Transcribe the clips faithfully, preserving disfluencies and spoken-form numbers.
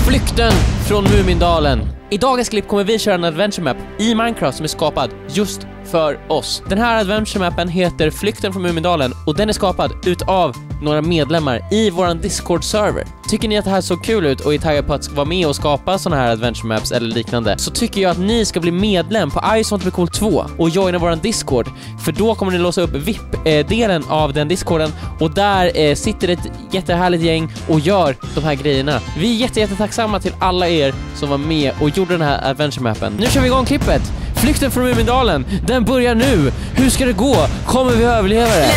Flykten från Mumindalen. I dagens klipp kommer vi köra en adventure map i Minecraft som är skapad just för oss. Den här adventure mappen heter Flykten från Mumindalen och den är skapad utav några medlemmar i våran Discord-server. Tycker ni att det här såg kul ut och är taggade på att vara med och skapa såna här adventure maps eller liknande, så tycker jag att ni ska bli medlem på I Want to Be Cool två och joina våran Discord, för då kommer ni låsa upp V I P-delen av den Discorden och där eh, sitter ett jättehärligt gäng och gör de här grejerna. Vi är jätte, jätte tacksamma till alla er som var med och gjorde den här adventure mappen. Nu kör vi igång klippet. Flykten från Mumindalen, den börjar nu. Hur ska det gå? Kommer vi överleva det?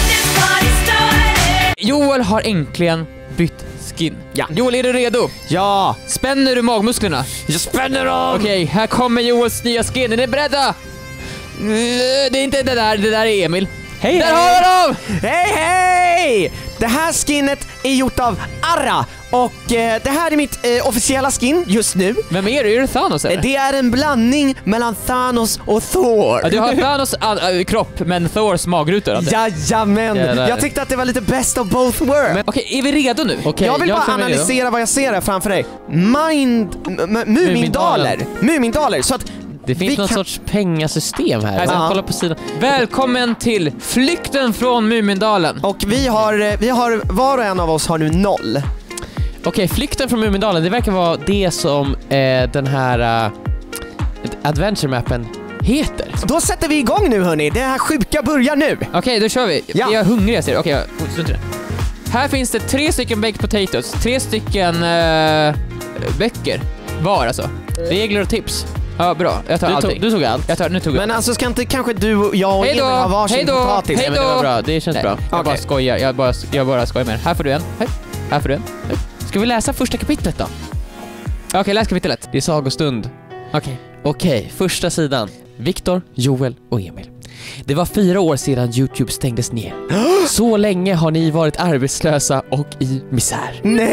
Joel har äntligen bytt skin. Ja. Joel, är du redo? Ja! Spänner du magmusklerna? Jag spänner dem! Okej, okay, här kommer Joels nya skin. Är ni beredda? Det är inte det där, det där är Emil. Hej, där hej. har vi dem! Hej, hej! Det här skinnet är gjort av Arra och eh, det här är mitt eh, officiella skin just nu. Vem är du? Är det Thanos eller? Det är en blandning mellan Thanos och Thor. Ja, du har Thanos äh, kropp men Thors magrutor. Jajamän! Jag tyckte att det var lite best of both worlds. Okej, okay, är vi redo nu? Okay, jag vill jag bara analysera vad jag ser här framför dig. Mind... Mumindaler. Mumindaler. Så att det finns någon kan... sorts pengasystem här. Alltså, ja. Kolla på sidan. Välkommen till Flykten från Mumindalen. Och vi har, vi har, var och en av oss har nu noll. Okej, okay, Flykten från Mumindalen, det verkar vara det som eh, den här uh, adventure-mappen heter. Då sätter vi igång nu, hörni. Det här sjuka börjar nu. Okej, okay, då kör vi. Ja. Jag är hungrig, jag ser. Okej, okay, här finns det tre stycken baked potatoes. Tre stycken uh, böcker var alltså. Regler och tips. Ja, bra. Jag tar du, allting. Tog, du tog allt. Jag tar, nu tog jag. Men alltså ska inte kanske du och jag och Emil ha varsin potatis? Hej då! Det var bra, det känns Nej. bra. Jag okay. bara skojar, jag bara, jag bara skojar med det. Här får du en. Hej. Här får du en. Hej. Ska vi läsa första kapitlet då? Okej, okay, läs kapitlet. Det är sagostund. Okej. Okay. Okej, okay, första sidan. Viktor, Joel och Emil. Det var fyra år sedan YouTube stängdes ner. Så länge har ni varit arbetslösa och i misär. Nej!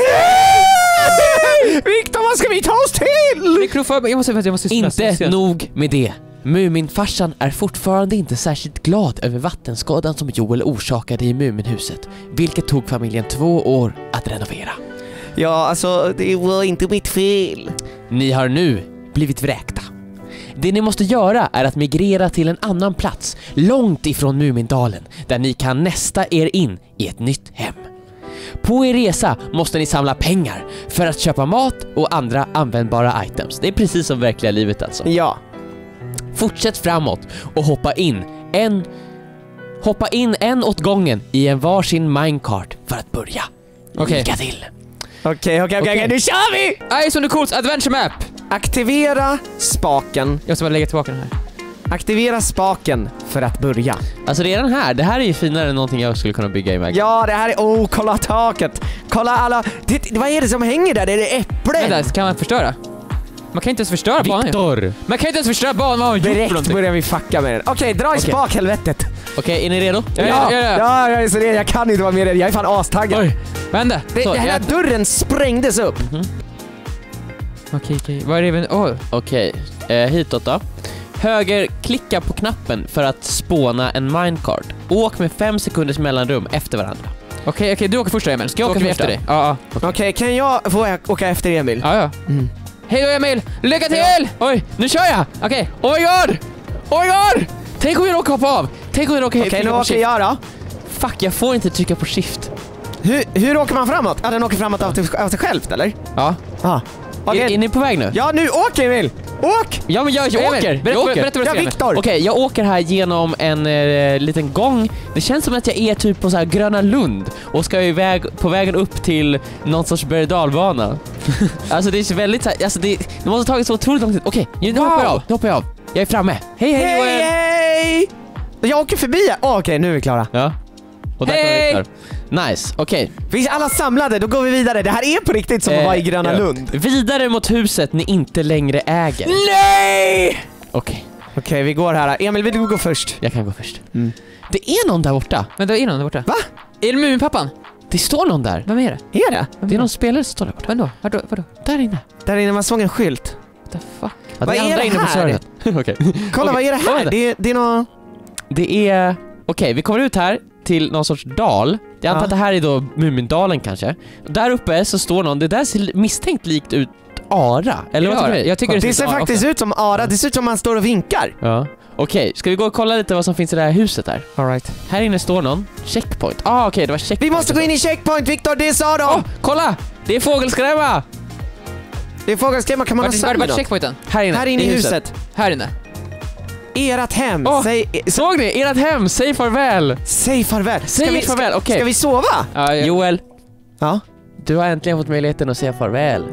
Viktor, vad ska vi ta oss till? Mikrofon, jag måste, jag måste Inte nog med det. Muminfarsan är fortfarande inte särskilt glad över vattenskadan som Joel orsakade i Muminhuset, vilket tog familjen två år att renovera. Ja, alltså, det var inte mitt fel. Ni har nu blivit vräkta. Det ni måste göra är att migrera till en annan plats, långt ifrån Mumindalen, där ni kan nästa er in i ett nytt hem. På er resa måste ni samla pengar för att köpa mat och andra användbara items. Det är precis som verkliga livet alltså. Ja. Fortsätt framåt och hoppa in en hoppa in en åt gången i en varsin minecart för att börja. Okej. Lycka till. Okej, okej, okej, nu kör vi! Ice on the Cools Adventure Map. Aktivera spaken. Jag ska bara lägga tillbaka den här. Aktivera spaken för att börja. Alltså redan här, det här är ju finare än någonting jag skulle kunna bygga i Minecraft. Ja, det här är... Oh, kolla taket. Kolla alla... Det, vad är det som hänger där? Det är det äpplen. Vänta, kan man förstöra? Man kan inte ens förstöra banan. Viktor! Man kan inte ens förstöra banan. Vad har man gjort för Direkt börjar vi fucka med den. Okej, okay, dra i okay. spak, helvetet. Okej, okay, är ni redo? Ja, ja, ja, ja. ja, jag är så redo. Jag kan inte vara mer redo. Jag är fan astaggad. Oj, vänta. Det, så, det här jag... dörren sprängdes upp. Mm -hmm. Okej, okej. Vad är det? Even... Oh. Okej, okay. eh, hitåt då. Höger, klicka på knappen för att spåna en minecart. Åk med fem sekunders mellanrum efter varandra. Okej, okay, okej, okay, du åker först Emil. Ska jag åka efter dig? Ja, ja. Okej, okay, kan jag få åka efter Emil? Ja, ja. Mm. Hej då Emil! Lycka till! Ja. Oj, nu kör jag! Okej. Okay. Oh my god! Oh my god! Tänk om jag råkar hoppa av! Tänk om jag råkar... Okej, okay, nu åker jag då. Fuck, jag får inte trycka på shift. Hur, hur åker man framåt? Ja, den åker framåt av, av sig själv, eller? Ja. Ah. Okay. Är, är ni på väg nu? Ja, nu åker Emil! Åk! Ja, men jag, jag Emil, åker! Berätta, jag åker. Berätta vad ja, Viktor! Okej, okay, jag åker här genom en eh, liten gång. Det känns som att jag är typ på så här Gröna Lund och ska iväg på vägen upp till någon sorts berg- och dalbana. Alltså det är väldigt så här, alltså det, det måste ha tagit så otroligt lång tid. Okej, okay, nu wow. hoppar jag av. Nu hoppar jag av. Jag är framme. Hej, hej, hej, hej! Jag åker förbi. Oh, okej, okay, nu är vi klara. Ja. Och där hey! kommer vi Nice, okej. Okay. Vi är alla samlade, då går vi vidare. Det här är på riktigt som eh, att vara i Gröna ja. Lund. Vidare mot huset ni inte längre äger. Nej! Okej. Okay. Okej, okay, vi går här. Emil, vill du gå först? Jag kan gå först. Mm. Det är någon där borta. Men det är någon där borta. Va? Är det Muminpappan? Det står någon där. Vem är det? Är det? Vem det är någon spelare som står där borta. Vem då? Vadå? Vadå? Där inne. Där inne, man såg en skylt. What the fuck? Ja, vad är det, är det här? Okej. Okay. Kolla, okay. Vad är det här? Det är, det är någon... Det är... Okej, okay, vi kommer ut här till någon sorts dal. Jag antar Ja. att det här är då Mumindalen kanske. Där uppe så står någon, det där ser misstänkt likt ut Ara. Eller vad Ja, tycker du? jag tycker Det ser Ara faktiskt också. ut som Ara, det ser ut som man står och vinkar. Ja. Okej, ska vi gå och kolla lite vad som finns i det här huset här? All right. Här inne står någon. Checkpoint. Ah, okej, det var checkpoint. Vi måste gå in i checkpoint, Viktor, det sa de! Åh, kolla! Det är fågelskrämma! Det är fågelskrämma, kan man ha Vart sagt vart något? checkpointen? Här inne. Här inne i i huset. Här inne. Ert hem, Åh, säg, Såg ni? Ert hem, säg farväl! säg farväl. Säg Ska vi- farväl, ska- okej. Ska vi sova? Ja, jag, Joel, Ja. du har äntligen fått möjligheten att säga farväl.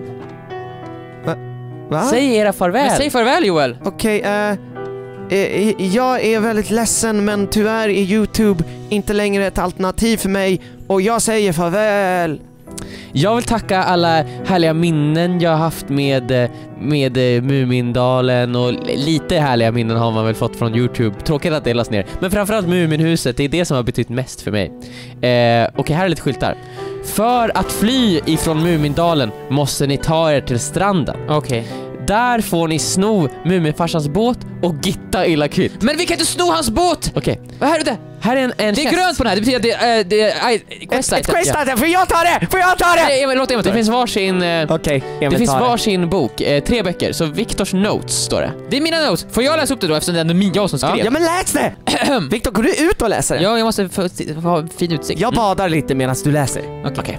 Va? Säg era farväl. men säg farväl Joel. Okej, eh, eh, jag är väldigt ledsen men tyvärr är YouTube inte längre ett alternativ för mig och jag säger farväl. Jag vill tacka alla härliga minnen jag har haft med, eh, med eh, Mumindalen och lite härliga minnen har man väl fått från YouTube. Tråkigt att det lades ner. Men framförallt Muminhuset, det är det som har betytt mest för mig. Eh, Okej, här är lite skyltar. För att fly ifrån Mumindalen måste ni ta er till stranden. Okej. Där får ni sno Muminfarsans båt och gitta illa kvitt. Men vi kan inte sno hans båt! Okej, Vad här är det? här är en, en Det är chest. grönt på den här, det betyder att det är... Det är I- quest Ett, ett item. quest Ja. item, får jag ta det? Får jag ta det? Nej, Emil, låt Emil ta Det det. finns varsin... Eh, Okej, det Emil finns tar det. varsin bok, eh, tre böcker, så Viktors notes står det. Det är mina notes. Får jag läsa upp det då eftersom det är ändå jag som skrev? Ja men läs det! Viktor, går du ut och läser det? Ja, jag måste få, få ha fin utsikt. Jag badar lite medan du läser. Okej. Okay.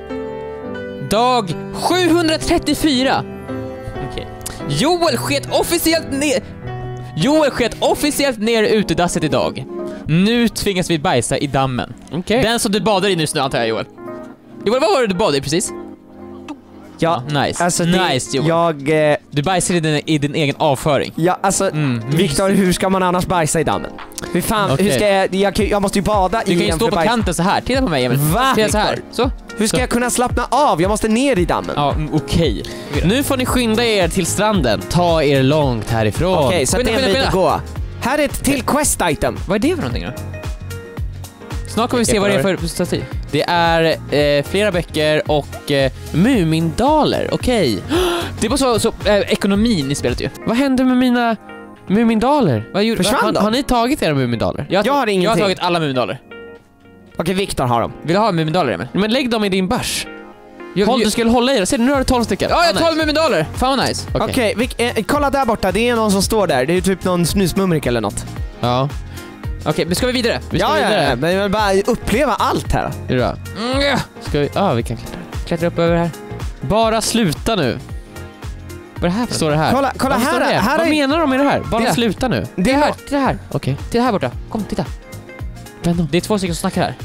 Dag sjuhundratrettiofyra. Okej. Joel sket officiellt ner... Joel sket officiellt ner utedasset idag. Nu tvingas vi bajsa i dammen. Okej. Den som du badar i nu snö antar jag, Joel. Joel, vad var det du badade i precis? Ja, Nice. alltså det, Nice, Joel. jag... Eh, Du bajsar i din, i din egen avföring. ja, alltså... Mm. Viktor, hur ska man annars bajsa i dammen? Hur fan, Okej. hur ska jag... Jag, kan- jag måste ju bada Du i kan ju en stå för på bajs- kanten så här. Titta på mig, Emil. Va, Titta så här. Viktor? Så. Hur ska Så. jag kunna slappna av? Jag måste ner i dammen. Ja, mm, okej. Nu får ni skynda er till stranden. Ta er långt härifrån. Okej, så att det Skynda, är en skynda, bit att gå. Här är ett till quest item. Vad är det för någonting då? Snart kommer vi se Okej, vad det är kolla för staty. Det är eh, flera böcker och eh, Mumindaler. Okej. Det var så, så eh, ekonomin i spelet ju. Vad hände med mina Mumindaler? Vad gjorde Försvann Har, de? har ni tagit era Mumindaler? Jag, Jag har jag har ingenting. tagit alla Mumindaler. Okej, Viktor har dem. Vill du ha Mumindaler, Emil? Men lägg dem i din börs. Jag, Håll, jag, du skulle hålla i det. Se, nu har du tolv stycken. ja, jag Ah, tar nice. Mumindaler. Fan vad nice. Okej. Okej, Vik- eh, kolla där borta. Det är någon som står där. Det är ju typ någon snusmumrik eller något. Ja, Okej, men ska vi vidare? vi ska ja, vidare. ja, ja, men jag vill bara uppleva allt här. Är det bra? Mm, ja. Ska vi... Ja, vi kan klättra. Klättra upp över här. Bara sluta nu, Vad är det här för står det här. Kolla, kolla Vad står här. det? här Vad är, menar de med det här? Bara Det- sluta nu. det Det är här, det här. Okej. Titta här borta. Kom, titta. Vänd om. Det är två stycken som snackar här.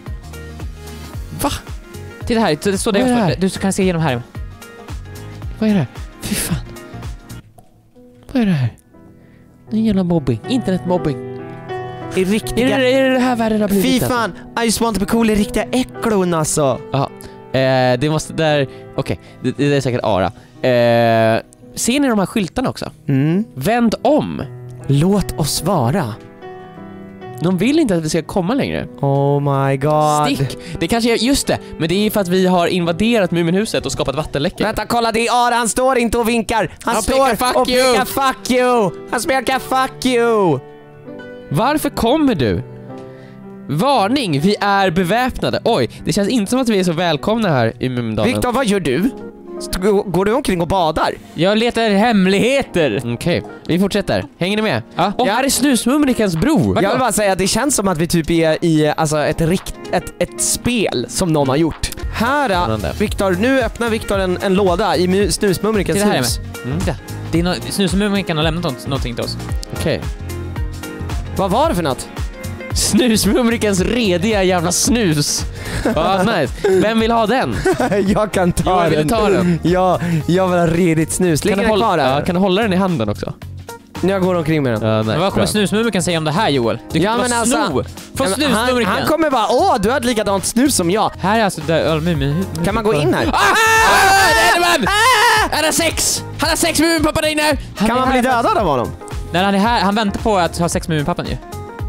Va? Titta här, det står Vad är det det. här? Du kan se igenom här. Vad är det här? Fy fan. Vad är det här? En jävla mobbing. Internetmobbing. i Är riktiga... det, är det det här världen har blivit? Fy alltså? fan, I just want to be cool i riktiga äcklon alltså. Ja. Eh, det måste där... Okej, det, det är säkert Ara. Eh, ser ni de här skyltarna också? Mm. Vänd om. Låt oss vara. De vill inte att vi ska komma längre. Oh my god. Stick! Det kanske är just det, men det är för att vi har invaderat Muminhuset och skapat vattenläckor. Vänta, kolla, det är Ara, han står inte och vinkar. Han, Han står pekar fuck och you. pekar fuck you. Han pekar fuck you. Varför kommer du? Varning, vi är beväpnade. Oj, det känns inte som att vi är så välkomna här i Mumindalen. Viktor, vad gör du? St- Går du omkring och badar? Jag letar hemligheter. Okej, vi fortsätter. Hänger ni med? Ja. Och här är Snusmumrikens bro. Jag vill bara säga att det känns som att vi typ är i alltså, ett, rikt, ett, ett spel som någon har gjort. Här, Spännande. Viktor, nu öppnar Viktor en, en låda i mu- Snusmumrikens Titta här, hus. Mm. Titta. Det är no Snusmumriken har lämnat något, någonting till oss. Okej. Vad var det för något? Snusmumrikens rediga jävla snus. Ja, nice. Vem vill ha den? Jag kan ta Joel, vill den. du ta den? Ja, jag vill ha redigt snus. Ligger Kan du, den kvar hålla, där? ja, kan du hålla den i handen också? Jag går omkring med den. Ja, nice. Men vad kommer Bra. Snusmumriken säga om det här, Joel? Du kan Ja, bara men alltså- sno från Ja, men han, Snusmumriken. han kommer bara, åh, du har ett likadant snus som jag. Här är alltså där ölmumin. Kan man gå in här? Ah! Ah! Edelman! Han har sex! Han har sex med Muminpappa där inne! Han Kan är man här bli för att- dödad av honom? Nej, han är här. Han väntar på att ha sex med Muminpappan ju.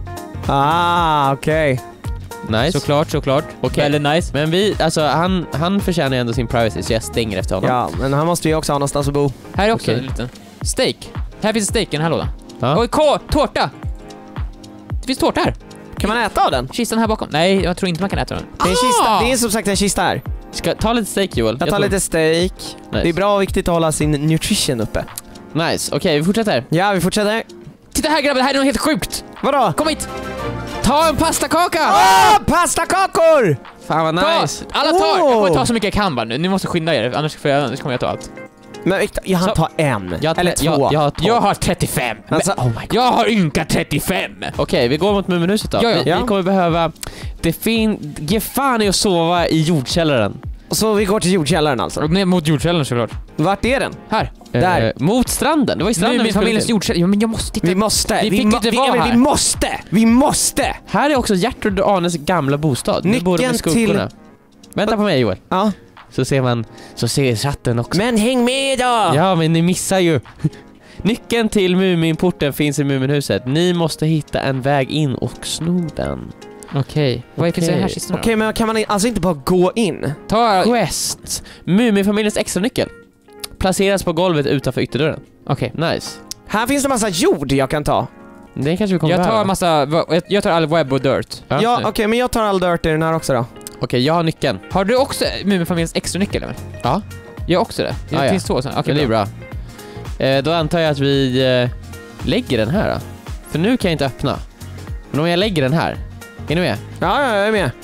Ah, okej. Nice. Såklart, såklart. Okej. Väldigt nice. Men vi, alltså han, han förtjänar ändå sin privacy så jag stänger efter honom. Ja, men han måste ju också ha någonstans att bo. Här är också Okej. en liten steak. Här finns steak i den här lådan. Ja. Oj, ko- tårta! Det finns tårta här. Kan man äta av den? Kistan här bakom. Nej, jag tror inte man kan äta den. Det är, en kista, det är som sagt en kista här. Ska ta lite steak, Joel. Jag tar tror- lite steak. Nice. Det är bra och viktigt att hålla sin nutrition uppe. Nice, okej vi fortsätter. Ja, vi fortsätter. Titta här grabbar, det här är något helt sjukt. Vadå? Kom hit. Ta en pastakaka. Åh, pastakakor! Fan vad Ta. nice. Alla tar. Jag kommer Oh. ta så mycket jag kan bara nu. Ni måste skynda er, annars, får jag, annars kommer jag ta allt. Men Victor, jag hann Så- ta en. Jag, Eller två. Jag, jag har Jag har trettiofem. Alltså, oh my god. Jag har ynka trettiofem. Okej, vi går mot Muminhuset då. Ja, ja. Vi, Ja. vi kommer behöva... Det fin... Ge fan i att sova i jordkällaren. Så vi går till jordkällaren alltså. Och ner mot jordkällaren såklart. Vart är den? Här. Där. Eh, mot stranden. Det var ju stranden Nu vi min skulle familjens till. jordkällare. Ja, men jag måste titta. Vi måste. Vi vi, fick må- inte vi, vara Emil, här. vi måste. Vi måste. Här är också Gertrud och Arnes gamla bostad. Nu bor de Nyckeln med skuggorna. Vänta på mig Joel. Ja. Så ser man... Så ser chatten också. Men häng med då! Ja, men ni missar ju. Nyckeln till Muminporten finns i Muminhuset. Ni måste hitta en väg in och sno den. Okej. Vad är det Okej. här kistan Okej, men kan man alltså inte bara gå in? Ta... Quest. Muminfamiljens extra nyckel. Placeras på golvet utanför ytterdörren. Okej. Nice. Här finns det massa jord jag kan ta. Det kanske vi kommer Jag tar behöva. massa... jag- Jag tar all webb och dirt. Ja, Ja, okej, okej, men jag tar all dirt i den här också då. jag har nyckeln. Har du också Muminfamiljens extra nyckel eller? Ja. Jag har också det. Det Ja, ja. finns två sådana. Okej, Men det är bra. bra. Eh, då antar jag att vi eh, lägger den här då. För nu kan jag inte öppna. Men om jag lägger den här. Är ni med? Ja, ja, jag är med.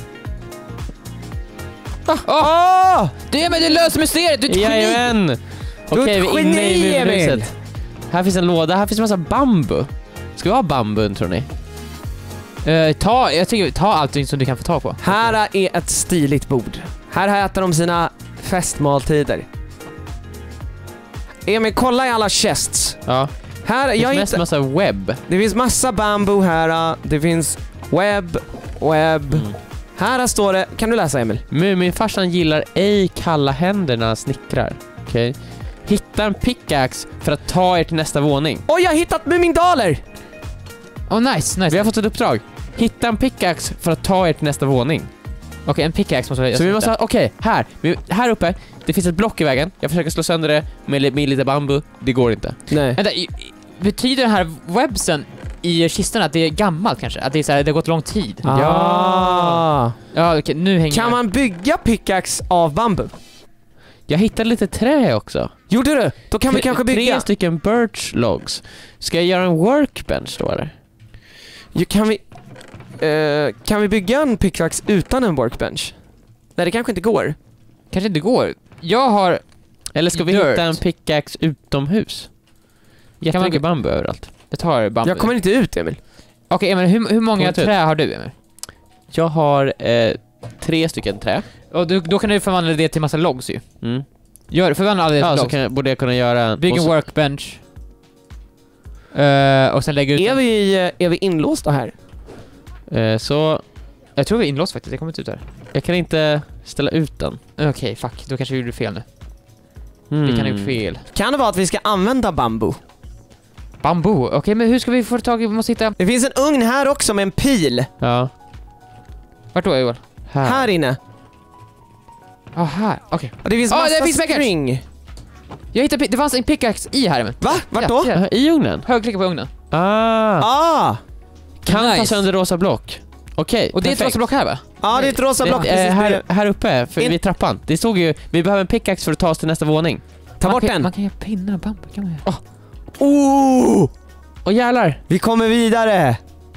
Åh! Åh! Det, men du löser mysteriet! Du är ett geni! Jajamän! Du är Okej, ett vi är inne i geni, Emil. Muminhuset. Här finns en låda. Här finns en massa bambu. Ska vi ha bambun tror ni? Eh, ta, jag tycker, ta allting som du kan få ta på. Här är ett stiligt bord. Här äter de sina festmåltider. Emil, kolla i alla chests. Ja. Här, Det jag finns mest hittar... massa webb. Det finns massa bambu här. Det finns webb, webb. Mm. Här står det... Kan du läsa, Emil? Muminfarsan gillar ej kalla händer när han snickrar. Okej. Hitta en pickaxe för att ta er till nästa våning. Oj, jag har hittat Mumindaler! Oh, nice, nice. Vi har fått ett uppdrag. Hitta en pickaxe för att ta er till nästa våning. Okej, en pickaxe måste jag Så vi måste ha, okej, här. Vi, här uppe, det finns ett block i vägen. Jag försöker slå sönder det med, med lite bambu. Det går inte. Nej. Vänta, i- i- betyder den här webbsen i kistan att det är gammalt kanske? Att det är så här, det har gått lång tid? Ah. Ja, okej, nu hänger Kan jag. man bygga pickaxe av bambu? Jag hittade lite trä också. Gjorde du? Då kan vi kanske bygga... Tre stycken birch logs. Ska jag göra en workbench då eller? Jo, kan vi... eh, kan vi bygga en pickaxe utan en workbench? Nej, det kanske inte går. Kanske inte går. Jag har... Eller ska vi Dirt. hitta en pickaxe utomhus? Jättemycket man- bambu överallt. Jag tar bambu. Jag kommer inte ut, Emil. Okej, Emil, hur, hur många Kommer inte ut. trä har du, Emil? Jag har eh, tre stycken trä. Och du, då kan du förvandla det till massa logs ju. Mm. Gör, förvandla alla det till Ja, så logs. kan, jag- borde jag kunna göra... Bygg och en så- workbench. Uh, och sen lägger ut... Är vi, eh, är vi inlåsta här? Eh, så Jag tror vi är inlåst faktiskt, det kommer inte ut där. jag kan inte ställa ut den. Okej, fuck. Då kanske vi gjorde fel nu. Mm. Vi kan ha gjort fel. Kan det vara att vi ska använda bambu? Bambu. Okej, men hur ska vi få tag i... Vi måste hitta... Det finns en ugn här också med en pil. Ja. Vart då, Joel? Här. Här inne. Ja, här. Okej. Och det finns Ah, massa där finns pickaxe. string. Jag hittade... pi- Det fanns en pickaxe i här, Emil. Va? Vart Ja, då? ja. Ja, I ugnen? Högklicka på ugnen. Ah. Ah! Kan Nice. ta sönder rosa block. Okej, Och det är ett perfekt. rosa block här, va? Ja, det är ett rosa Det- block eh, precis här, bredvid. här uppe, för In- vid trappan. Det stod ju, vi behöver en pickaxe för att ta oss till nästa våning. Ta man bort kan, den. Man kan göra pinnar och bambu, kan man göra. Oh! Och jävlar, Vi kommer vidare.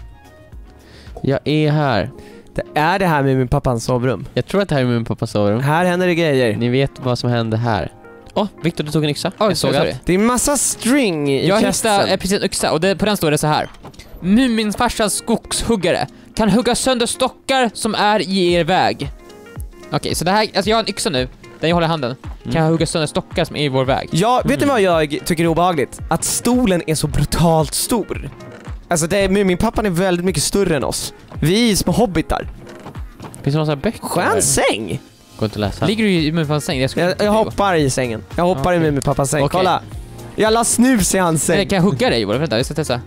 jag är här. Det är det här med min pappans sovrum. Jag tror att det här är min pappas sovrum. Här händer det grejer. Ni vet vad som hände här. Åh, oh, Victor, du tog en yxa. Oj, jag såg sorry. allt. Det är massa string i Jag chesten. hittade eh, precis en yxa och det, på den står det så här. Muminfarsans skogshuggare kan hugga sönder stockar som är i er väg. Okej, så det här, alltså jag har en yxa nu, den jag håller i handen. Kan jag hugga sönder stockar som är i vår väg? Ja, vet du Mm. vad jag tycker är obehagligt? Att stolen är så brutalt stor. Alltså det är, min pappa är väldigt mycket större än oss. Vi är små hobbitar. Finns det massa böcker? Skön säng! Går inte att läsa. Ligger du i Muminfarsans säng? Jag, skulle Jag, inte jag gå. hoppar i sängen. Jag hoppar Okej. i min pappas säng. Okej. Kolla! Jag la snus i hans Nej, säng. kan jag hugga dig, Joel? Vänta, jag ska testa.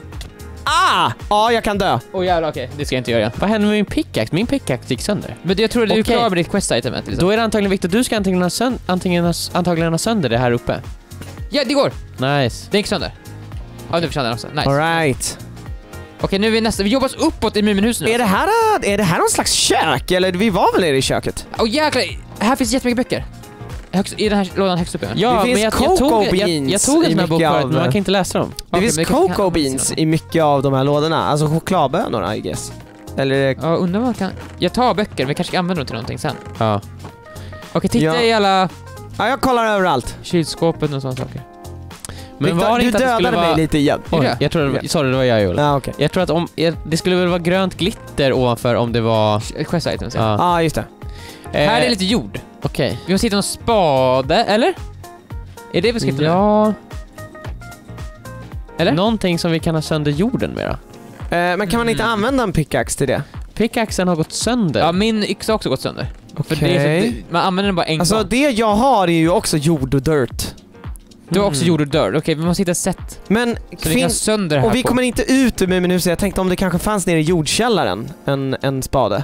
Ah! Ja, jag kan dö. Åh oh, jävlar, okej. Det ska jag inte göra igen. Vad hände med min pickaxe? Min pickaxe gick sönder. Men jag tror att du är Okej. klar med ditt quest-item. Liksom. Då är det antagligen Victor, du ska antingen ha, sönd- antingen ha, antagligen ha sönder det här uppe. Ja, det går! Nice. Det gick sönder. Ja, nu försvann den också. Nice. Alright. Okej, nu är vi nästa. Vi jobbar oss uppåt i Muminhuset nu. Är det här, är det här någon slags kök? Eller vi var väl nere i köket? Åh oh, jäklar, här finns jättemycket böcker. Högst, i den här lådan högst upp igen. Ja, det finns men jag, jag, tog, jag, jag tog en sån här bok förut, men man kan inte läsa dem. Det Okay, finns kan, cocoa beans i mycket av de här lådorna. Alltså chokladbönorna, I guess. Eller... Ja, undrar vad kan... Jag tar böcker, men vi kanske kan använda dem till någonting sen. Ja. Okej, titta Ja. i alla Ja, jag kollar överallt. kylskåpen och sådana saker. Men Victor, var det du inte att det dödade skulle mig vara... lite igen. Oj, jag tror det var... Sorry, det var jag, Joel. Ja, okej. Jag tror att om... jag- Det skulle väl vara grönt glitter ovanför om det var... Quest items, ja. Ja. Ja, ah, just det. Eh, Här är lite jord. Okej. Vi måste hitta någon spade, eller? Är det vi ska hitta nu? Ja... Eller? Någonting som vi kan ha sönder jorden med då. Eh, men kan man inte Mm. använda en pickaxe till det? Pickaxen har gått sönder. Ja, min yxa har också gått sönder. För det är så, man använder den bara en Alltså gång. det jag har är ju också jord och dirt. Du har också Mm. jord och dörr. Okej, vi måste hitta ett sätt. Men Så vi kan finns... sönder det här Och vi på. kommer inte ut ur Muminhuset. Jag tänkte om det kanske fanns nere i jordkällaren en, en spade.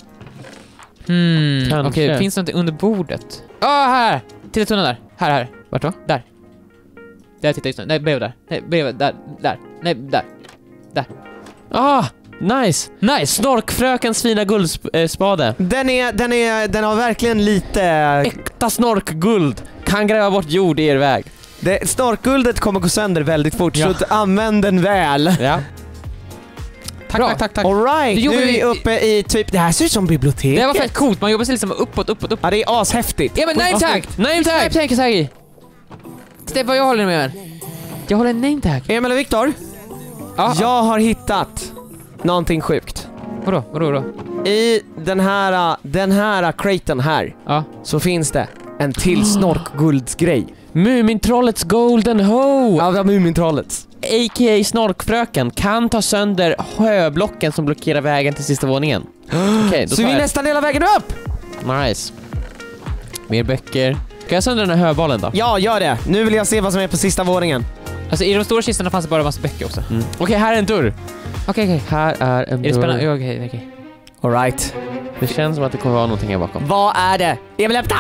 Hmm, Kanske. okej, finns det något under bordet? Ah, här! Titta tunnan där. Här, här. Vart då? Där. Där, titta just nu. Nej, bredvid där. Nej, bredvid där. Där. Nej, där. Ah! Nice! Nice! Snorkfrökens fina guldspade. Den är, den är, den har verkligen lite... Äkta snorkguld. Kan gräva bort jord i er väg. Det, snorkguldet kommer gå sönder väldigt fort, Ja. så att använd den väl. Ja. Tack, Bra. tack, tack, tack. Alright, Det nu gjorde är vi vi- uppe i typ... Det här ser ut som bibliotek. Det var fett coolt. Man jobbar sig liksom uppåt, uppåt, uppåt. Ja, det är ashäftigt. Ja, men name tag! Name tag! Name tag, Kasagi! Titta vad jag håller med. Jag håller en name tag. Emil och Viktor, Ja, jag har hittat någonting sjukt. vadå, vadå, vadå? I den här, den här craten här Ja. så finns det en till snorkguldsgrej. Mumintrollets golden hoe! Ja, det var Mumintrollets. A K A Snorkfröken kan ta sönder sjöblocken som blockerar vägen till sista våningen. Okej, då Så tar vi är jag. nästan hela vägen upp! Nice. Mer böcker. Ska jag sönder den här höbollen då? Ja, gör det. Nu vill jag se vad som är på sista våningen. Alltså i de stora kistorna fanns det bara en massa böcker också. Mm. Okej, här är en dörr. Okej, okej. Här är en Är det dörr. spännande? Ja, Okej, okej. Alright. Det känns som att det kommer vara någonting här bakom. Vad är det? Emil, hämta!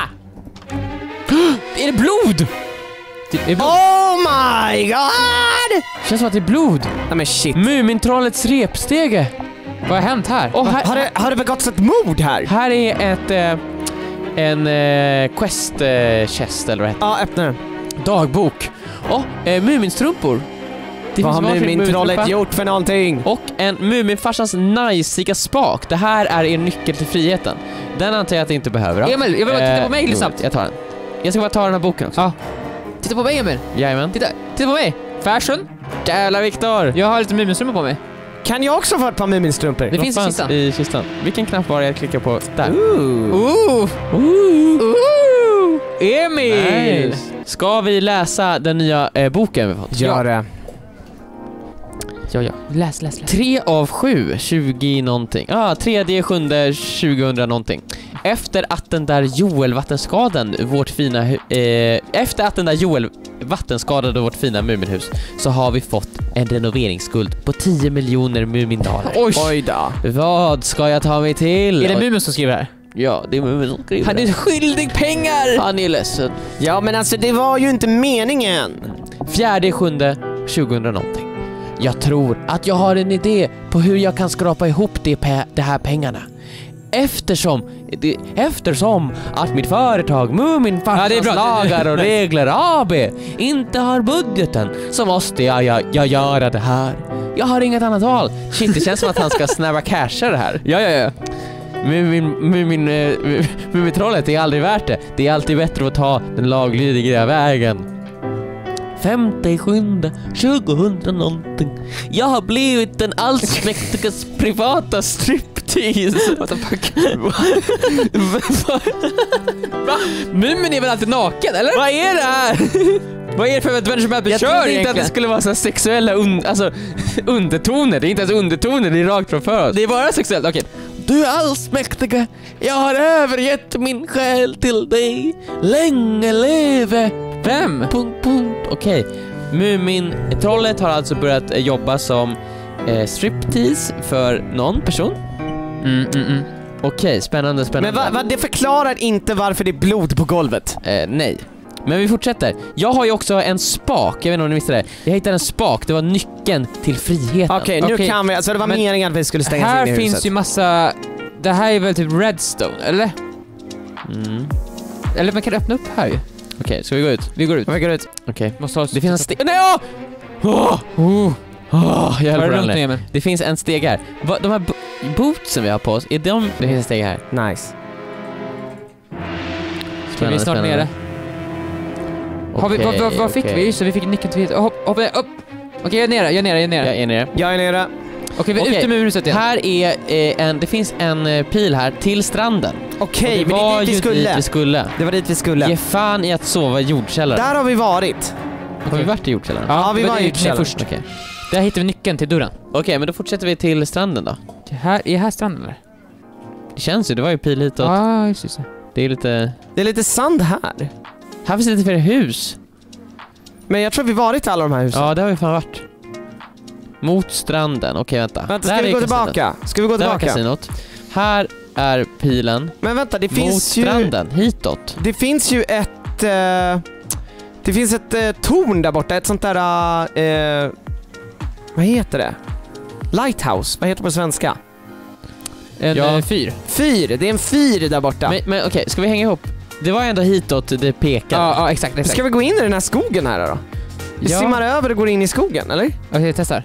Är det blod? Det är blod. Oh my god! Det känns som att det är blod. Nej men shit. Mumintrollets repstege. Vad har hänt här? Och här, Har det, har det begåtts ett mord här? här är ett... Eh, en eh, quest eh, chest eller vad heter Ja, öppna den. det? Dagbok. Och eh, Muminstrumpor. Det Vad har varsin Mumintrollet muminstrumpa. gjort för någonting? Och en Muminfarsans najsiga spak. Det här är er nyckel till friheten. Den antar jag att det inte behöver. då. Emil, jag vill bara titta på mig lite jo, snabbt. Jag tar den. Jag ska bara ta den här boken också. Ja. Titta på mig, Emil. Jajamän. Titta, titta på mig. Fashion. Jävla Viktor! Jag har lite Muminstrumpor på mig. Kan jag också få ett par Muminstrumpor? Det finns i Vad kistan. fanns i kistan. Vilken knapp var det jag klickade på? Där. Ooh. Ooh! Ooh. Ooh! Emil! Nice. Ska vi läsa den nya eh, boken vi fått? Gör det. Ja, ja. Läs, läs, läs. tre av sju, tjugo någonting. Ja, ah, tredje, sjunde, tjugohundra någonting. Efter att den där Joel vattenskadan vårt fina hu- eh, efter att den där Joel vattenskadade vårt fina Muminhus så har vi fått en renoveringsskuld på tio miljoner Mumindaler. Oj! Oj då. Vad ska jag ta mig till? Är det Mumin som skriver här? Ja, det är Mumin som skriver. Han är skyldig pengar! Han är ledsen. Ja, men alltså det var ju inte meningen. Fjärde, sjunde, tjugohundra någonting. Jag tror att jag har en idé på hur jag kan skrapa ihop de, pe- de här pengarna. Eftersom, det, eftersom att mitt företag Ja, det är Muminfarsans bra. lagar och regler A B inte har budgeten så måste jag, jag, jag göra det här. Jag har inget annat val. Shit, det känns som att han ska snabba casha det här. Ja, ja, ja. Mumin, Mumin, eh, Mumintrollet är aldrig värt det. Det är alltid bättre att ta den laglydiga vägen. Femte, sjunde, tjugohundra någonting. Jag har blivit den allsmäktiges privata striptease. What the fuck? Va? Mumin är väl alltid naken, eller? Vad är det här? Vad är det för adventure map vi Jag kör trodde inte egentligen? att det skulle vara så här sexuella un- alltså, undertoner. Det är inte ens undertoner, det är rakt framför oss. Det är bara sexuellt, okej. Du allsmäktiga, jag har övergett min själ till dig. Länge leve. Vem? Punkt, punkt. Okej. Mumin-trollet har alltså börjat eh, jobba som eh, striptease för någon person. Mm, mm, mm. Okej, spännande, spännande. Men va, va, det förklarar inte varför det är blod på golvet. Eh, nej. Men vi fortsätter. Jag har ju också en spak, jag vet inte om ni visste det. Jag hittade en spak, det var nyckeln till friheten. Okej, nu Okej, kan vi, alltså det var men meningen att vi skulle stänga Här in i finns huset. ju massa... Det här är väl typ redstone, eller? Mm. Eller man kan öppna upp här ju. Okej, ska vi gå ut? Vi går ut. Vi går ut. Okej. Måste ha Det finns en steg... Nej, ja! Åh! Oh. Åh, jag höll Var på det att lugnt ramla. nu, Emil? Det finns en steg här. Va, de här bo bootsen vi har på oss, är de... Det finns en steg här. Nice. Okej, vi är snart nere. Har vi, vad, vad, vad fick vi? Så vi fick nyckeln till... Hopp, hopp, upp! Okej, jag är nere, jag är nere, jag är nere. Jag är nere. Jag är nere. Okej, vi är Okej, ute med huset igen. Här är eh, en... Det finns en eh, pil här till stranden. Okej, Och men det är dit vi ju skulle. dit vi skulle. Det var dit vi skulle. Ge fan i att sova i jordkällaren. Där har vi varit. Har vi varit i jordkällaren? Ja, vi men var det i är jordkällaren. först. Okej. Där hittar vi nyckeln till dörren. Okej, men då fortsätter vi till stranden då. Det här, är här stranden eller? Det känns ju, det var ju pil hitåt. Ja, ah, just det. Det är lite... Det är lite sand här. Här finns lite fler hus. Men jag tror vi varit i alla de här husen. Ja, det har vi fan varit. Mot stranden. Okej, vänta. Vänta, Där ska vi är gå kasinon. tillbaka? Ska vi gå Där var tillbaka? kasinot. Här är pilen. Men vänta, det Mot finns ju... stranden. Hitåt. Det finns ju ett... Eh, det finns ett eh, torn där borta, ett sånt där... Eh, vad heter det? Lighthouse, vad heter det på svenska? En Ja. eh, fyr. Fyr, det är en fyr där borta. Men, men okej, ska vi hänga ihop? Det var ändå hitåt det pekar. Ja, ja, exakt, exakt. Ska vi gå in i den här skogen här då? Vi Ja. simmar över och går in i skogen, eller? Okej, jag testar.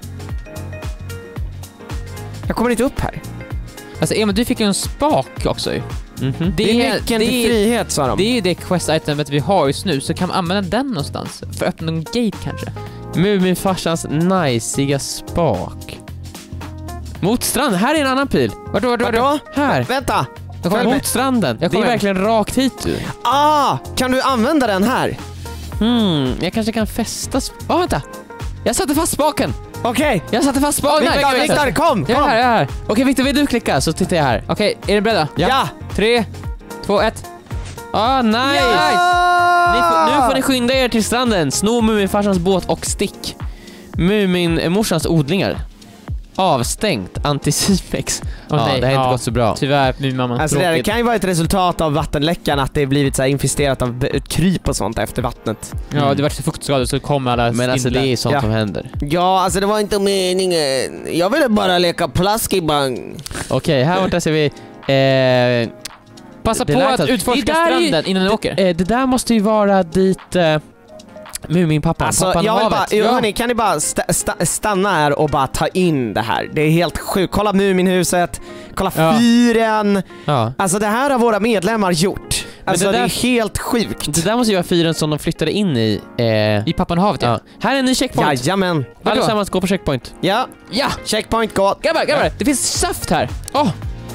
Jag kommer inte upp här. Alltså Emil, du fick ju en spak också ju. Mhm. Det är nyckeln det till är- frihet, sa de. Det är ju det quest-itemet vi har just nu, så kan man använda den någonstans? För att öppna någon gate kanske? Muminfarsans najsiga spak. Mot stranden. Här är en annan pil. Vart då, vart då, vart då? Vadå? Här. Vänta! Jag kommer med. Mot stranden. Jag Det är kommer. verkligen rakt hit du. Ah! Kan du använda den här? Hmm, jag kanske kan fästa... sp- Åh, vänta. Jag satte fast spaken. Okej. Jag satte fast spaken. Viktor, Okej, Viktor, kom! Jag är kom. här, jag är här. Okej, Viktor, vill du klicka så tittar jag här. Okej, är ni beredda? Ja. Ja! Tre, två, ett. Ah, nice! Ni får, nu får ni skynda er till stranden. Sno Muminfarsans båt och stick. Muminmorsans odlingar. Avstängt. Anticipex. Åh, ja, nej. det har inte Ja. gått så bra. Tyvärr, min mamma. Alltså det, här, det Tråkigt. kan ju vara ett resultat av vattenläckan, att det är blivit så här infesterat av b- kryp och sånt efter vattnet. Ja, det var så fuktskador så kommer alla Men alltså det är sånt Ja. som händer. Ja, alltså det var inte meningen. Jag ville bara leka plaskibang. Okej, här borta ser vi... Eh, Passa det på lät att att- utforska det där är ju- stranden innan ni åker. eh, det där måste ju vara dit... Eh, Muminpappan, Alltså pappan jag vill bara, havet. jo, Ja. hörni, kan ni bara sta, sta, stanna här och bara ta in det här? Det är helt sjukt. Kolla Muminhuset, kolla Ja. fyren. Ja. Alltså det här har våra medlemmar gjort. Alltså det det, där- är helt sjukt. Det där måste ju vara fyren som de flyttade in i. Eh, I pappan havet, ja. ja. Här är en ny checkpoint. Jajamän. Vadå? Allesammans gå på checkpoint. Ja, Ja! checkpoint gå. Grabbar, grabbar, det finns saft här. Åh,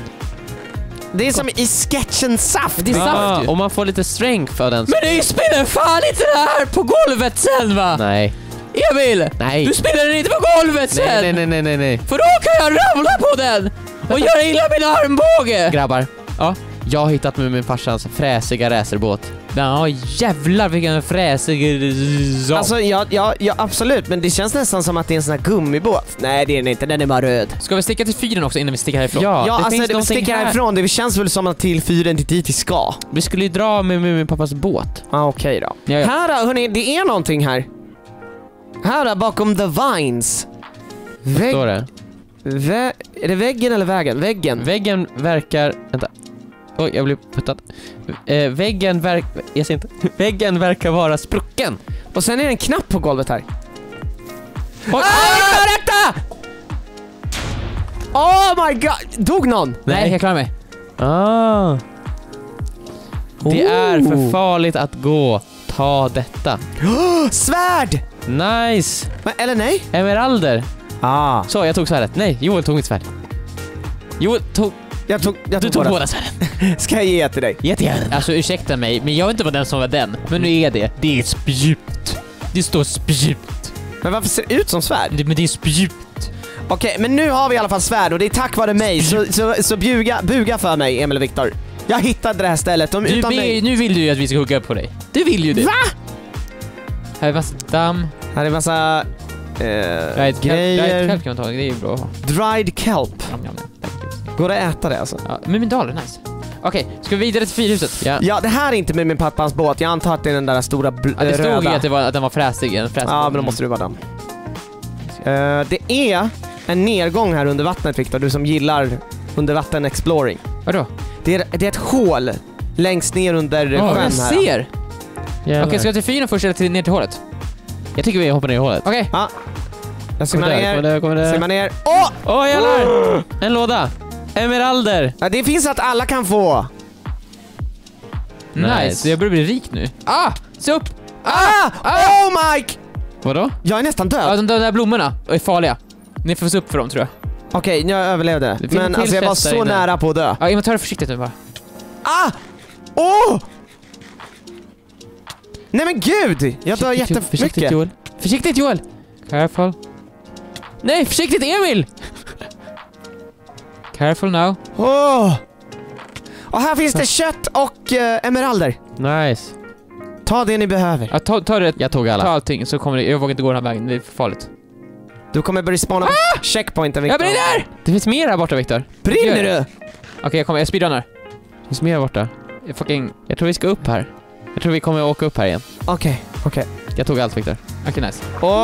Det är som i sketchen Saft. Det är saft ju. och man får lite strength av den. men du spiller fan inte det här på golvet sen va? Nej. Emil! Nej. Du spiller den inte på golvet sen! Nej, nej, nej, nej, nej, nej. För då kan jag ramla på den och göra illa min armbåge! Grabbar. Ja. Jag har hittat Muminfarsans fräsiga racerbåt. Ja, jävlar vilken fräsig... Alltså ja, ja, ja, absolut, men det känns nästan som att det är en sån här gummibåt. Nej, det är den inte, den är bara röd. Ska vi sticka till fyren också innan vi sticker härifrån? Ja, Ja, det alltså finns det någonting sticker här. härifrån, det känns väl som att till fyren till dit vi ska. Vi skulle ju dra med Muminpappas båt. Ja, ah, okej då. Ja, ja. Här, hörni, det är någonting här. Här bakom the vines. Vägg... Står det. Vä är det väggen eller vägen? Väggen. Väggen verkar... Vänta. Oj, jag blev puttad. Eh, väggen verkar... Jag ser inte. Väggen verkar vara sprucken. Och sen är det en knapp på golvet här. Oj. Ah! Oh my god! Dog någon? Nej, jag klarar mig. Ah. Det är för Oh. farligt att gå. Ta detta. Svärd! Nice. Men, eller nej? Emeralder. Ah. Så, jag tog svärdet. Nej, Joel tog mitt svärd. Joel tog... Jag tog, jag Du tog, tog båda. båda svärden. Ska jag ge till dig? Jättegärna. Alltså ursäkta mig, men jag vet inte vad den som var den. Men nu är det. Det är spjut. Det står spjut. Men varför ser det ut som svärd? Det, men det är spjut. Okej, men nu har vi i alla fall svärd och det är tack vare mig. Så, så, så buga, buga för mig, Emil och Viktor. Jag hittade det här stället. De, Du, utan be, mig. nu vill du ju att vi ska hugga upp på dig. Du vill ju det. Va? Här är massa damm. Här är massa eh, Dried grejer. kelp kan man ta, det är ju bra. Dried kelp. Jam, jam, jam. Går det att äta det alltså? Ja, men min dal är nice. Okej, ska vi vidare till fyrhuset? Ja. Ja, det här är inte med min pappans båt. Jag antar att det är den där stora bl- Ja, det stod röda. ju att, det var, att den var fräsig. En fräsig. Ja, men då måste det vara den. Uh, det är en nedgång här under vattnet, Victor. Du som gillar undervatten exploring. Vadå? Det är, det är ett hål längst ner under Oh, sjön jag här. ser! Jävlar. Okej, ska jag till fyren först eller till, ner till hålet? Jag tycker vi hoppar ner i hålet. Okej. Ja. Jag simmar Kommer där, kommer ner. där, kommer där. Simmar ner. Åh! Åh oh, jävlar! En låda! Emeralder! Ja, det finns att alla kan få. Nice. Nice. Jag börjar bli rik nu. Ah! Se upp! Ah! Oh Mike! Vadå? Jag är nästan död. Ja, de där blommorna är farliga. Ni får se upp för dem, tror jag. Okej, jag överlevde. finns en Men till alltså jag var chest där så inne. nära på att dö. Ja, men ta det försiktigt nu bara. Ah! Åh! Nej men gud! Jag dör Försiktigt, Joel. Försiktigt, jättemycket. Joel. Försiktigt, Joel! Careful. Nej, försiktigt, Emil! Careful now. Åh! Och här finns det kött och eh, emeralder. Nice. Ta det ni behöver. Ja, ta, ta det. Jag tog alla. Ta allting så kommer det. Jag vågar inte gå den här vägen, det är för farligt. Du kommer börja spawna på checkpointen, Victor. Jag brinner! Det finns mer här borta, Victor. Brinner du? Okej, jag kommer. Jag speedrunnar. Det finns mer här borta. Jag fucking... Jag tror vi ska upp här. Jag tror vi kommer åka upp här igen. Okej, okej. Jag tog allt, Victor. Okej, nice.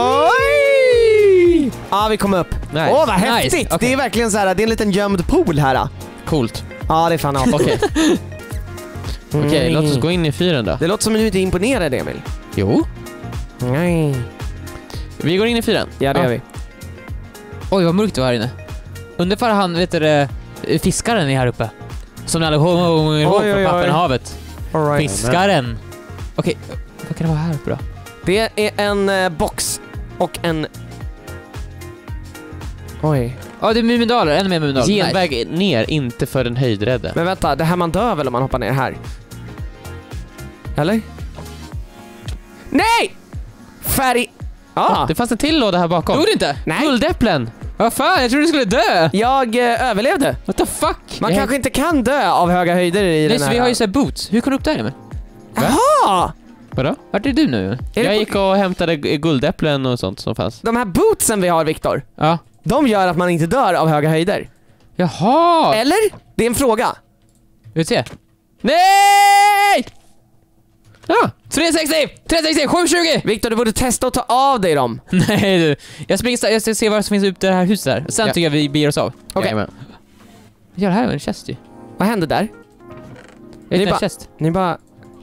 Oj! Ja, vi kom upp. Åh, Nice. vad Nice. häftigt! Okej. Det är verkligen så här, det är en liten gömd pool här. Coolt. Ja, det är fan allt. Okej. Okej, låt oss gå in i fyren då. Det låter som du inte är imponerad, Emil. Jo. Nej. Vi går in i fyren. Ja, det Ja. gör vi. Oj, vad mörkt det var här inne. Undrar för han, vet du det, fiskaren är här uppe. Som ni alla kommer ihåg Oj, från oj, oj. Pappenhavet. All right. Fiskaren. Okej, vad kan det vara här uppe då? Det är en eh, box och en... Oj. Ja, det är Mumindaler. Ännu mer Mumindaler. Nice. Genväg ner, inte för den höjdrädde. Men vänta, det här man dör väl om man hoppar ner här? Eller? Nej! Färg... Ja, Det fanns en till låda här bakom. Gjorde det inte? nej. Guldäpplen! Vad fan, jag trodde du skulle dö! Jag eh, överlevde. What the fuck? Man Jag- kanske inte kan dö av höga höjder i Nej, den så här... vi har ju såhär boots. Hur kom du upp där med? Jaha! Vadå? Vart är du nu? Är det Jag på- gick och hämtade gu- guldäpplen och sånt som fanns. De här bootsen vi har, Victor, Ja. de gör att man inte dör av höga höjder. Jaha! Eller? Det är en fråga. Vill du se? Nej! Ja! tre sextio! tre sextio! sju tjugo! Victor, du borde testa att ta av dig dem. Nej du. Jag springer så- jag ska se vad som finns ute i det här huset där. Sen Ja. tycker jag vi beger oss av. Okej. Jajamän. Ja, det här är en chest ju. Vad hände där? Jag Det är är en bara- chest. Ni bara...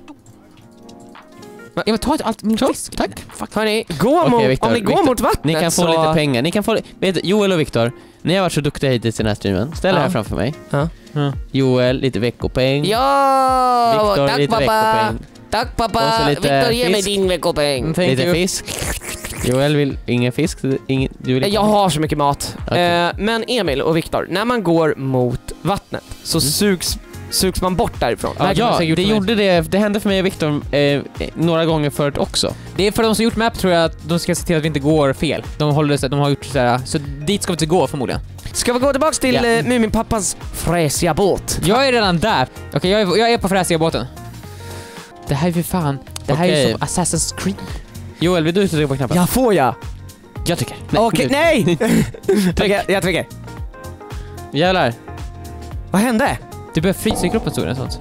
Ja, men ta inte allt min Så, fisk. tack. Hörni, gå Okej, mot, Victor, om ni går Victor. mot vattnet Ni kan få så... lite pengar. Ni kan få... Vet, du, Joel och Victor, ni har varit så duktiga hittills i den här streamen. Ställ er Ja. här framför mig. Ja. Ja. Joel, lite veckopeng. Ja! Victor, Tack lite pappa! veckopeng. Tack Och pappa! så lite Victor, ge mig fisk. din veckopeng. Thank Lite you. fisk. Joel vill ingen fisk. Ingen, du vill inte Jag har så mycket mat. Okej. Eh, men Emil och Victor, när man går mot vattnet så sugs, sugs man bort därifrån. Ja, Ja, säkert gjort det med- gjorde det. Det hände för mig och Victor eh, några gånger förut också. Det är för de som gjort map tror jag att de ska se till att vi inte går fel. De håller så de har gjort så här, så dit ska vi inte gå förmodligen. Ska vi gå tillbaks till Ja. eh, Muminpappas fräsiga båt? Jag är redan där. Okej, jag, är, jag är på fräsiga båten. Det här är för fan. Det här är Okej. ju som Assassin's Creed. Joel, vill du trycka på knappen? Ja, får jag? Jag tycker. Okej, du. nej! Okej, jag trycker. Jävlar. Vad hände? Det börjar frysa i kroppen stod det sånt.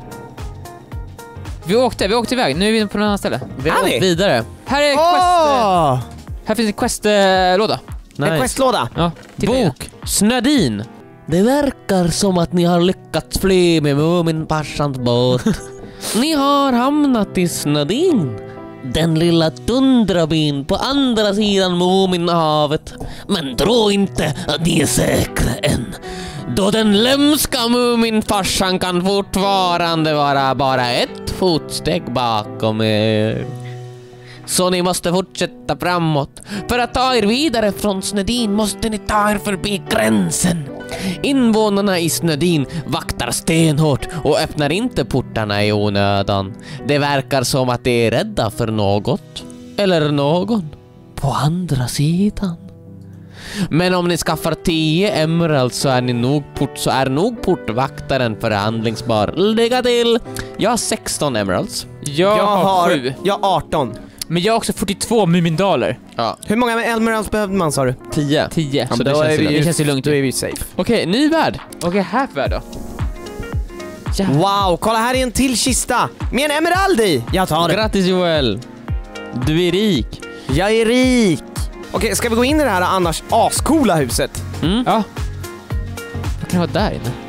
Vi åkte, vi åkte iväg. Nu är vi på något annat ställe. Vi har Är vi? gått vidare. Här är quest... eh, Åh! Här finns en questlåda. En Nice. questlåda. Ja, titta igen. Bok. Snödin. Det verkar som att ni har lyckats fly med Muminparsans båt. Ni har hamnat i Snödin. Den lilla tundrabyn på andra sidan Muminhavet. Men tro inte att ni är säkra än. Då den lömska Muminfarsan kan fortfarande vara bara ett fotsteg bakom er. Så ni måste fortsätta framåt. För att ta er vidare från Snödin måste ni ta er förbi gränsen. Invånarna i Snödin vaktar stenhårt och öppnar inte portarna i onödan. Det verkar som att de är rädda för något eller någon på andra sidan. Men om ni skaffar tio emeralds så är ni nog port, så är nog portvaktaren förhandlingsbar. Lägga till. Jag har sexton emeralds. Jag, Jag har har... sju. Jag har arton. Men jag har också fyrtiotvå Mumindaler. Ja, Hur många emeralds behövde man, sa du? tio. tio. Ja, Så men det, då känns är ju, vi- det känns ju lugnt. Då är vi safe. Okej, ny värld. Okej, här för då. Jävlar. Wow, kolla här är en till kista med en emerald i. Jag tar det. Grattis Joel! Du är rik. Jag är rik. Okej, ska vi gå in i det här annars ascoola huset? Mm. Ja. Vad kan det vara där inne?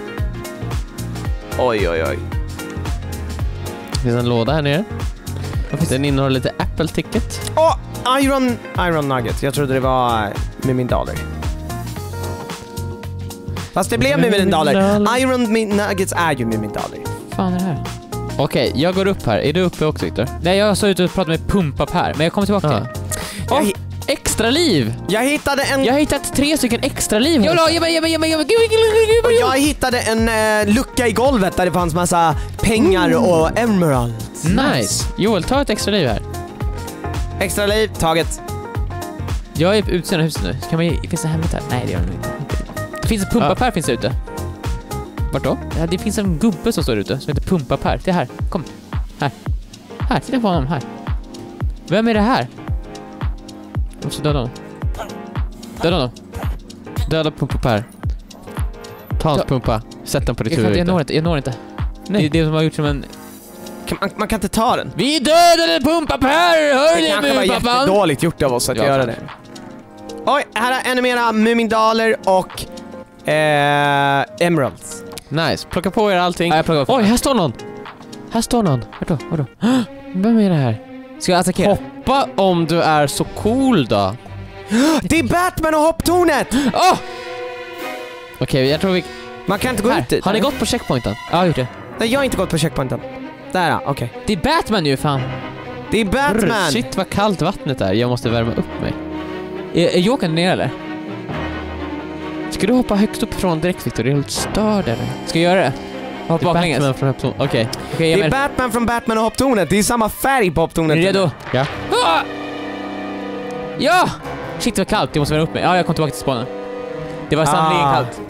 Oj, oj, oj. Det finns en låda här nere. Den innehåller lite Apple ticket. Åh, oh, Iron, Iron Nugget. Jag trodde det var med min dollar. Fast det blev med min dollar. Iron Nuggets är ju med min dollar. Fan är det här? Okej, jag går upp här. Är du uppe också, Victor? Nej, jag såg ut och pratade med Pumpa Per, men jag kommer tillbaka Ja. till det. Åh, Jag, hi- extra liv! jag hittade en... Jag har hittat tre stycken extra liv här. Jag la, ge mig, ge mig, ge mig, ge mig, Och jag hittade en eh, lucka i golvet där det fanns massa pengar och emeralds. Nice! Joel, ta ett extra liv här. Extra liv, taget. Jag är på utsidan av huset nu. Kan man, finns det hemligt här? Nej, det gör det inte. Det finns en Pumpa Ja. Per finns det ute. Vart då? Ja, det finns en gubbe som står ute som heter Pumpa Per. Det är här. Kom. Här. Här, titta på honom här. Vem är det här? Jag måste döda honom. Döda honom. Döda Pumpa Per. Ta hans Ja. pumpa. Sätt den på ditt Jag, kan, huvud. jag når inte, jag når inte. Nej. Det är det som har gjort som en... Kan, man, man kan inte ta den. Vi dödade Pumpa Per! Hör Det ni kanske var Pumpa? jättedåligt gjort av oss att Ja, göra det. Oj, här är ännu mera Mumindaler och eh, emeralds. Nice. Plocka på er allting. Ja, jag plockar upp. Oj, här står någon. Här står någon. Vart då? Vart då? Vem är det här? Ska jag attackera? Hoppa om du är så cool då. Det är Batman och hopptornet! Åh! Okej, jag tror vi... Man kan inte gå Här. ut dit. Har ni gått på checkpointen? Ja, jag har gjort det. Nej, jag har inte gått på checkpointen. Där, ja, okej. Det är Batman ju, fan. Det är Batman! Shit vad kallt vattnet är. Jag måste värma upp mig. Är, är Jokern nere eller? Ska du hoppa högst upp från direkt, Victor? Det är helt störd eller? Ska jag göra det? Hoppa Det är baklänges? Batman från Hopptorn. Okej. Okej, jag Det är är med. Batman från Batman och hopptornet. Det är samma färg på Är hopptornet. ni redo? Ja. Ah! Ja! Shit vad kallt, jag måste värma upp mig. Ja, jag kom tillbaka till spånen. Det var sannerligen Ah. kallt.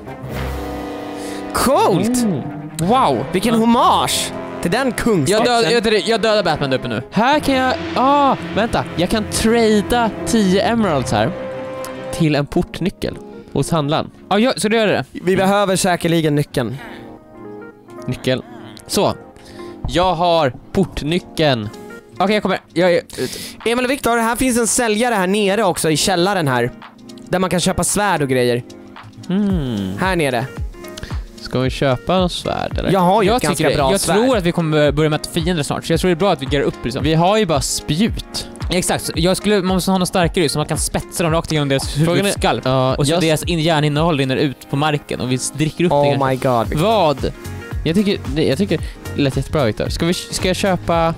Coolt! Mm. Wow. Vilken hommage till den Jag, kungspetsen. död, jag, död, jag dödar Batman där uppe nu. Här kan jag... Ah, vänta. Jag kan trada tio emeralds här till en portnyckel hos handlaren. Ja, jag, så du gör det? Vi behöver säkerligen nyckeln. Nyckel. Så. Jag har portnyckeln. Okej, jag kommer. Jag är ut. Emil och Viktor, här finns en säljare här nere också i källaren här. Där man kan köpa svärd och grejer. Mm. Här nere. Ska vi köpa något svärd eller? Jag har ju Jag ett ganska tycker det. bra Jag svärd. tror att vi kommer börja möta fiender snart, så jag tror det är bra att vi gerar upp liksom. Vi har ju bara spjut. Exakt, jag skulle, man måste ha något starkare så man kan spetsa dem rakt igenom deras Frågan är- huvudskalp. Ja, Och så jag, deras in- hjärninnehåll rinner ut på marken och vi dricker upp det. Oh kanske. my god. Victor. Vad? Jag tycker, nej, jag tycker det lät jättebra, Victor. Ska, vi, ska jag köpa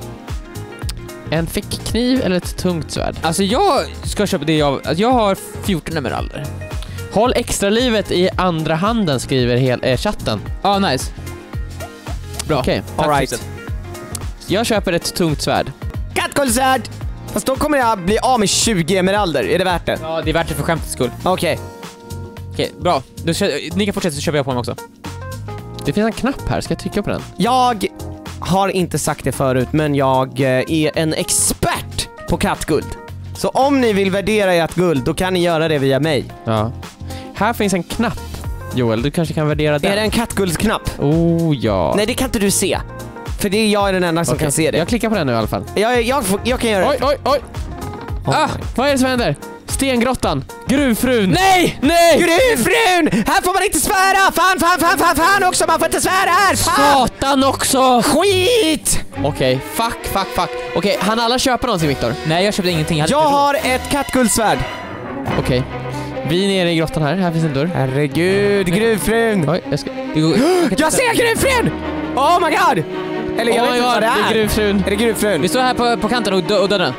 en fickkniv eller ett tungt svärd? Alltså jag ska köpa det jag... Alltså jag har fjorton emeralder. Håll extra livet i andra handen, skriver hel, eh, chatten. Ja, ah, nice. Bra. Okej, Tack, All right. Christer. jag köper ett tungt svärd. Kattkolsvärd! Fast då kommer jag bli av med tjugo emeralder. Är det värt det? Ja, det är värt det för skämtets skull. Okej. Okej, bra. Då kö- ni kan fortsätta så köper jag på mig också. Det finns en knapp här, ska jag trycka på den? Jag har inte sagt det förut, men jag eh, är en expert på kattguld. Så om ni vill värdera ert guld, då kan ni göra det via mig. Ja. Här finns en knapp. Joel, du kanske kan värdera den? Är det en kattguldsknapp? Oh ja. Nej, det kan inte du se. För det är jag är den enda som Okej, kan se det. Jag klickar på den nu i alla fall. Jag, jag, får- jag kan göra Oj, det. oj, oj! Oh Ah, my. vad är det som händer? Stengrottan! Gruvfrun! Nej! Nej! Gruvfrun! Här får man inte svära! Fan, fan, fan, fan, fan också! Man får inte svära här! Fan! Satan också! Skit! Okej, fuck, fuck, fuck. Okej, han alla köpa någonting, Victor? Nej, jag köpte ingenting. hade Jag inte råd. har ett kattguldsvärd. Okej. Vi är nere i grottan här. Här finns en dörr. Herregud, gruvfrun! Oj, jag ska... Det går... Jag ser gruvfrun! Oh my god! Eller jag Oh vet my inte god, vad det det är är. gruvfrun. Är det gruvfrun? Vi står här på, på kanten och, dö, och dödar den.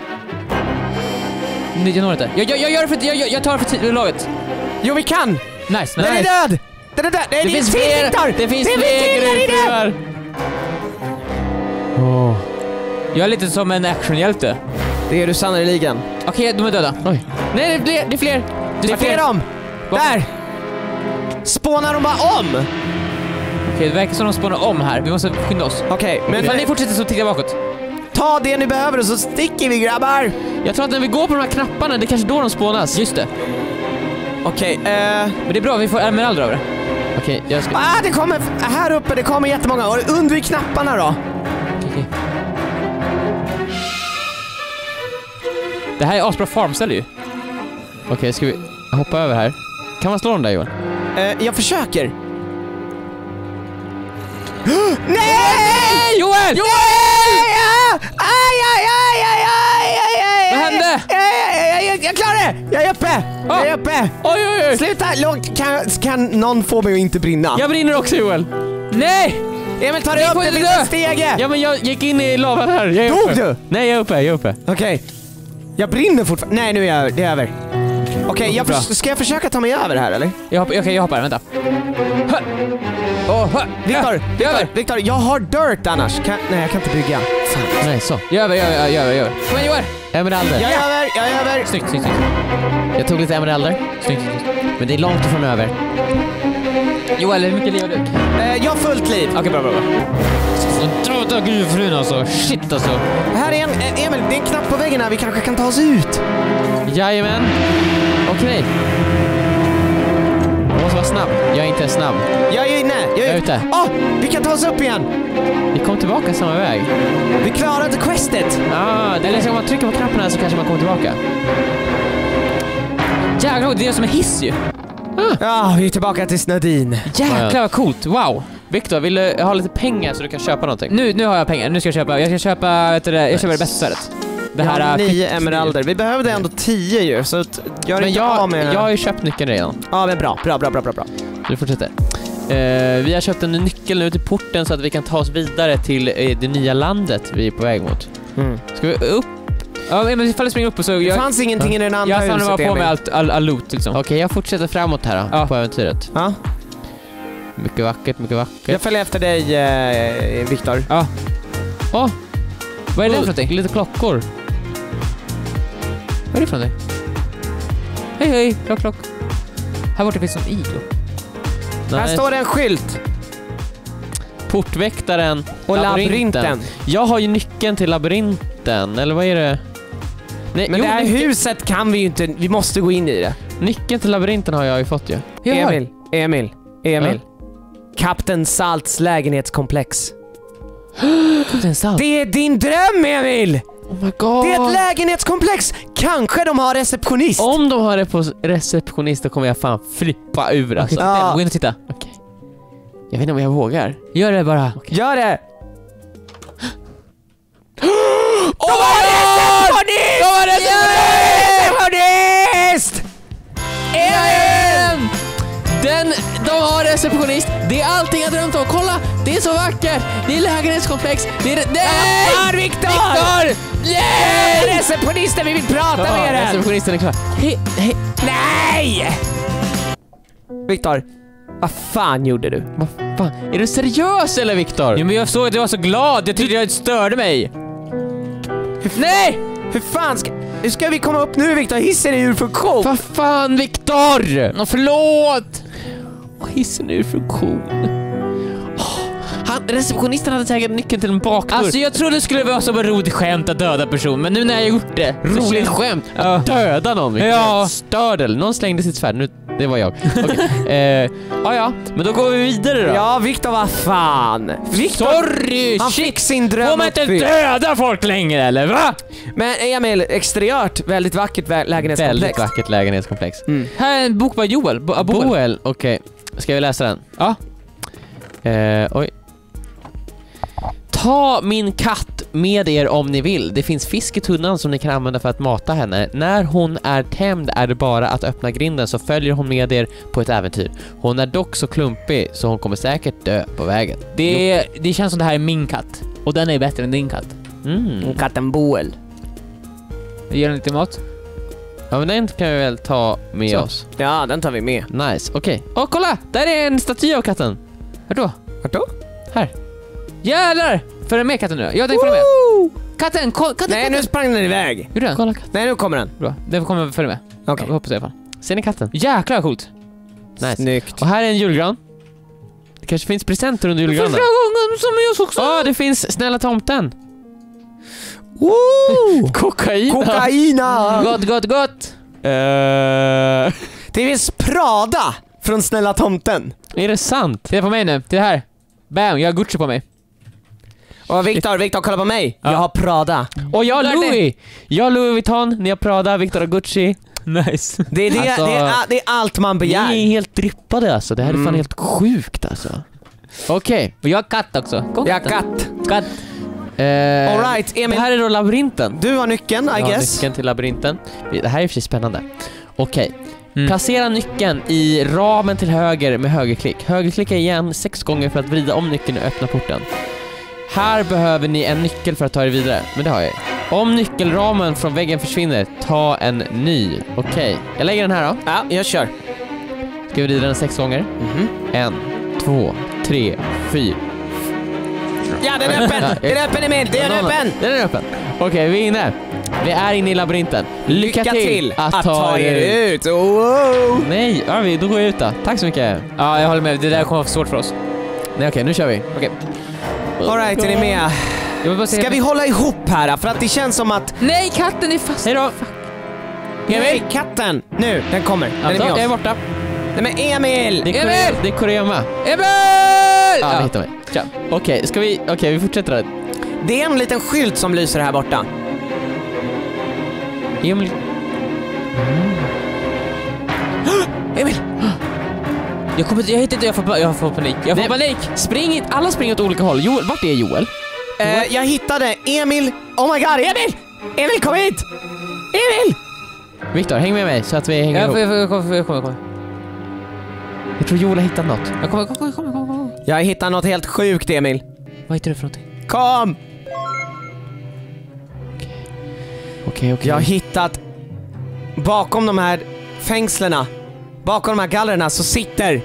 Nej, jag når inte. Jag, jag, jag gör det för... Jag, jag- jag tar det för ti- laget. Jo, vi kan! Nice, Den nice. är död! Den är död! Nej, Det det finns finns fler! Viktor! Det finns det fler till där inne! gruvfruar! Åh. Jag är lite som en actionhjälte. Det är du sannoliken. Okej, de är döda. Oj. Nej, det är fler! Det är fler! Det är fler dem! Va? Där! Spånar de bara om? Okej, det verkar som de spånar om här. Vi måste skynda oss. Okej, Men men ifall ni fortsätter så tittar jag bakåt. ta det ni behöver och så sticker vi, grabbar! Jag tror att när vi går på de här knapparna, det är kanske då de spånas. Just det. Okej, eh... Men det är bra, vi får emeralder av det. Okej, jag ska... Ah, det kommer här uppe, det kommer jättemånga. Och undvik knapparna då. Okej, okej. Det här är asbra farmställ ju. Okej, ska vi hoppa över här? Kan man slå den där, Joel? Eh, jag försöker. Nej! Joel! Joel! Aj, aj, aj, aj, aj, aj, aj. Vad hände? Jag, jag, jag, jag klarar det! Jag är uppe! Jag är uppe! Oj, oj, oj! Sluta! Låt, kan, kan någon få mig att inte brinna? Jag brinner också, Joel! Nej! Emil, ta dig upp! får Det inte finns dö. en stege! Ja, men jag gick in i lavan här. Jag är Dog uppe. du? Nej, jag är uppe, jag är uppe. Okej. Jag brinner fortfarande. Nej, nu är jag, det är över. Okej, jag Bra. förs- ska jag försöka ta mig över här, eller? Jag hoppar, okej, jag hoppar, vänta. Hö. Åh, hö. Viktor, Ja, jag är Viktor, över. Viktor, jag har dirt annars. Kan, nej, jag kan inte bygga. Fan. Nej, så. Jag är över, jag är över, jag är över, jag är över. Kom igen, Joel! Emeralder. Jag är över, jag är över. Snyggt, snyggt, snyggt. Jag tog lite emeralder. Snyggt, snyggt. Men det är långt ifrån över. Joel, hur mycket liv har du? Eh, jag har fullt liv. Okej, bra, bra, bra. Döda gruvfrun alltså. Shit alltså. Här är en, eh, Emil, det är en knapp på väggen här. Vi kanske kan ta oss ut. Jajamän. Okej. Jag måste vara snabb. Jag är inte snabb. Jag är inne. Jag Jag är är ute. Åh, vi kan ta oss upp igen. Vi kom tillbaka samma väg. Vi klarade questet. Ah, det är liksom om man trycker på knappen här så kanske man kommer tillbaka. Jävlar, det är som en hiss ju. Ja, vi är tillbaka till Snödin. Jäklar vad coolt, wow. Viktor, vill du ha lite pengar så du kan köpa någonting? Nu, nu har jag pengar, nu ska jag köpa, jag ska köpa, vet du det, jag köper det bästa svärdet. Det Vi har här... äh, nio skick- emeralder. Vi behövde ändå tio ju, så att gör Men inte jag, av med... jag har ju köpt nyckeln redan. Ja, men bra, bra, bra, bra, bra, bra. Du fortsätter. Eh, vi har köpt en nyckel nu till porten så att vi kan ta oss vidare till eh, det nya landet vi är på väg mot. Mm. Ska vi upp? Ja, men ifall jag springer upp och så... Det Jag, fanns ingenting i den andra jag huset, samlar bara på Emil. mig allt, all, all loot liksom. Okej, jag fortsätter framåt här då, Ja. på äventyret. Ja, Mycket vackert, mycket vackert. jag följer efter dig, eh, Viktor. Ja. Åh! Vad är det oh, för någonting? Lite klockor. Vad är det för någonting? Hej, hej, klock, klock. Här borta finns en iglo. Här Nej, står det en skylt. portväktaren Och labyrinten. Jag har ju nyckeln till labyrinten, eller vad är det? Nej, Men jo, det här nyckeln, huset kan vi ju inte... Vi måste gå in i det. nyckeln till labyrinten har jag ju fått ju. Jag har- Emil, Emil, Emil. Kapten Salts lägenhetskomplex. Kapten Salt. Det är din dröm, Emil! Oh my god. Det är ett lägenhetskomplex! Kanske de har receptionist? Om de har det på receptionist då kommer jag fan flippa ur alltså. Okej, Ja. gå in och titta. Okej. Jag vet inte om jag vågar. Gör det bara. Gör det! Åh, oh my god! De har receptionist! En! Den, de har receptionist. Det är allting jag drömt om. Kolla, det är så vackert. Det är lägenhetskomplex. Det är... Nej! Fan, Viktor! Viktor! Nej! Receptionisten, vi vill prata Ja, med den! receptionisten är klar. Hej, hej. Nej! Viktor, vad fan gjorde du? Vad fan? Är du seriös eller, Viktor? Jo, men jag såg att du var så glad. Jag trodde jag störde mig. Nej! Hur fan ska... Hur ska vi komma upp nu, Viktor? Hissen är ur funktion! Vad fan, Viktor? Nå, förlåt! Hissen är ur funktion. Oh, han, receptionisten hade säkert nyckeln till en bakdörr. Alltså jag trodde det skulle vara så roligt skämt att döda person, men nu när jag har gjort det... så roligt känns- skämt. Ja. Att döda någon, Viktor. Ja. Stördel. Någon slängde sitt svärd. Nu, det var jag. Okej. eh, ja, ja. Men då går vi vidare då. Ja, Viktor, vad fan? Viktor, Sorry! han shit. fick sin dröm Får man inte uppfylld. döda folk längre eller va? Men Emil, exteriört, väldigt vackert vä- lägenhetskomplex. Väldigt vackert lägenhetskomplex. Mm. Här är en bok av Joel. Bo- av Boel. Boel, okej. Ska vi läsa den? Ja. Eh, oj. Ta min katt med er om ni vill. Det finns fisk i tunnan som ni kan använda för att mata henne. När hon är tämd är det bara att öppna grinden så följer hon med er på ett äventyr. Hon är dock så klumpig så hon kommer säkert dö på vägen. Det, det känns som det här är min katt. Och den är bättre än din katt. Mm. Katten Boel. Jag ger den lite mat. Ja, men den kan vi väl ta med Så. oss. Ja, den tar vi med. Nice, okej. Åh, kolla! Där är en staty av katten. Vadå? Vart då? Här. Jävlar! Följ med katten nu. Jag tänkte följa med. Katten, ko- katten, Nej, nu katten. sprang den iväg. Gjorde den? Kolla katten. Nej, nu kommer den. Bra, den kommer följa med. Okej. Ja, hoppas jag i alla fall. Ser ni katten? Jäklar coolt. Nice. Snyggt. Och här är en julgran. Det kanske finns presenter under julgranen. gången som jag också. Ja, det finns Snälla tomten. Woo! Kokain. Kokaina! Gott, gott, gott. Eh, Det finns Prada från Snälla tomten. Är det sant? Titta på mig nu, titta här. Bam, jag har Gucci på mig. Och Victor, Victor, kolla på mig. Ja. Jag har Prada. Och jag har Där är Louis! Jag har Louis Vuitton, ni har Prada, Victor har Gucci. Nice. Det är, det, Alltså- det, är, det är allt man begär. Ni är helt drippade alltså, det här är fan Mm. helt sjukt alltså. Okej. Och jag har katt också. Kom, Jag har katten. katt. Katt. Eh, All right, Det Emil. här är då labyrinten. Du har nyckeln, I Jag har guess. nyckeln till labyrinten. Det här är i och för sig spännande. Okej. Mm. Placera nyckeln i ramen till höger med högerklick. Högerklicka igen sex gånger för att vrida om nyckeln och öppna porten. Här behöver ni en nyckel för att ta er vidare. Men det har jag. Om nyckelramen från väggen försvinner, ta en ny. Okej. Jag lägger den här då. Ja, jag kör. Ska vi vrida den sex gånger? Mhm. En, två, tre, fyra. Ja, den är öppen! Den är öppen, Emil! Den är öppen! Den är öppen. Okej, vi är inne. Vi är inne i labyrinten. Lycka, till att, ta er ut. ut! Wow. Nej, ja, vi, då går jag ut då. Tack så mycket. Ja, jag håller med. Det där kommer vara svårt för oss. Nej, okej, nu kör vi. Okej. All right, är ni med? Jag vill bara säga... Ska vi hålla ihop här? För att det känns som att... Nej, katten är fast. Hej då. Emil, katten! Nu, den kommer. Den är Alltså, med jag är oss. borta. Nej men Emil! Det är, Emil! Korea, det är Koreama. Emil! Ja, ni hittar mig. Tja. Okej, ska vi... Okej, vi fortsätter där. Det är en liten skylt som lyser här borta. Emil... Emil! Jag kommer jag hittar inte, jag får, jag får panik. Jag får Nej. panik! Spring inte, alla springer åt olika håll. Joel, vart är Joel? Eh, jag hittade Emil... Oh my god, Emil! Emil, kom hit! Emil! Viktor, häng med mig så att vi hänger Jag, ihop. får, jag, får, jag, kommer, jag kommer, jag kommer. Jag tror Joel har hittat något. Jag kommer, jag kommer, jag kommer, jag kommer. Jag hittade något helt sjukt, Emil. Vad heter det för någonting? Kom! Okej, okej. Jag har hittat... Bakom de här fängslena, bakom de här gallerna så sitter...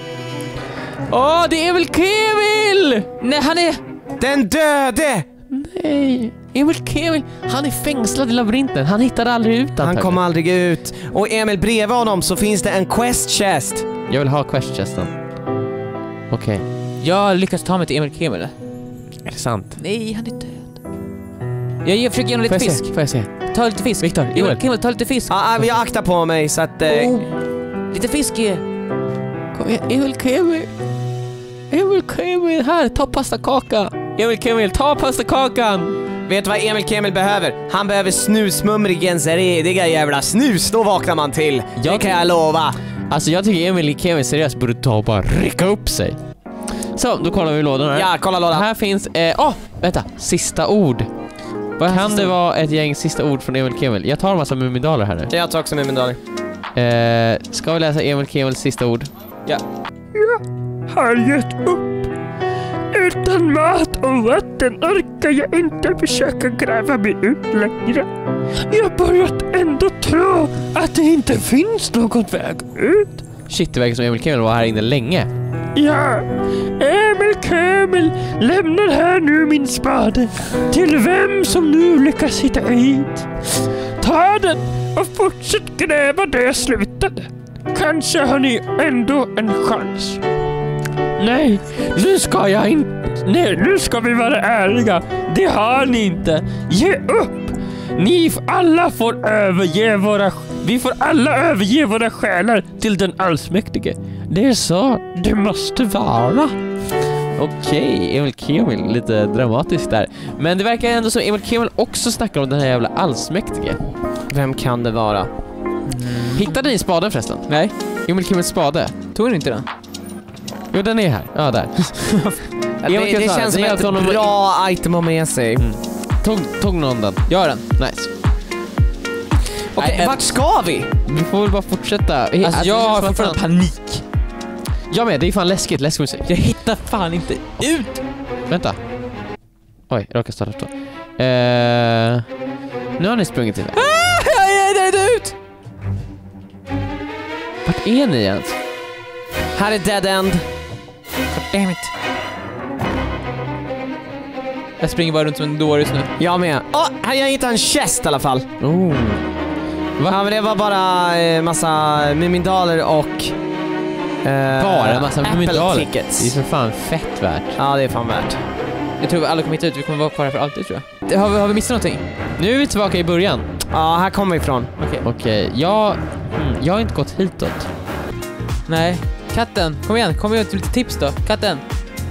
Åh, det är väl Kevil! Nej, han är... Den döde! Nej, Emil Kevil. Han är fängslad i labyrinten. Han hittade aldrig ut Han kom aldrig ut. Och Emil, bredvid honom så finns det en quest chest. Jag vill ha quest chesten. Okej, Jag lyckas ta mig till Emil Kemel. är det sant? Nej, han är död. Jag, jag försöker ge honom Får lite jag fisk. se? Får jag se? Ta lite fisk. Victor, Emil Joel. Kemel, ta lite fisk. Ja, ah, jag aktar på mig så att... Eh, Oh, lite fisk är... Kom igen, Emil Kevil. Emil Kevil, här, ta pastakaka. Emil Kevil, ta pastakakan. Vet du vad Emil Kemel behöver? Han behöver snusmumrigens rediga jävla snus. Då vaknar man till. Jag det kan jag lova. Alltså jag tycker Emil Kevil seriöst borde ta och bara rycka upp sig. Så, då kollar vi lådan här. Ja, kolla lådan. Här finns... Åh, eh, oh, vänta. Sista ord. Vad Kan det vara ett gäng sista ord från Emil Kemil? Jag tar en massa mumindaler här nu. Jag tar också med min daler. Eh, ska vi läsa Emil Kemils sista ord? Ja. Har gett upp. Utan mat och vatten orkar jag inte försöka gräva mig ut längre. Jag börjat ändå tro att det inte finns någon väg ut. Shit, det verkar som Emil Kemil var här inne länge. Ja, Emil Kemel lämnar här nu min spade till vem som nu lyckas hitta hit. Ta den och fortsätt gräva där jag slutade. Kanske har ni ändå en chans. Nej, nu ska jag inte... Nej, nu ska vi vara ärliga. Det har ni inte. Ge upp! Ni f- alla får överge våra... Vi får alla överge våra själar till den allsmäktige. Det är så det måste vara. Okej, Emil Kemil, lite dramatiskt där. Men det verkar ändå som Emil Kemil också snackar om den här jävla allsmäktige. Vem kan det vara? Hittade ni spaden förresten? Nej, Emil Kemils spade? tog ni inte den? Jo, den är här. Ja, där. Det, Emil det Kemil, känns som det är ett att honom- bra item att ha med sig. Mm. Tog, tog någon den? Gör den. Nice. Okej, Nej, vart ska vi? Vi får väl bara fortsätta. Alltså, Alltså, jag har det känns som fortfarande att panik. fan- Jag med, det är fan läskigt. Läskig musik. Jag hittar fan inte ut. Vänta. Oj, jag råkade starta upp då. Eh, nu har ni sprungit iväg. Ah, jag är inte ut. Vart är ni ens? Här är dead end. God damn it. Jag springer bara runt som en dåre just nu. Jag med. Åh, här jag hittade en chest i alla fall. Oh. Va? Ja, men det var bara eh, massa mumindaler och... Eh, Bara en massa Apple mumindaler. Det är tickets. för fan fett värt. Ja, det är fan värt. Jag tror vi alla kommer hitta ut. Vi kommer vara kvar här för alltid, tror jag. Det- Har vi, har vi missat någonting? Nu är vi tillbaka i början. Ja, här kommer vi ifrån. Okej. Okej, jag, mm, jag har inte gått hitåt. Nej. Katten, kom igen, kom igen till lite tips då. Katten.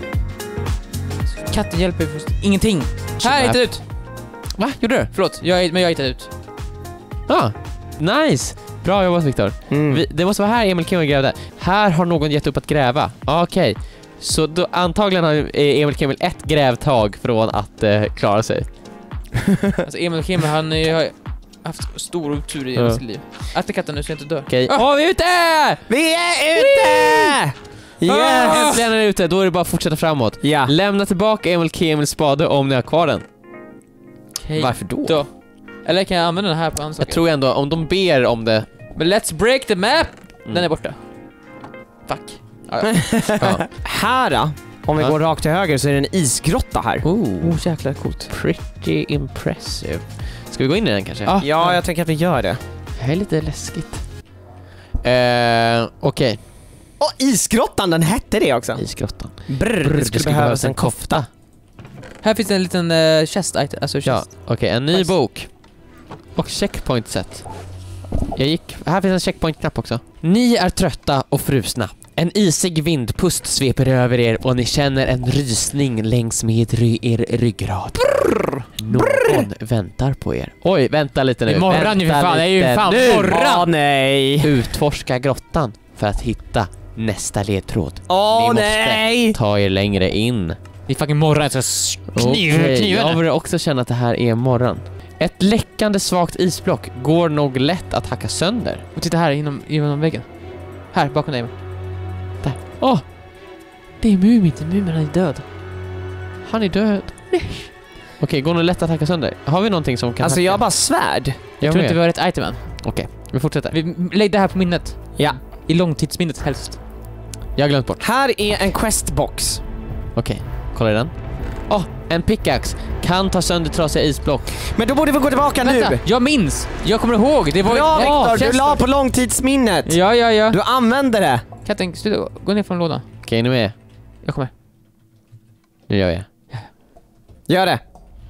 Katten hjälper ju först. Ingenting. Här, hittade ut. Va? Gjorde du? Förlåt, jag, men jag hittade ut. Ja, nice. Bra jobbat, Viktor. Mm. Vi- Det måste vara här Emil Kimmel grävde. Här har någon gett upp att gräva. Ah, Okej. Så då, antagligen har eh, Emil Kimmel ett grävtag från att eh, klara sig. Alltså Emil Kimmel, han eh, har haft stor otur i Ja. sitt liv. Äta katten nu så jag inte dör. Okej. Ah! Åh, vi är ute! Vi är ute! Yes! Äntligen är ni ute, då är det bara att fortsätta framåt. Ja. Lämna tillbaka Emil Kimmels spade om ni har kvar den. Okej. Varför då? Då. Eller kan jag använda den här på andra Jag saker? tror ändå, om de ber om det... Men let's break the map! Mm. Den är borta. Fuck. Ja, ja. Ja. Här då, om vi Ja. går rakt till höger så är det en isgrotta här. Oh, Oh, jäklar coolt. pretty impressive. Ska vi gå in i den kanske? Ja. Ja, jag tänker att vi gör det. Det här är lite läskigt. Eh, Okej. Åh, isgrottan, den hette det också. Isgrottan. Brr, det skulle behövas en kofta. Här finns en liten uh, chest item, alltså Ja, chest. okej. En ny Nice. bok. Och checkpoint set. Jag gick... Här finns en checkpoint-knapp också. Ni är trötta och frusna. En isig vindpust sveper över er och ni känner en rysning längs med ry- er ryggrad. Brr, Någon väntar på er. Oj, vänta lite nu. Det är morgon ju för Vänta fan, det är ju lite fan nu. morgon. Åh nej! Utforska grottan för att hitta nästa ledtråd. Åh Ni måste nej! ta er längre in. Det är fucking morgon, så s- kniv, Okej, kniven. jag börjar också känna att det här är morgon. Ett läckande svagt isblock går nog lätt att hacka sönder. Och titta här, inom, inom väggen. Här, bakom dig. Åh, Det är Mumin, det är Mumin, han är död. han är död. Okej, går nog lätt att hacka sönder. Har vi någonting som kan Alltså hacka? jag har bara svärd. Jag Jag tror med. inte vi har ett item än. Okej, vi fortsätter. Vi, lägg det här på minnet. Ja. I långtidsminnet helst. Jag har glömt bort. Här är en questbox. Okej, kolla i den. Åh, en pickaxe. Kan ta sönder trasiga isblock. Men då borde vi gå tillbaka Vänta, nu. jag minns! Jag kommer ihåg, det var ju... Bra Ja, Viktor, du Chester. la på långtidsminnet. Ja, ja, ja. Du använder det. Katten, sluta, gå ner från lådan. Okej, är ni med? Jag kommer. Nu gör jag. Gör det.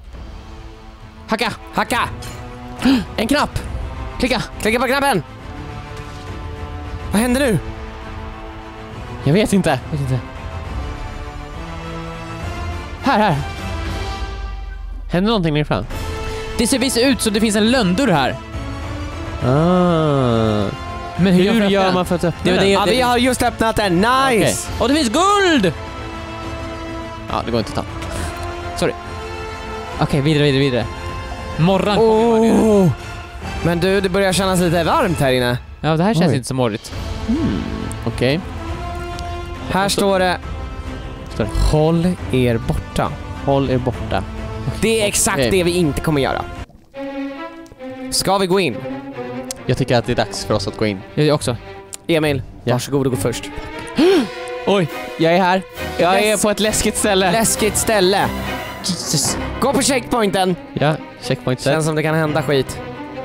Hacka! Hacka. En knapp! Klicka! Klicka på knappen. Vad händer nu? Jag vet inte. Vet inte. Här, här. Händer någonting längre fram? Det ser visst ut som det finns en lönndörr här. Ah. Men hur, Hur jag gör man för att öppna Det var den? det- Ja, vi har just öppnat den. Nice. Okej. Och det finns guld! Ja, det går inte att ta. Okej, vidare, vidare, vidare. Morgon kommer ju vara nere. Oh. Men du, det börjar kännas lite varmt här inne. Ja, det här känns Oj. inte så morrigt. Okej. Här står det... Står det? Håll er borta. Håll er borta. Det är exakt Okej. det vi inte kommer göra. Ska vi gå in? Jag tycker att det är dags för oss att gå in. Jag också. Emil, Ja. varsågod och gå först. Oj, jag är här. Jag är Läs- på ett läskigt ställe. Läskigt ställe. Jesus. Gå på checkpointen. Ja, checkpoint set. Känns som det kan hända skit.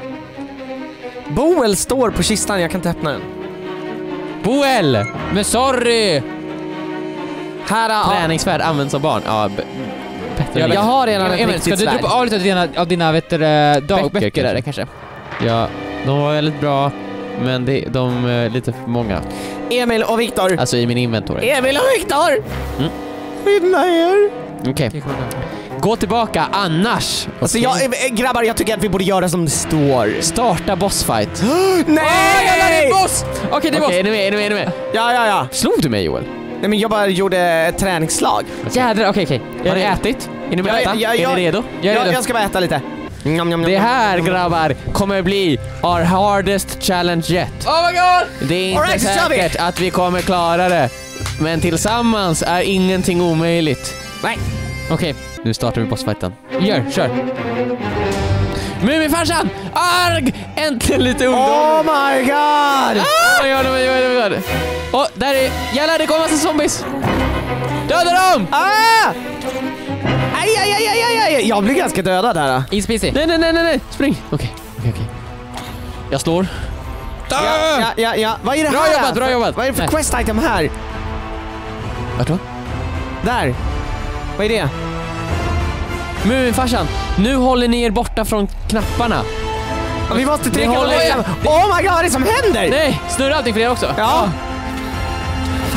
Boel står på kistan, jag kan inte öppna den. Boel! Men sorry! Här är... Träningsvärd används av barn. Ja, b- bättre Jag, än jag har redan ett Emil, ska riktigt du svärd. droppa av lite av dina, av dina vet du, eh, dagböcker kanske. där kanske? Ja, de var väldigt bra, men det, de är lite för många. Emil och Viktor. Alltså i min inventory. Emil och Viktor! Mm. Skynda er! Okej, gå tillbaka annars. Alltså Okej. jag, äh, grabbar, jag tycker att vi borde göra som det står. Starta bossfight. Nej! Jävlar, det är boss! Okej, det är Okej, är boss! ni med? Är ni med? Är ni med? Ja, ja, ja. Slog du mig, Joel? Nej, men jag bara gjorde ett träningsslag. Jädrar, okej, okej. Har ni ätit? Är ni med Ja, att äta? ja, Är ja. ni redo? Jag är Jag, redo. jag ska bara äta lite. Njam, njam, njam. Det här, grabbar, kommer bli our hardest challenge yet. Oh my god! Det är inte All right, så kör vi. säkert att vi kommer klara det. Men tillsammans är ingenting omöjligt. Nej. Okej, nu startar vi bossfighten. Gör, kör. Muminfarsan! Arg! Äntligen lite ungdom! Oh my god! Oh my god, oh my god, oh my god. Och där är... Jävlar, det kommer massa zombies! Döda dem! Ah! Aj, aj, aj, aj, aj, aj. Jag blir ganska dödad här. Easy peasy. Nej, nej, nej, nej, nej. Spring! Okej, okej, okej. Jag slår. Ja, ja, ja, ja. Vad är det Bra här? jobbat, bra jobbat. Vad är det för Nej. quest item här? Vart då? Där. Vad är det? Muminfarsan, nu håller ni er borta från knapparna. Ja, vi måste trycka Det på håller det. jag. Oh my god, vad är det som händer? Nej, snurra allting för er också. Ja.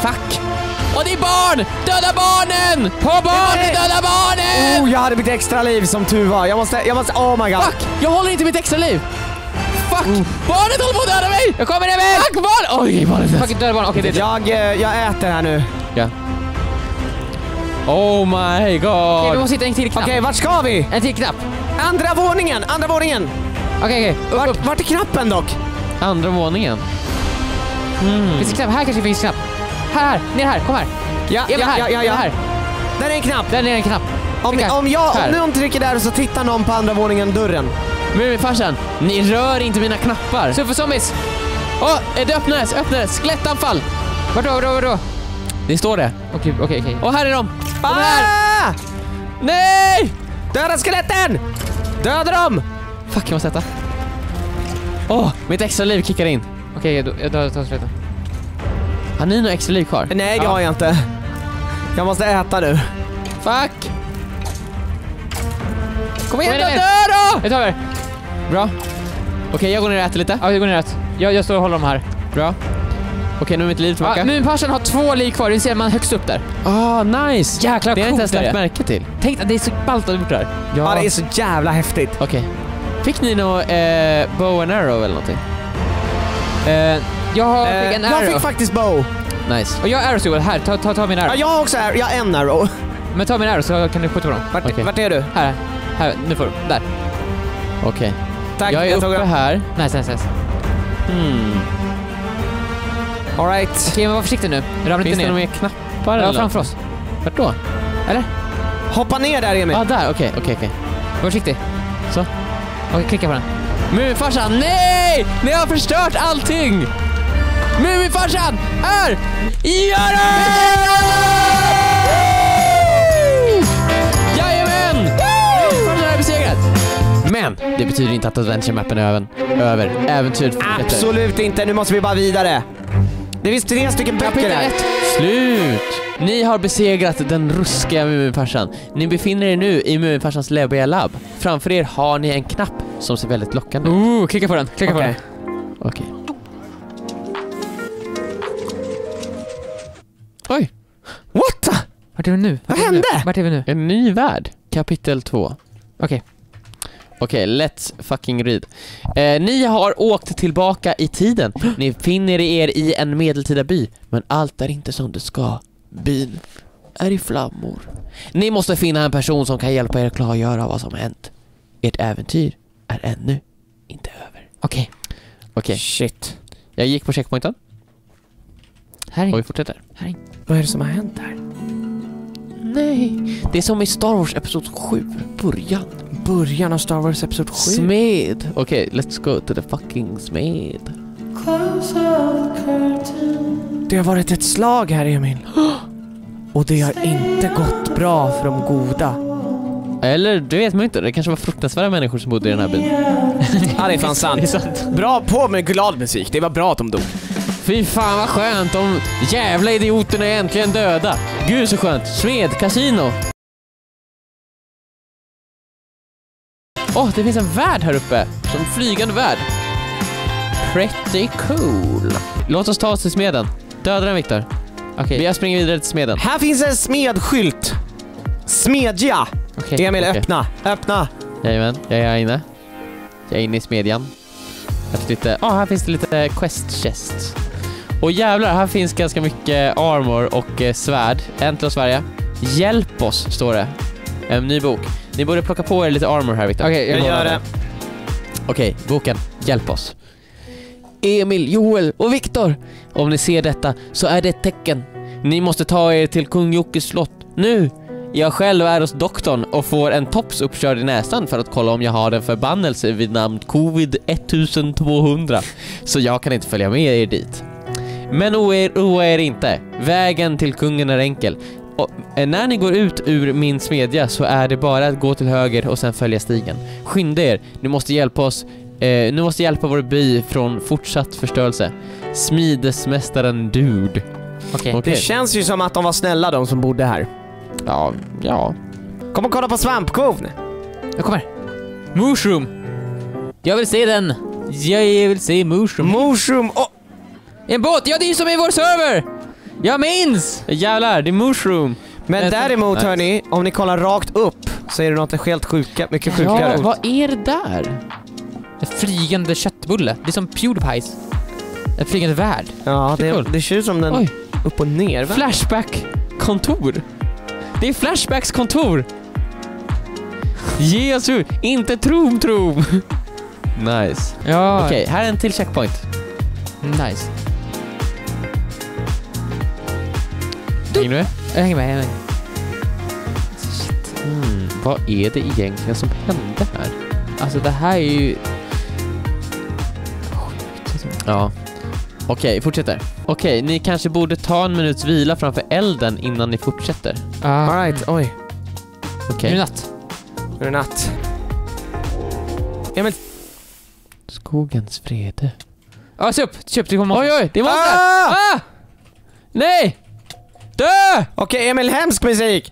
Fuck! Och det är barn! Döda barnen! På barn! Döda barnen! Oh, jag hade mitt extra liv som tur var. Jag måste, jag måste, oh my god. Fuck! Jag håller inte mitt extra liv! Fuck! Barnet håller på att döda mig! Jag kommer över! Fuck barn! Oj, barnet död. Fuck, döda barn. Okej, det är det. Jag, eh, jag äter här nu. Ja. Oh my god! Okej, vi måste hitta en till knapp. Okej, vart ska vi? En till knapp. Andra våningen, andra våningen. Okej, okej. Upp, Vart, upp. vart är knappen dock? Andra våningen. Finns det knapp? Här kanske finns knapp. Här, här. Ner här. Kom här. Ja, Emil, ja, här. ja, ja, ja. Här. Där är en knapp. Där är en knapp. Om, Trycka. om jag, Här. om någon trycker där så tittar någon på andra våningen dörren. Muminfarsan, ni rör inte mina knappar. Super zombies. Åh, det öppnades, öppnades. Skelettanfall. Vart då, vart då, vart då? Det står det. Okej, okej, okej. Och här är de. De Ah! här. Nej! Döda skeletten! Döda dem! Fuck, jag måste äta. Åh, mitt extra liv kickar in. Okej, jag jag tar tar slutet. Har ni några extra liv kvar? Nej, det Ja. har jag inte. Jag måste äta nu. Fuck! Kom Kom igen, igen, dö Emil. då! Jag tar över. Bra. Okej, jag går ner och äter lite. Ja, det går ner rätt. Jag, jag står och håller dem här. Bra. Okej, nu är mitt liv tillbaka. Ja, Muminfarsan har två liv kvar. Det ser man högst upp där. Ah, nice! Jäklar, det har jag inte ens coolt är lagt det. märke till. Tänk att det är så ballt att du gjort det här. Ja, det är så jävla häftigt. Okej. Fick ni någon eh, bow and arrow eller någonting? Eh, jag har Eh, fick en jag arrow. fick faktiskt bow. Nice. Och jag har arrow så här. Ta, ta, ta min arrow. Ja, jag har också här. Jag har en arrow. Men ta min arrow så kan du skjuta på dem. Vart, Okej. vart är du? Här. Här. Nu får du. Där. Okej. Tack. Jag är tog uppe den. här. Nice, nice, nice. Hmm. All right. Okej, men var försiktig nu. Ramla Finns inte det ner. några mer knappar Ja, eller? framför oss. Vart då? Eller? Hoppa ner där, Emil. Ah, där. Okej, okej, okej. Var försiktig. Så. Okej, klicka på den. Muminfarsan, nej! Ni har förstört allting! Muminfarsan är... Gör det! Jajamän! Muminfarsan är besegrad. Men det betyder inte att adventure-mappen är över. över. Äventyret fortsätter. Absolut inte. Nu måste vi bara vidare. Det finns tre stycken böcker Kapitel här. ett. Slut! Ni har besegrat den ruskiga Muminfarsan. Ni befinner er nu i Muminfarsans läbbiga labb. Framför er har ni en knapp som ser väldigt lockande ut. Ooh, klicka på den. Klicka på Okej. den. Okej. Oj! What the? Vart är vi nu? Vad Vart är vi nu? hände? Vart är vi nu? En ny värld. Kapitel två. Okej. Okej, let's fucking read. Eh, ni har åkt tillbaka i tiden. Ni finner er i en medeltida by. Men allt är inte som det ska. Byn är i flammor. Ni måste finna en person som kan hjälpa er klargöra vad som har hänt. Ert äventyr är ännu inte över. Okej. Okej, Shit. jag gick på checkpointen Här och är vi fortsätter. Här är Vad är det som har hänt här? Nej, det är som i Star Wars episod sju, början. Början av Star Wars episod sju. Smed. Okej, let's go to the fucking smed. Det har varit ett slag här, Emil. Och det har inte gått bra för de goda. Eller, det vet man inte. Det kanske var fruktansvärda människor som bodde i den här byn. Ja, det är fan sant. Det är sant. Bra på med glad musik. Det var bra att de dog. Fy fan vad skönt, de jävla idioterna är äntligen döda. Gud så skönt. Smed, kasino. Åh, oh, det finns en värld här uppe. Som flygande värld. Pretty cool. Låt oss ta oss till smeden. Döda den, Viktor. Okej. Jag springer vidare till smeden. Här finns en smedskylt. Smedja. Okej. Emil, Okej. öppna. Öppna. Jajamän, jag är inne. Jag är inne i smedjan. Här finns lite, ah, här finns det lite quest chests. Och jävlar, här finns ganska mycket armor och eh, svärd. Äntligen Sverige. Hjälp oss, står det. En ny bok. Ni borde plocka på er lite armor här, Victor. Okej, Jag gör det. Okej, boken. Hjälp oss. Emil, Joel och Viktor. Om ni ser detta så är det ett tecken. Ni måste ta er till kung Jockes slott. Nu! Jag själv är hos doktorn och får en tops uppkörd i näsan för att kolla om jag har en förbannelse vid namn covid ettusentvåhundra. Så jag kan inte följa med er dit. Men oroa er inte. Vägen till kungen är enkel. Och när ni går ut ur min smedja så är det bara att gå till höger och sen följa stigen. Skynda er. Ni måste hjälpa oss. Eh, nu måste hjälpa vår by från fortsatt förstörelse. Smidesmästaren Dude. Okej. Okej. Det känns ju som att de var snälla, de som bodde här. Ja, ja. Kom och kolla på svampkovn. Jag kommer. Mushroom. Jag vill se den. Jag vill se mushroom. Mushroom. Oh, En båt. Ja, det är som i vår server. Jag minns! Jävlar, det är mushroom. Men Jag tror- däremot Nej. hörni, om ni kollar rakt upp så är det något helt sjuka, mycket sjukare. Ja, vad är det där? En flygande köttbulle. Det är som Pewdiepies. En flygande värld. Ja, det, Cool. det ser ut som den Oj, upp och ner. Va? Flashback-kontor. Det är Flashbacks kontor. Ge oss ur, inte trom trom. Nice. Ja, Okej, här är en till checkpoint. nice. Hänger du med? Jag hänger med, jag hänger med. Mm, vad är det egentligen som hände här? Alltså det här är ju... Ja. Okej, fortsätter. Okej, ni kanske borde ta en minuts vila framför elden innan ni fortsätter. Ah. All right, oj. Okej. Är det natt? Nu är det natt. Emil. Skogens vrede. Ja, se upp! Se upp, det kommer Oj, oj, det är monster! Ah! Ah! Nej! Dö! Okej, Emil, hemsk musik!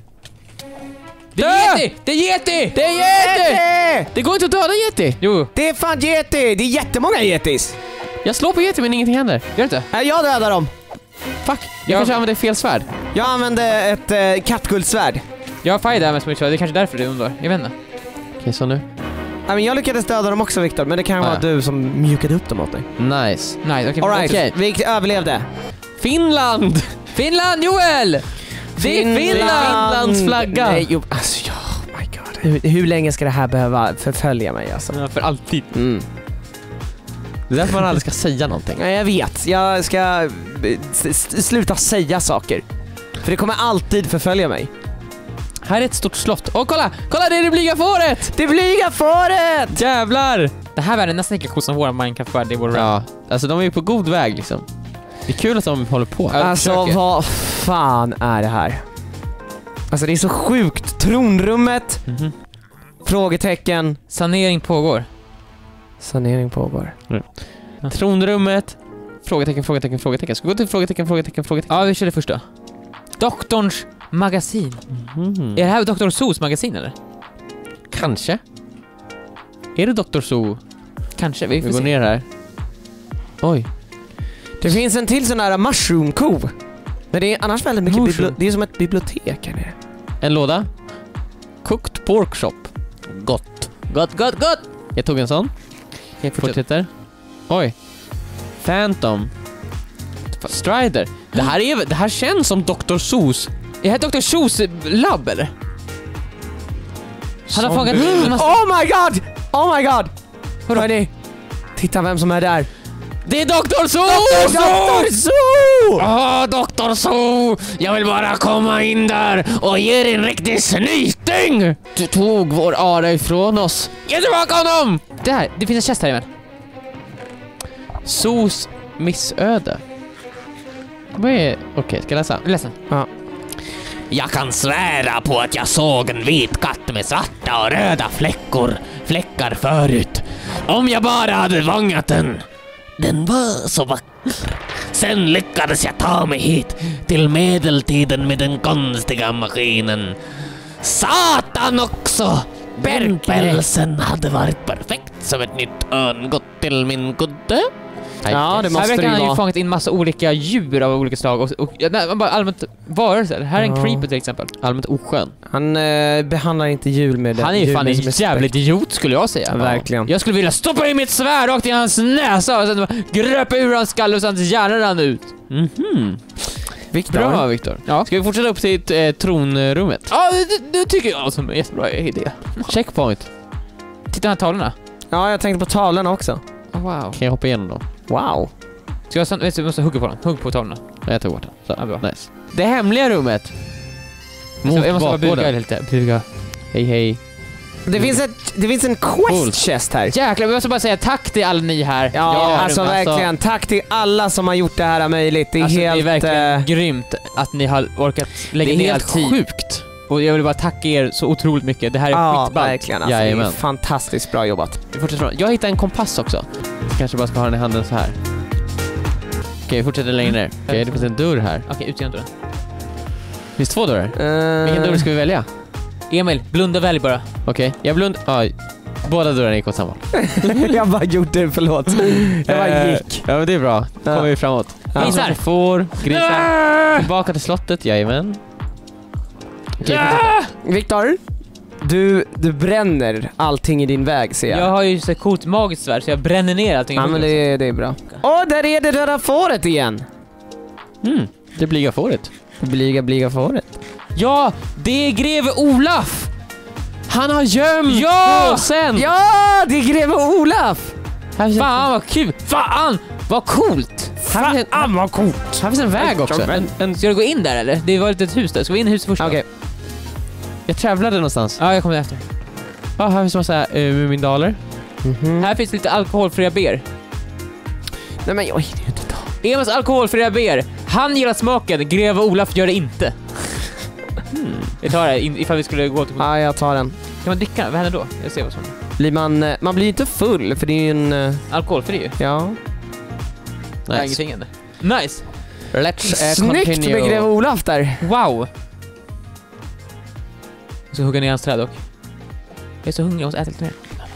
Det är Yeti! Det är Yeti! Det är Yeti! Yeti! Det går inte att döda en Yeti! Jo, Det är fan Yeti! Det är jättemånga Yetis! Jag slår på Yeti men ingenting händer. gör det inte? Äh, Jag dödar dem. Fuck, jag Ja. kanske använder fel svärd. Jag använde ett äh, kattguldsvärd. Jag har Fire Damage som jag kör, det är kanske därför du undrar. Jag vet inte. Okej, så nu. Nej, men jag lyckades döda dem också, Viktor, men det kan Ah, vara ja. du som mjukade upp dem åt dig. Nice. Nej, okej. All right, Okej. vi överlevde. Finland! Finland, Joel! Det är Finlands flagga! Nej, jo, alltså, ja, oh my god. Hur, hur länge ska det här behöva förfölja mig alltså? Ja, för alltid. Mm. Det är därför man aldrig ska säga någonting. Nej, jag vet. Jag ska eh, s- s- sluta säga saker. För det kommer alltid förfölja mig. Här är ett stort slott. Åh, kolla! Kolla, det är det blyga fåret! Det blyga fåret! Jävlar! Det här världen är nästan lika cool som våra Minecraft-värld i vår run. Ja, alltså de är ju på god väg liksom. Det är kul att de håller på. Ja. Alltså, försöker. vad fan är det här? Alltså, det är så sjukt. Tronrummet, Mhm. frågetecken, Sanering pågår. sanering pågår. Tronrummet. Frågetecken, frågetecken, frågetecken. Ska vi gå till frågetecken, frågetecken, frågetecken? Ja, vi kör det första. Doktorns magasin. Mhm. Är det här doktor Sos magasin eller? Kanske. Är det doktor So? Kanske, vi Vi får går se. ner här. Oj. Det finns en till sån här mushroom-ko. Men det är annars väldigt mycket Mushroom. bibli- det är som ett bibliotek här nere. En låda. Cooked pork shop. Gott. Gott, gott, gott! Jag tog en sån. Jag fortsätter. Fortsätter. Oj. Phantom. Strider. Det här, är, det här känns som doktor Sos. Är det här doktor Sos labb eller? Han har Som- fångat en massa... Oh my god! Oh my god! Vadå? Hörni, titta vem som är där. Det är doktor So! doktor So! Åh, doktor So! Jag vill bara komma in där och ge dig en riktig snyting! Du tog vår ara ifrån oss. Ge tillbaka honom! Det här, det finns en chest här Emil. Sos missöde. Vad är... Okej, ska jag läsa? Jag är ledsen. Jag kan svära på att jag såg en vit katt med svarta och röda fläckor, fläckar förut. Om jag bara hade vangat den. Den var så vacker. Sen lyckades jag ta mig hit till medeltiden med den konstiga maskinen. Satan också! Den pälsen hade varit perfekt som ett nytt örngott till min kudde. Ja, det Här måste verkar det han ju ju vara. fångat in massa olika djur av olika slag och, och ja, nej, bara allmänt varelser. Här är en Ja. creeper till exempel. Allmänt oskön. Han eh, behandlar inte jul med Han är ju jul fan med en respekt. jävligt idiot skulle jag säga. Ja, verkligen. Jag skulle vilja stoppa in mitt svärd rakt i hans näsa och sen gröpa ur hans skalle och så hans hjärna rann ut. Mhm. Viktor. Bra, Viktor. Ja. Ska vi fortsätta upp till eh, tronrummet? Ja, det, det tycker jag som är en jättebra idé. Checkpoint. Titta de här tavlorna. Ja, jag tänkte på tavlan också. Oh, wow. Kan jag hoppa igenom dem? Wow. Ska jag, vet du, vi måste hugga på dem. Hugg på tavlorna. Ja, jag tog bort den. Så, Ja, bra. nice. Det hemliga rummet. Jag Mot måste bara buga bakgården. lite. Buga. Hej, hej. Det finns, ett, det finns en quest Coolt. chest här. Jäklar, vi måste bara säga tack till alla ni här. Ja, alltså rummet. verkligen. Tack till alla som har gjort det här möjligt. Det är Alltså, helt... det är verkligen eh, grymt att ni har orkat Det lägga är ner all helt tid. sjukt. Och jag vill bara tacka er så otroligt mycket. Det här är Ja, skitballt. verkligen. Alltså, det Jajamän. är fantastiskt bra jobbat. Vi fortsätter från. Jag hittade en kompass också. Kanske bara ska ha den i handen så här. Okej, vi fortsätter längre ner. Okej, det finns en dörr här. Okej, ut genom dörren. Finns två dörrar? Uh, Vilken dörr ska vi välja? Emil, blunda välj bara. Okej, jag blund... Ja, båda dörrarna gick åt samma. jag bara gjorde det, förlåt. Jag bara Eh, gick. Ja, men det är bra. Då kommer Ja. vi framåt. Grisar! Får, grisar. Tillbaka till slottet, jajamän. Okej, Viktor, du, du bränner allting i din väg, ser jag. Jag har ju så coolt magiskt svärd så jag bränner ner allting. Ja, men det, är- det är bra. Åh, där är det där fåret igen! mm, det blir fåret. Bliga, bliga fåret. Ja, det är greve Olaf! Han har gömt Ja! påsen! Ja, det är greve Olaf! Här finns, Fan vad kul! Fan vad coolt! här finns, en, vad coolt! här finns en väg också. En, en, Ska du gå in där eller? Det var ett litet hus där. Ska vi in i huset först? Okej. jag travlade någonstans. Ja, jag kommer efter. Ja, här finns en massa uh, Mumindaler. Mhm. Här finns lite alkoholfria ber. Nej men jag hinner ju inte ta. Emils alkoholfria ber. Han gillar smaken, greve Olaf gör det inte. Hmm. Vi tar det in, ifall vi skulle gå till... Ja, jag tar den. Kan man dricka? Vad händer då? Jag ser vad som händer. Blir man, eh, man blir inte full, för det är ju en... eh, Alkoholfri ju. Ja. Det är Nice. ingenting än det. Nice! Let's uh, Snyggt continue. med greve Olaf där. Wow! Jag ska hugga ner hans träd dock. Jag är så hungrig, jag måste äta lite mer.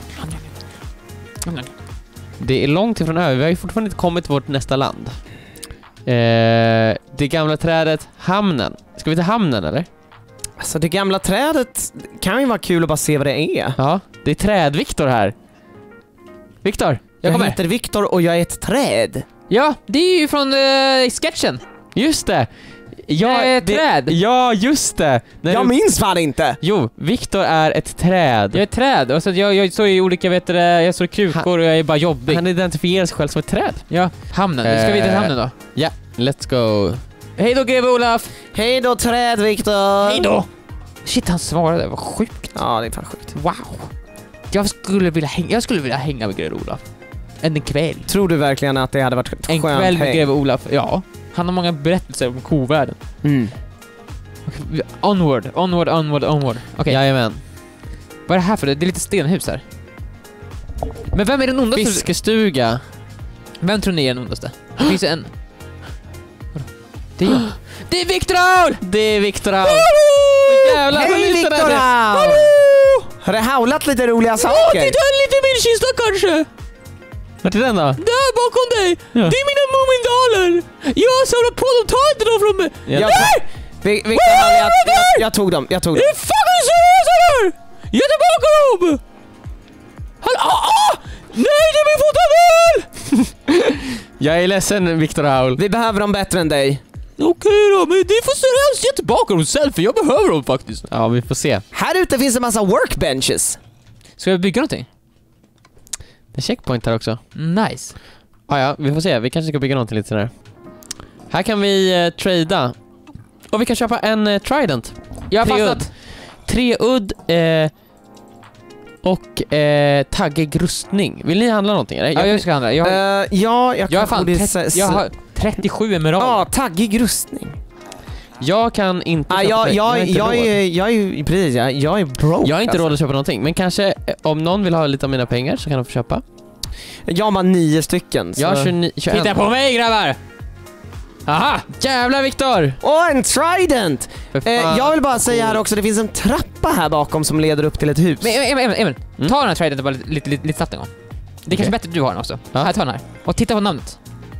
Det är långt ifrån över. Vi har ju fortfarande inte kommit till vårt nästa land. Eh, det gamla trädet, hamnen. Ska vi till hamnen eller? Alltså det gamla trädet kan ju vara kul att bara se vad det är. Ja, det är träd-Viktor här. Viktor, Jag Jag kommer. heter Viktor och jag är ett träd. Ja, det är ju från uh, sketchen. just det. Jag är ett det, träd. Ja, just det. När Jag du, minns fan inte! jo, Viktor är ett träd. Jag är ett träd. Och så att jag, jag står i olika, vet du, jag står i krukor och jag är bara jobbig. Han identifierar sig själv som ett träd. Ja, hamnen. Nu ska vi till Eh. hamnen då. Ja, let's go. Hej då, greve Olaf! Hej då träd, Viktor! Hej då! Shit, han svarade. Vad sjukt. Ja, det är fan sjukt. Wow. Jag skulle vilja hänga, jag skulle vilja hänga med greve Olaf. En kväll. Tror du verkligen att det hade varit ett En skönt kväll med häng? greve Olaf. Ja. Han har många berättelser om kovärlden. Mm. Onward, onward, onward, onward. Okej, Jajamän. vad är det här för? Det Det är lite stenhus här. Men vem är den ondaste? Fiskestuga. Vem tror ni är den ondaste? Det finns ju en. Vadå? Det är jag. Det är Viktor! Det är Viktor Aul. Jävlar, vad Hej lyssnar Viktor! det? Hallå! Har det howlat lite roliga saker? en liten vindkista kanske! Vart är den då? Där bakom dig! Ja. Det är mina Mumindaler! Jag samlar på dem, ta inte dem från mig! Ja. Jag, Vi- Viktor, jag, jag, jag, jag tog dem, jag tog dem. Är du fucking seriös eller? Ge tillbaka dem! Han, ah, ah! Nej, det är min fotboll! Jag är ledsen, Viktor Aul. Vi behöver dem bättre än dig. Okej då, men det får seriöst ge tillbaka dem själv för jag behöver dem faktiskt. Ja, vi får se. Här ute finns en massa workbenches. Ska vi bygga någonting? Det är checkpoint här också. Nice. Ah, ja, vi får se. Vi kanske ska bygga någonting lite senare. Här kan vi eh, trada. Och vi kan köpa en eh, trident. Jag har Tre fastnat. udd. Tre udd eh, och eh, taggig rustning. Vill ni handla någonting eller? Ja, jag ska handla. Jag, Uh, har- ja, jag jag har kan fan borde trettio, s- jag har trettiosju emerald. Ja, taggig rustning. jag kan inte Ah, köpa jag, det. jag, har jag, inte jag, råd. är, jag är ju precis, jag, jag är broke. Jag har inte alltså. råd att köpa någonting. Men kanske eh, om någon vill ha lite av mina pengar så kan de få köpa. Jag har bara nio stycken. Så. Jag har tjugonio, tjugoett. Titta på mig grabbar! Aha! Jävlar Viktor! Åh, en trident! För Eh, fan. jag vill bara säga här också, det finns en trappa här bakom som leder upp till ett hus. Men Emil, Emil, Emil. Mm. Ta den här tridenten bara lite, lite, lite, lite snabbt en gång. Det är kanske bättre att du har den också. Ja. Här, ta den här. Och titta på namnet.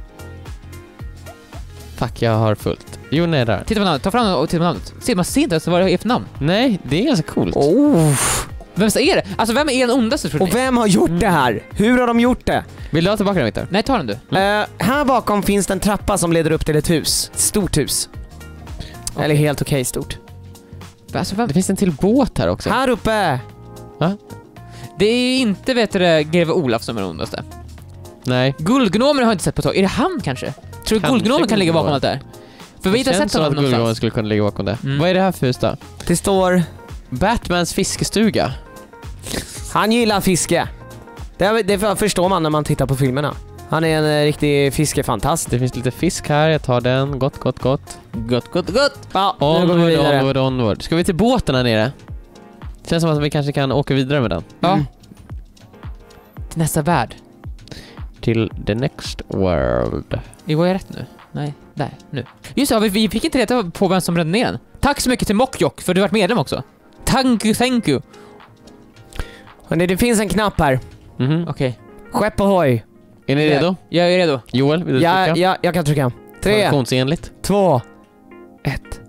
Fuck, jag har fullt. Jo, nej där. Titta på namnet. Ta fram den och titta på namnet. Se, man ser inte ens vad det är för namn. Nej, det är ganska coolt. Oh. Vem är det? Alltså vem är den ondaste tror Och ni? vem har gjort det här? Hur har de gjort det? Vill du ha tillbaka den Viktor? Nej, ta den du. Eh, här bakom finns det en trappa som leder upp till ett hus. Ett stort hus. Eller helt okej stort. Alltså, vem? Det finns en till båt här också. Här uppe! Det är inte, vet du det, greve Olaf som är den ondaste. Nej. Guldgnomen har jag inte sett på ett tag. Är det han kanske? Tror du Kanske guldgnomen kan ligga bakom Guldgnomen. allt det här? För vi har inte Det sett känns som honom att Guldgåvan någonstans. skulle kunna ligga bakom det. Mm. Vad är det här för hus då? Det står... Batmans fiskestuga. Han gillar fiske. Det, det förstår man när man tittar på filmerna. Han är en eh, riktig fiskefantast. Det finns lite fisk här, jag tar den. Gott, gott, gott. Gott, gott, gott. Ja, nu går vi Onward, vidare. onward, onward. Ska vi till båten här nere? Känns som att vi kanske kan åka vidare med den. Ja. Mm. Till nästa värld. Till the next world. Vi var jag rätt nu? Nej, där, nu. Just det, vi, vi fick inte reda på vem som brände ner den. Tack så mycket till Mockjock för du har varit medlem också. Thank you, thank you. Hörrni, det finns en knapp här. Mhm. Okej. Skepp ohoj. Är ni redo? Jag är redo. Joel, vill du Ja, trycka? ja, jag kan trycka. Tre, Traditionsenligt. två, ett.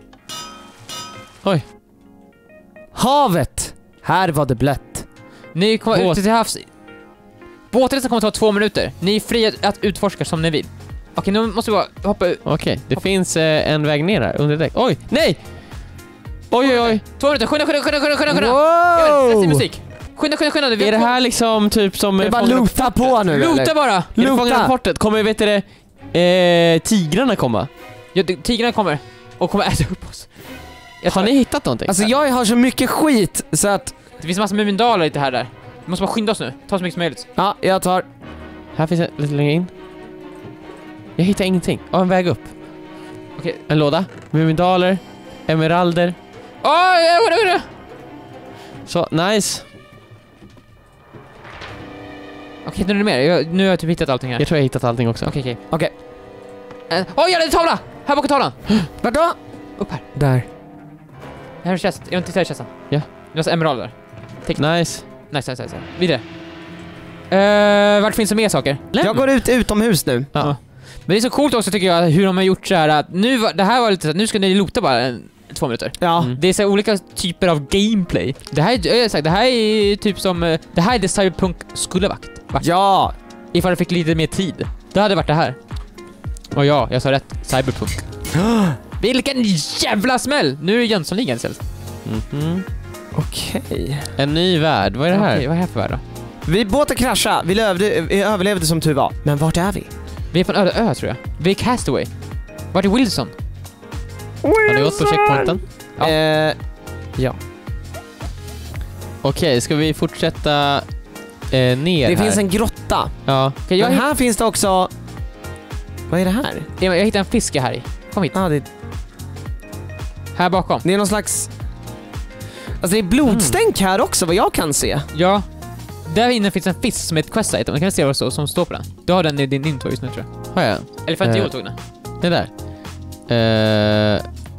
Oj. Havet. Här var det blött. Ni kommer Båt. ute till havs. Båtresan kommer ta två minuter. Ni är fria att utforska som ni vill. Okej, nu måste vi bara hoppa ut. Okej, det finns eh, en väg ner här under däck. Oj, nej! Oj, oj, oj. Två minuter, skynda, skynda, skynda, skynda, skynda, skynda. Ja, sätt i Wow! musik. Skynda, skynda, skynda. Vi Är det här liksom typ som... Det är bara Fångarna på loota på nu Lota eller? bara. Är det Fångarna på Loota! fortet? Kommer, vet du det, eh, tigrarna komma? Ja, det- tigrarna kommer och kommer äta upp oss. Jag Har tar, ni hittat någonting? Alltså jag har så mycket skit så att... det finns massa mumindaler lite här där. Vi måste bara skynda oss nu. Ta så mycket som möjligt. Ja, jag tar... Här finns det lite längre in. Jag hittar ingenting. Ja, en väg upp. Okej. En låda. Mumindaler. Emeralder. Åh, ja, ja, ja. Så, nice. Okej, nu är det mer. Jag, nu har jag typ hittat allting här. Jag tror jag har hittat allting också. Okej, okej. Okej. Eh, Åh, ja, det är en tavla! Här bakom tavlan. Vart då? Upp här. Där. Här är en chest. Jag vill titta i chesten. Ja. Det är emeralder. Nice. Nice, nice, nice. Vidare. Uh, vart finns det mer saker? Jag går ut utomhus nu. Ja. Men det är så coolt också tycker jag hur de har gjort så här att nu var, det här var lite så att nu ska ni lota bara en, två minuter. Ja. Mm. Det är så här olika typer av gameplay. Det här är, jag har sagt, det här är typ som eh, det här är det Cyberpunk skulle varit. varit. Ja. Ifall det fick lite mer tid. Det hade varit det här. Och ja, jag sa rätt. Cyberpunk. Vilken jävla smäll! Nu är Jönssonligan istället. Mhm. Okej. En ny värld. Vad är det här? Okej, vad är det här för värld då? Vi båten kraschade. Vi, lövde, vi överlevde som tur var. Men vart är vi? Vi är på en öde ö tror jag. Vi är Castaway. Vart är Wilson? Har ni gått på checkpointen? Ja. Eh, ja. Okej, ska vi fortsätta eh, ner Det här? finns en grotta. Ja. Okej, jag, Men hitt, här finns det också... Vad är det här? jag, jag hittade en fiske här i. Kom hit. Ah, det, Här bakom. det är någon slags... Alltså det är blodstänk här också vad jag kan se. Ja. Där inne finns en fisk som är ett quest item. Kan vi se vad det står som står på den? Du har den i din intro just nu tror jag. Har jag? Eller för att Eh. jag tog den. Det där. Eh,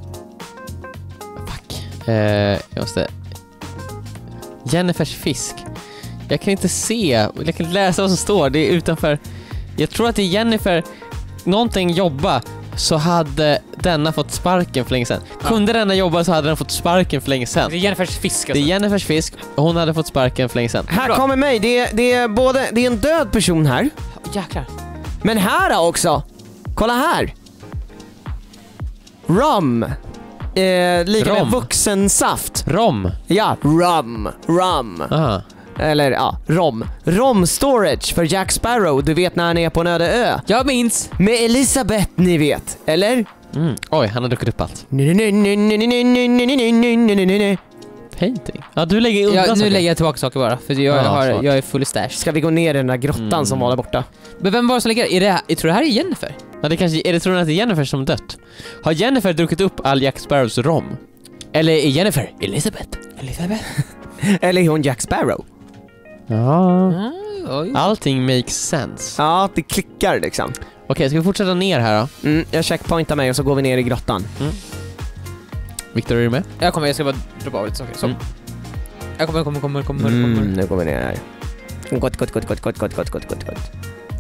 fuck. Eh, jag måste... Jennifers fisk. Jag kan inte se. Jag kan inte läsa vad som står. Det är utanför. Jag tror att det är Jennifer. Någonting jobba. Så hade denna fått sparken för länge sedan. Ja. Kunde denna jobba så hade den fått sparken för länge sedan. Det är Jennifers fisk Det är alltså. Jennifers fisk. Och hon hade fått sparken för länge sedan. Här Bra. kommer mig. Det är, det är både... Det är en död person här. Jäklar. Men här också. Kolla här. Rum. Eh, lika med Rom. vuxensaft. Rom. Ja, rum. Rum. Aha. Eller ja, rom. Rom storage för Jack Sparrow. Du vet när han är på en öde ö. Jag minns. Med Elisabeth, ni vet. Eller? Mm. Oj, han har druckit upp allt. Painting. Ja, du lägger undan Jag, nu saker. lägger jag tillbaka saker bara. För jag, Ja, har, smart. jag är full i stash. Ska vi gå ner i den där grottan Mm. som var där borta? Men vem var det som lägger? Är det här, jag tror det här är Jennifer. Ja, det kanske, är det, tror ni att det är Jennifer som dött? Har Jennifer druckit upp all Jack Sparrows rom? Eller är Jennifer Elisabeth? Elisabeth. Eller är hon Jack Sparrow? Ja. Mm, oj. Allting makes sense. Ja, det klickar liksom. Okej, ska vi fortsätta ner här då? Mm, jag checkpointar mig och så går vi ner i grottan. Victor, är du med? Jag kommer, jag ska bara droppa av lite saker. Så. Mm. Jag kommer, kommer, kommer, kommer, Mm, kommer. nu går vi ner här. Gott, gott, gott, gott, gott, gott, gott, gott, gott, gott.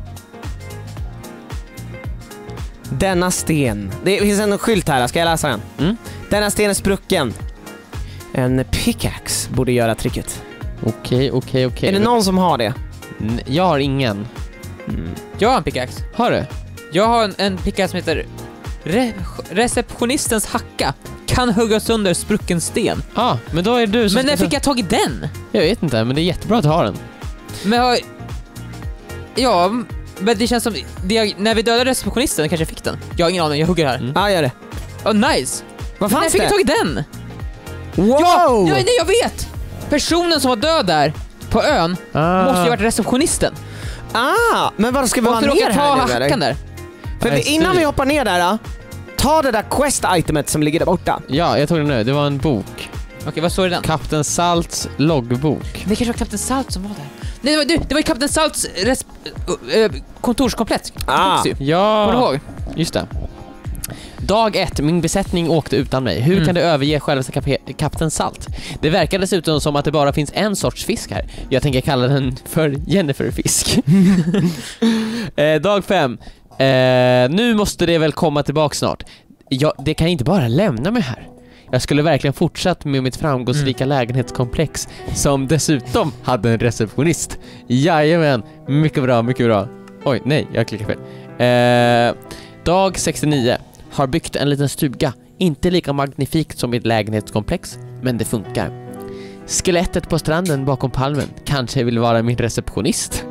Denna sten. Det finns en skylt här, ska jag läsa den? Mm. Denna sten är sprucken. En pickaxe borde göra tricket. Okej, okej, okej. Är det någon som har det? N- Jag har ingen. Mm. Jag har en pickaxe. Har du? Jag har en, en pickaxe som heter Re Receptionistens hacka. Kan hugga sönder sprucken sten. Ja, ah, men då är det du som Men när ska fick ta- jag tag i den? Jag vet inte, men det är jättebra att ha den. Men jag... Ja, men det känns som... Det, när vi dödade receptionisten kanske jag fick den. Jag har ingen aning, jag hugger här. Mm. Ja, gör det. Åh, nice! Vad Men när fanns fick jag det? tag i den? Wow! Ja, ja, nej, jag vet! Personen som var död där på ön Ah. måste ju ha varit receptionisten. Ah, men vad ska vi vara Måste ner råka ta här nu hackan eller? där. För Nej, vi, innan styr. vi hoppar ner där då, ta det där quest-itemet som ligger där borta. Ja, jag tog den nu. Det var en bok. Okej, vad står det i den? Kapten Salts loggbok. Det kanske var Kapten Salt som var där. Nej, det var, du, det var ju Kapten Salts res, äh, äh, kontorskomplett. Ah. Kommer Ja, du ihåg? just det. Dag ett, min besättning åkte utan mig. Hur Mm. kan du överge själva kap- kapten Salt? Det verkar dessutom som att det bara finns en sorts fisk här. Jag tänker kalla den för Jennifer-fisk. eh, dag fem. Eh, nu måste det väl komma tillbaka snart. Jag, det kan inte bara lämna mig här. Jag skulle verkligen fortsatt med mitt framgångsrika mm. lägenhetskomplex som dessutom hade en receptionist. Jajamän, mycket bra, mycket bra. Oj, nej, jag klickar fel. Eh, dag sextionio har byggt en liten stuga. Inte lika magnifikt som mitt lägenhetskomplex, men det funkar. Skelettet på stranden bakom palmen kanske vill vara min receptionist.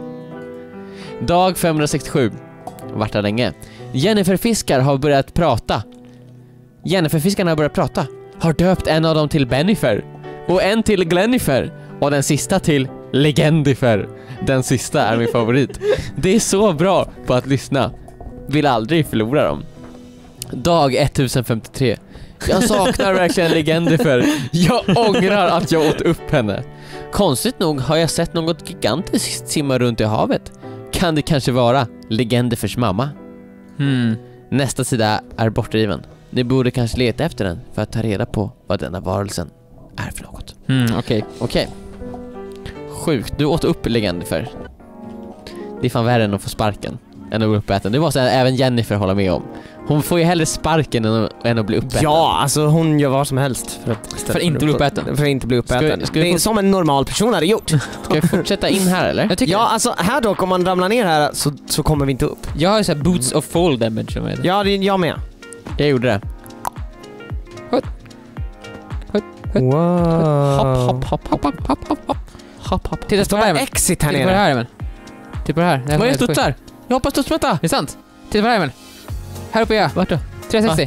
Dag femhundrasextiosju. Vart länge. Jennifer-fiskar har börjat prata. Jennifer-fiskarna har börjat prata. Har döpt en av dem till Bennifer. Och en till Glennifer. Och den sista till Legendifer. Den sista är min favorit. Det är så bra på att lyssna. Vill aldrig förlora dem. Dag ettusenfemtiotre. Jag saknar verkligen Legendifer. Jag ångrar att jag åt upp henne. Konstigt nog har jag sett något gigantiskt simma runt i havet. Kan det kanske vara Legendifers mamma? Hmm. Nästa sida är bortdriven. Ni borde kanske leta efter den för att ta reda på vad denna varelsen är för något. Mm, okej. Okay. Okej. Okay. Sjukt. Du åt upp Legendifer. Det är fan värre än att få sparken än att bli uppäten. Det måste även Jennifer hålla med om. Hon får ju hellre sparken än att, än att bli uppäten. Ja, alltså hon gör vad som helst för att, för att inte bli uppäten. För att inte bli uppäten. Ska, ska det är som en normal person hade gjort. Ska vi fortsätta in här eller? Jag ja, alltså här dock, om man ramlar ner här så, så kommer vi inte upp. Jag har ju såhär boots of fall damage. Ja, det är jag med. Jag gjorde det. Hutt. Hutt. Hutt. Wow. Hopp, hopp, hopp, hopp, hopp, hopp, hopp, hopp. Hopp, hopp. Titta, står här, exit här nere. Titta på det här, Emil. Titta på det här. Det här vad är studsar? Jag hoppas studsmatta. Det är sant. Titta på det här, Emil. Här uppe är jag. Vart då? trehundrasextio.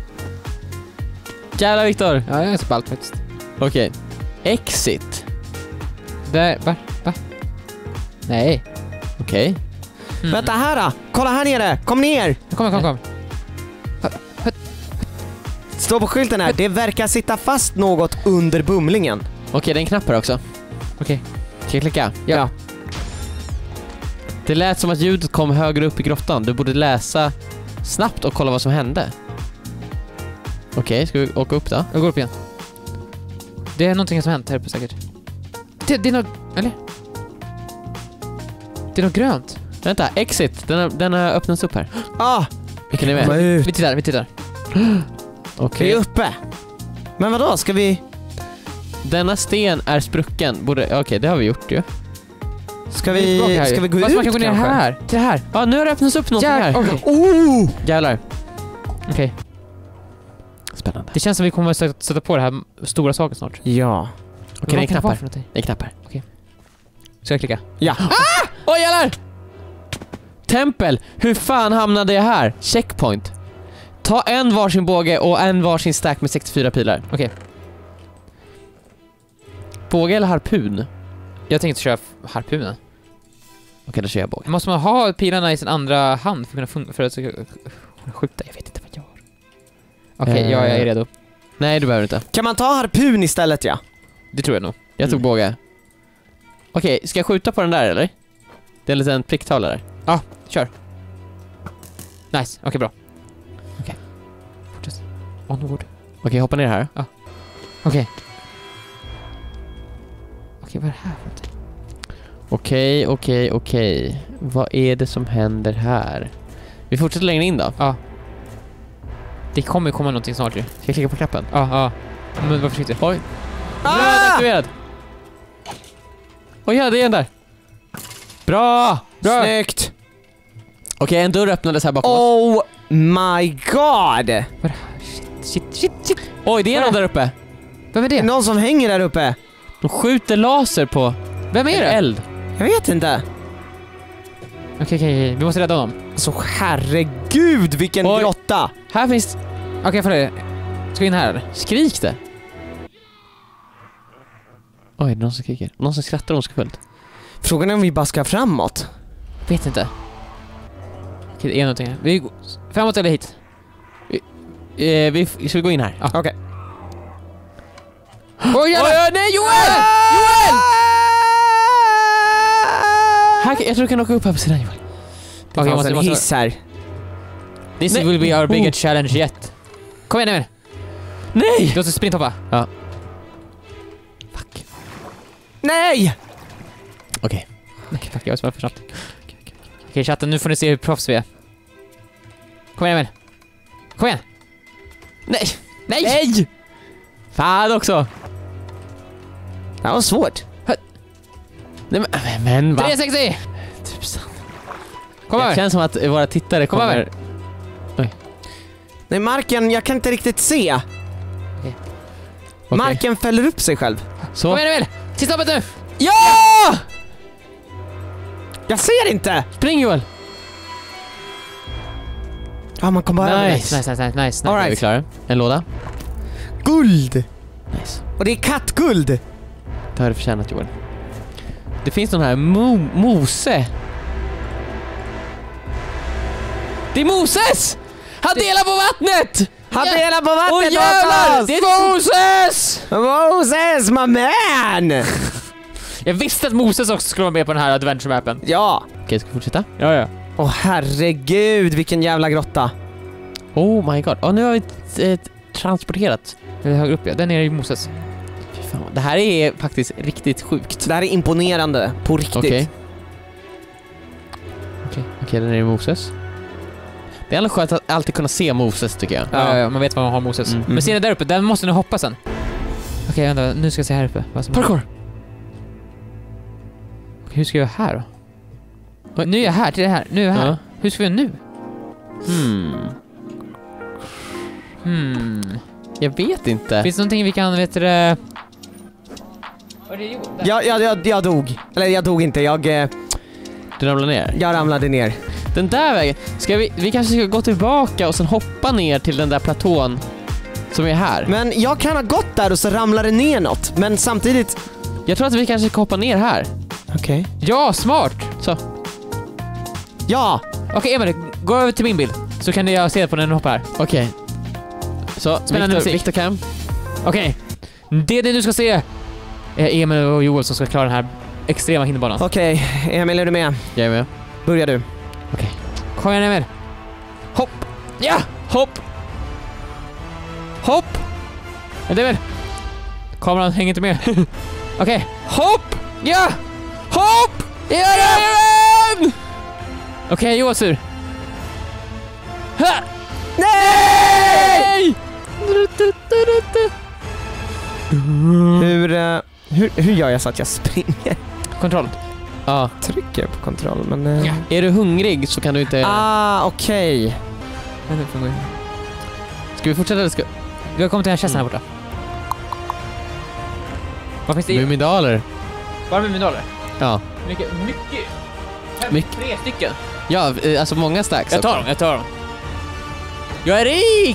Ah. Jävla Viktor. Ja, jag är så ballt faktiskt. Okej. Okay. Exit. Där, va? Va? Nej. Okej. Okay. Mm. Vänta här då. Kolla här nere. Kom ner. Kom, kom, kom. Stå på skylten här. Det verkar sitta fast något under bumlingen. Okej, okay, det är en knapp här också. Okej. Okay. Ska jag klicka? Ja. ja. Det lät som att ljudet kom högre upp i grottan. Du borde läsa snabbt och kolla vad som hände. Okej, okay, ska vi åka upp då? Jag går upp igen. Det är någonting som har hänt här uppe säkert. Det, det är något... Eller? Det är något grönt. Vänta, exit. Den har, den har öppnats upp här. Ah! Vilken är med? Vi tittar, vi tittar. Okej. Okay. Vi är uppe. Men vadå, ska vi... Denna sten är sprucken. Borde... Okej, okay, det har vi gjort ju. Ska vi, ska vi gå Fast ut man kan gå ner kanske? här? Till det här. Ja, nu har det öppnats upp något ja, här. Okay. Oh! Jävlar. Okej. Okay. Spännande. Det känns som vi kommer att sätta på det här stora saker snart. Ja. Okej, okay, det är knappar. Det är knappar. Okej. Okay. Ska jag klicka? Ja. Ah! Åh, oh, jävlar! Tempel. Hur fan hamnade jag här? Checkpoint. Ta en varsin båge och en varsin stack med sextiofyra pilar. Okej. Okay. Båge eller harpun? Jag tänkte köra harpunen. Okej, okay, då kör jag båge. Måste man ha pilarna i sin andra hand för att kunna för att skjuta? Jag vet inte vad jag gör. Okej, okay, uh, ja, jag är redo. Nej, du behöver inte. Kan man ta harpun istället, ja? Det tror jag nog. Jag tog mm. båge. Okej, okay, ska jag skjuta på den där, eller? Det är en liten pricktavla där. Ja, kör. Nice, okej, okay, bra. Okej. Okay. Fortsätt. Onward. Okej, okay, hoppa ner här. Ja. Okej. Okay. Okej, okay, vad är det här för någonting? Okej, okej, okej. Vad är det som händer här? Vi fortsätter längre in då. Ja. Det kommer komma någonting snart ju. Ska jag klicka på knappen? Ja, ja. Men var försiktig. Oj. Ah! Röd aktiverad. Oj, ja, det är en där. Bra! Bra! Snyggt! Okej, okay, en dörr öppnades här bakom oh oss. Oh my god! Shit, shit, shit, shit. Oj, det är någon där uppe. Vem är det? Någon som hänger där uppe. De skjuter laser på. Vem är det? Eld. Jag vet inte. Okej, okay, okej, okay. Vi måste rädda honom. Så herregud, vilken Oj. grotta. Här finns... Okej, okay, för det. Ska vi in här eller? Skrik det. Oj, det är någon som skriker. Någon som skrattar ondskefullt. Frågan är om vi bara ska framåt. Vet inte. Okej, det är någonting här. Vi går framåt eller hit? Vi, eh, vi ska vi gå in här? Ja. Okej. Okay. Oj, oj, oj, nej, Joel! Ah! Joel! Här, jag tror du kan åka upp här på sidan, Joel. Det okay, fanns måste, en måste... hiss här. This nej. will be our biggest oh. challenge yet. Kom igen, Emil. Nej! Låt oss sprinthoppa. Ja. Fuck. Nej! Okej. Okay. Fuck, jag var för snabbt. Okej, okay, chatten, nu får ni se hur proffs vi är. Kom igen, Emil. Kom igen. Nej! Nej! Nej! Fan också! Det här var svårt. Nej men, men va? tre sextio! Tusan. Kom Det över. känns som att våra tittare Kom kommer... över. Nej, marken, jag kan inte riktigt se. Okej. Marken fäller upp sig själv. Så. Kom igen, Emil. Sista hoppet nu. Ja! Jag ser inte! Spring Joel! Ja, man kommer bara över. Nice. Nice, nice, nice, nice. All Är vi right. klara? En låda. Guld! Nice. Och det är kattguld! Det har du förtjänat Joel. Det finns någon här mo mose. Det är Moses! Han delar på vattnet! Han Ja. delar på Åh vattnet jävlar! åt Det oss! är Moses! Moses, my man! Jag visste att Moses också skulle vara med på den här adventure-mappen. Ja. Okej, ska vi fortsätta? Ja, ja. Åh herregud, vilken jävla grotta. Oh my god. Och nu har vi eh, transporterat. Det är högre upp, ja. Den är i Moses. Fy fan. Det här är faktiskt riktigt sjukt. Det här är imponerande, på riktigt. Okej. Okej, okej, den är i Moses. Det är ändå skönt att alltid kunna se Moses tycker jag. Ja, ja, ja, man vet vad man har Moses. Mm. Men ser ni där uppe? Där måste ni hoppa sen. Okej, vänta. Nu ska jag se här uppe. Vad som Parkour! Okej, hur ska jag göra här då? Oj, nu är jag här, till det här. Nu är jag här. Ja. Hur ska vi göra nu? Hmm. Hmm. Jag vet inte. Finns det någonting vi kan, vet du det... Vad är det gjort? Där. Jag, jag, jag, jag dog. Eller jag dog inte, jag, eh, Du ramlar ner. jag ramlade ner. Den där vägen. Ska vi, vi kanske ska gå tillbaka och sen hoppa ner till den där platån som är här. Men jag kan ha gått där och så ramlade ner något. Men samtidigt... Jag tror att vi kanske ska hoppa ner här. Okej. Ja, smart! Så. Ja! Okej, Emil, gå över till min bild. Så kan jag se på när du hoppar här. Okej. Så, Spännande Victor, musik. Victor Cam. Okej. Det ni nu ska se är Emil och Joel som ska klara den här extrema hinderbanan. Okej, Emil, är du med? Jag är med. Börjar du. Kom igen, Emil. Hopp! Ja! Hopp! Hopp! Är det väl? Kameran hänger inte med. Okej. Hopp! Ja! Hopp! Jajamän! Okej, Joel sur. Ha! Nej! Nej! Hur, eh, hur, hur gör jag så att jag springer? Kontroll. Ja. Trycker på kontroll, men... eh, Ja. Är du hungrig så kan du inte... Ah, okej. Ska vi fortsätta eller ska... Vi har kommit till den här kästen här borta. Vad finns det i? Mumidaler. Bara mumindaler? Ja. Mycket, mycket. Mycket. Tre stycken. Ja, eh, alltså många stacks. Jag tar dem, jag tar dem. Jag är rik!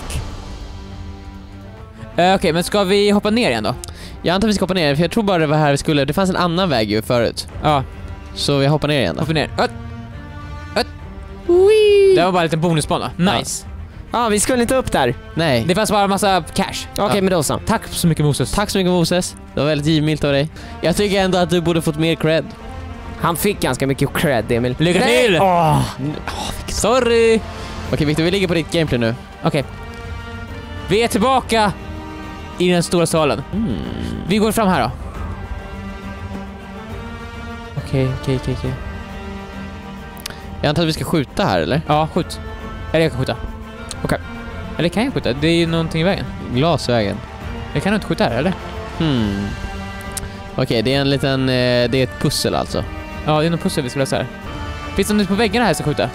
Uh, Okej, men ska vi hoppa ner igen då? Jag antar att vi ska hoppa ner, för jag tror bara det var här vi skulle. Det fanns en annan väg ju förut. Ja, Så vi hoppar ner igen då. hoppa ner. Öt. Öt. Det var bara en liten bonusbana. Nice. Ja, ah, vi skulle inte upp där. Nej. Det fanns bara en massa cash. Okej, Ja. men då så. Tack så mycket, Moses. Tack så mycket Moses. Det var väldigt givmilt av dig. Jag tycker ändå att du borde fått mer cred. Han fick ganska mycket cred, Emil. Lycka Nej! till! Åh. Sorry! Okej Victor, vi ligger på ditt gameplay nu. Okej. Vi är tillbaka i den stora salen. Mm. Vi går fram här då. Okej, okej, okej, okej. Jag antar att vi ska skjuta här, eller? Ja, skjut. Eller jag kan skjuta. Okej. Eller kan jag skjuta? Det är ju någonting i vägen. Glasvägen. Jag kan inte skjuta här, eller? Hmm. Okej, det är en liten... Eh, det är ett pussel alltså. Ja, det är någon pussel vi ska lösa här. Finns det något på väggarna här jag ska skjuta?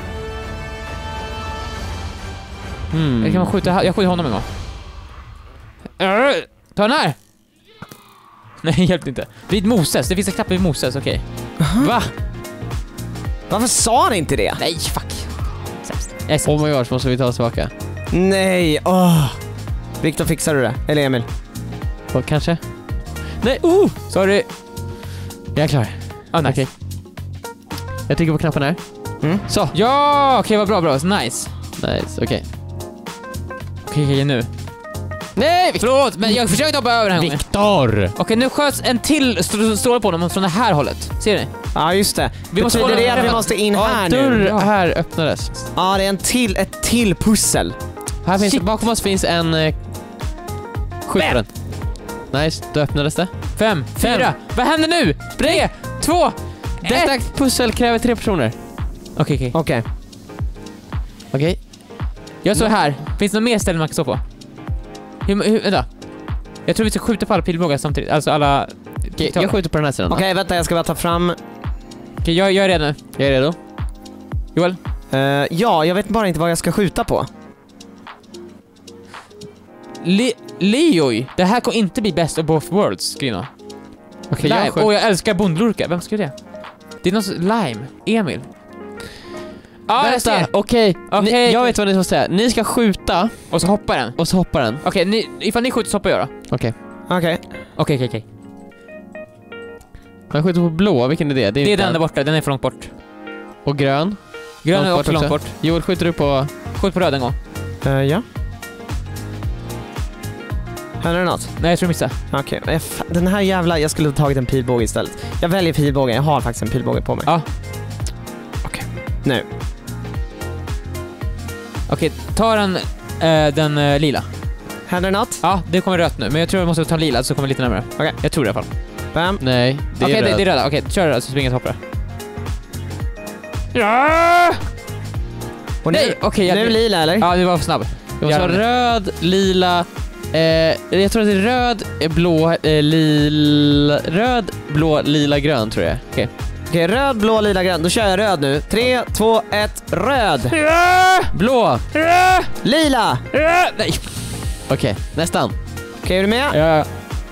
Hmm. Eller kan man skjuta här? Jag skjuter honom en gång. Äh, ta den här! Nej, hjälpte inte. Vid Moses. Det finns en knapp vid Moses, okej. Va? Varför sa han inte det? Nej, fuck. Sämst. Jag är sämst. Oh my gosh, måste vi ta oss tillbaka? Nej, åh. Victor, fixar du det? Eller Emil? Och kanske? Nej, oh! Sorry. Jag är klar. Ah, nice. Okej. Jag trycker på knappen här. Mm. Så. Ja, okej, vad bra, bra. Nice. Nice, okej. Okej, okej, nu. Nej! Förlåt, men jag försökte hoppa över den här gången. Victor! Okej, nu sköts en till st- stråle på honom från det här hållet. Ser ni? Ja, just det. Vi måste Betyder kolla- det att vi måste in Ja, här en nu? dörr Ja. här öppnades. Ja, det är en till, ett till pussel. Här finns, Shit. bakom oss finns en... Eh, skjut på den. Nice, då öppnades det. Fem, fyra. Vad händer nu? Tre, två, Detta ett. pussel kräver tre personer. Okej, okej. Okej. Okej. Jag står här. Finns det något mer ställen man kan stå på? Hur, hur, vänta. Jag tror vi ska skjuta på alla pilbågar samtidigt. Alltså alla... Okej, jag skjuter på den här sidan. Okej, okay, vänta, jag ska bara ta fram... Okej, jag, jag är redo nu. Jag är redo. Joel? Uh, ja, jag vet bara inte vad jag ska skjuta på. Le Leoj! Det här kommer inte bli best of both worlds, skrivna. Okej, Lime. jag skjuter. Åh, jag älskar bondlurkar. Vem ska det? Det är någon som... Lime. Emil. Ja, jag ser. Okej, Okej. ni- jag vet vad ni ska säga. Ni ska skjuta Och så hoppar den. och så hoppar den. Okej, ni, ifall ni skjuter så hoppar jag då. Okej. Okej. Okej, okej, okej. Jag skjuter på blå, vilken är det? Det är inte den där borta, den är för långt bort. Och grön. Grön är Långt också bort långt också. bort. Joel, skjuter du på... Skjut på röd en gång. Uh, ja. Händer det något? Nej, jag tror jag missade. Okej, okay. Den här jävla... Jag skulle ha tagit en pilbåge istället. Jag väljer pilbågen, jag har faktiskt en pilbåge på mig. Ja. Okej, nu. Okej, ta den, eh, den eh, lila. Händer det något? Ja, det kommer rött nu. Men jag tror jag måste ta lila så kommer lite närmare. Okej. Jag tror det i alla fall. Bam. Nej, det är Okej, det, röd. det är röda. Okej, kör röda så springer jag och hoppar. Ja! Och nu, Nej, okej. jag- nu är det lila, eller? Ja, det var för snabb. Det måste vara röd, lila... Eh, jag tror att det är röd, eh, blå, eh, lila... Röd, blå, lila, grön tror jag. Okej. Okej, röd, blå, lila, grön. Då kör jag röd nu. Tre, två, ett, röd. Ja! Blå! Ja! Lila! Ja! Nej! Okej, nästan. Okej, är du med? Ja.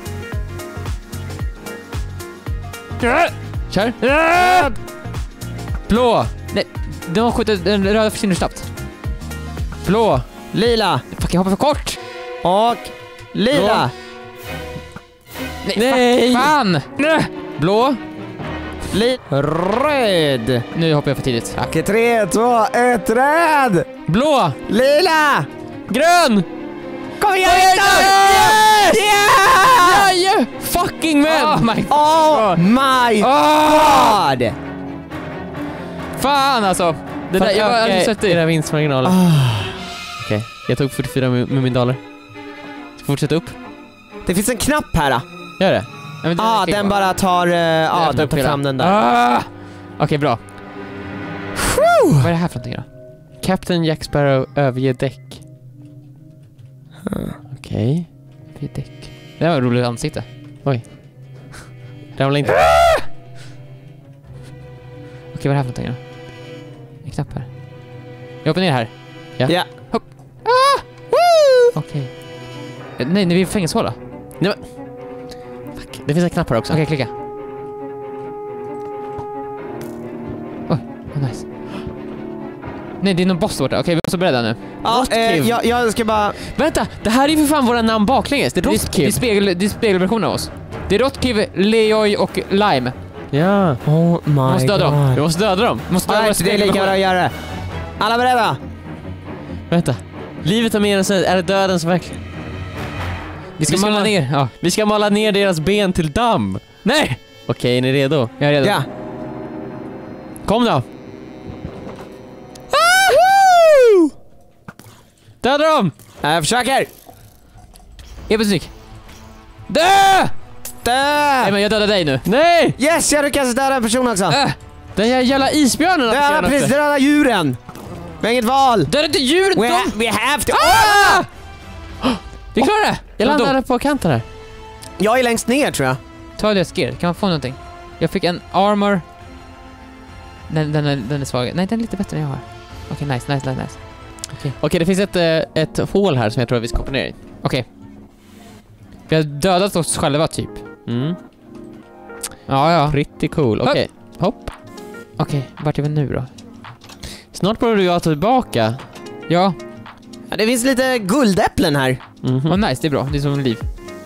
Ja! Kör. Ja! Blå! Nej, de har skjutit, den röda försvinner snabbt. Blå! Lila. Fuck, jag hoppar för kort. Och lila. Nej! Nej! Fan! Nej! Blå! Li- röd. Nu hoppar jag för tidigt. Okej, tre, två, ett, röd. Blå! Lila. Grön! Kom igen, Yes! Victor! Yeah! Yeah! Fucking man! Oh my... Oh my Oh! god! Fan alltså! Det För där, att jag var öka aldrig sett era det. vinstmarginaler. Ah. Okej, jag tog fyrtiofyra Mumindaler. Ska fortsätta upp? Det finns en knapp här. Då. Gör det? Ja, men Ah, okej, den va? bara tar... Uh, ja, öppnar den upp tar hela. fram den där. Ah! Okej, bra. Vad är det här för någonting då? Captain Jack Sparrow överger däck. Okej. Överger däck. Det var ett roligt ansikte. Ramla inte. Okej, vad är det här för någonting då? En knapp här. Jag hoppar ner här. Ja. Okej. Eh, Nej, nu är vi i fängelsehåla. Det finns en knapp här också. Okej, klicka. Oj, vad nice. Nej, det är någon boss där borta. Okej, vi måste beredda nu. Ja, eh, jag, jag ska bara... Vänta, det här är ju för fan våra namn baklänges. Det är Det är, det är, Rotkiv. spegel, det är spegelversionen av oss. Det är Rotkiv, Leoj och Lime. Ja. Oh my måste döda dem. Vi måste döda dem. Vi måste döda Alright, våra det är lika bra att spegelversioner. göra det. Alla beredda? Vänta. Livet har mer än sig. Är det döden som verkligen... Vi ska Vi ska mala ma- ner. Ja. Vi ska mala ner deras ben till damm. Nej! Okej, är ni redo? Jag är redo. Ja. Kom då. Döda dem! Jag försöker. Epistryck. Dö! Dö! Nej, men jag dödar dig nu. Nej! Yes, jag lyckas döda en person också. Äh, Den här jävla isbjörnen har Döda försvunnit precis, också. döda djuren. Vi har inget val. döda inte djuret! We, De... ha, we have to... Ah! Vi klarar det! Jag De dog. landade på kanten här. Jag är längst ner, tror jag. Ta det gear. Kan man få någonting? Jag fick en armor. Den, den, är, den är svag. Nej, den är lite bättre än jag har. Okej, nice, nice, nice, nice. Okej, det finns ett, eh, ett hål här som jag tror att vi ska hoppa ner i. Okej. Vi har dödat oss själva, typ. Mm. Ja, ja. Pretty cool. Okej, hopp. Okej, vart är vi nu då? Snart börjar du jag ta tillbaka. Ja, Ja, det finns lite guldäpplen här. Mhm. vad nice, det är bra. Det är som liv.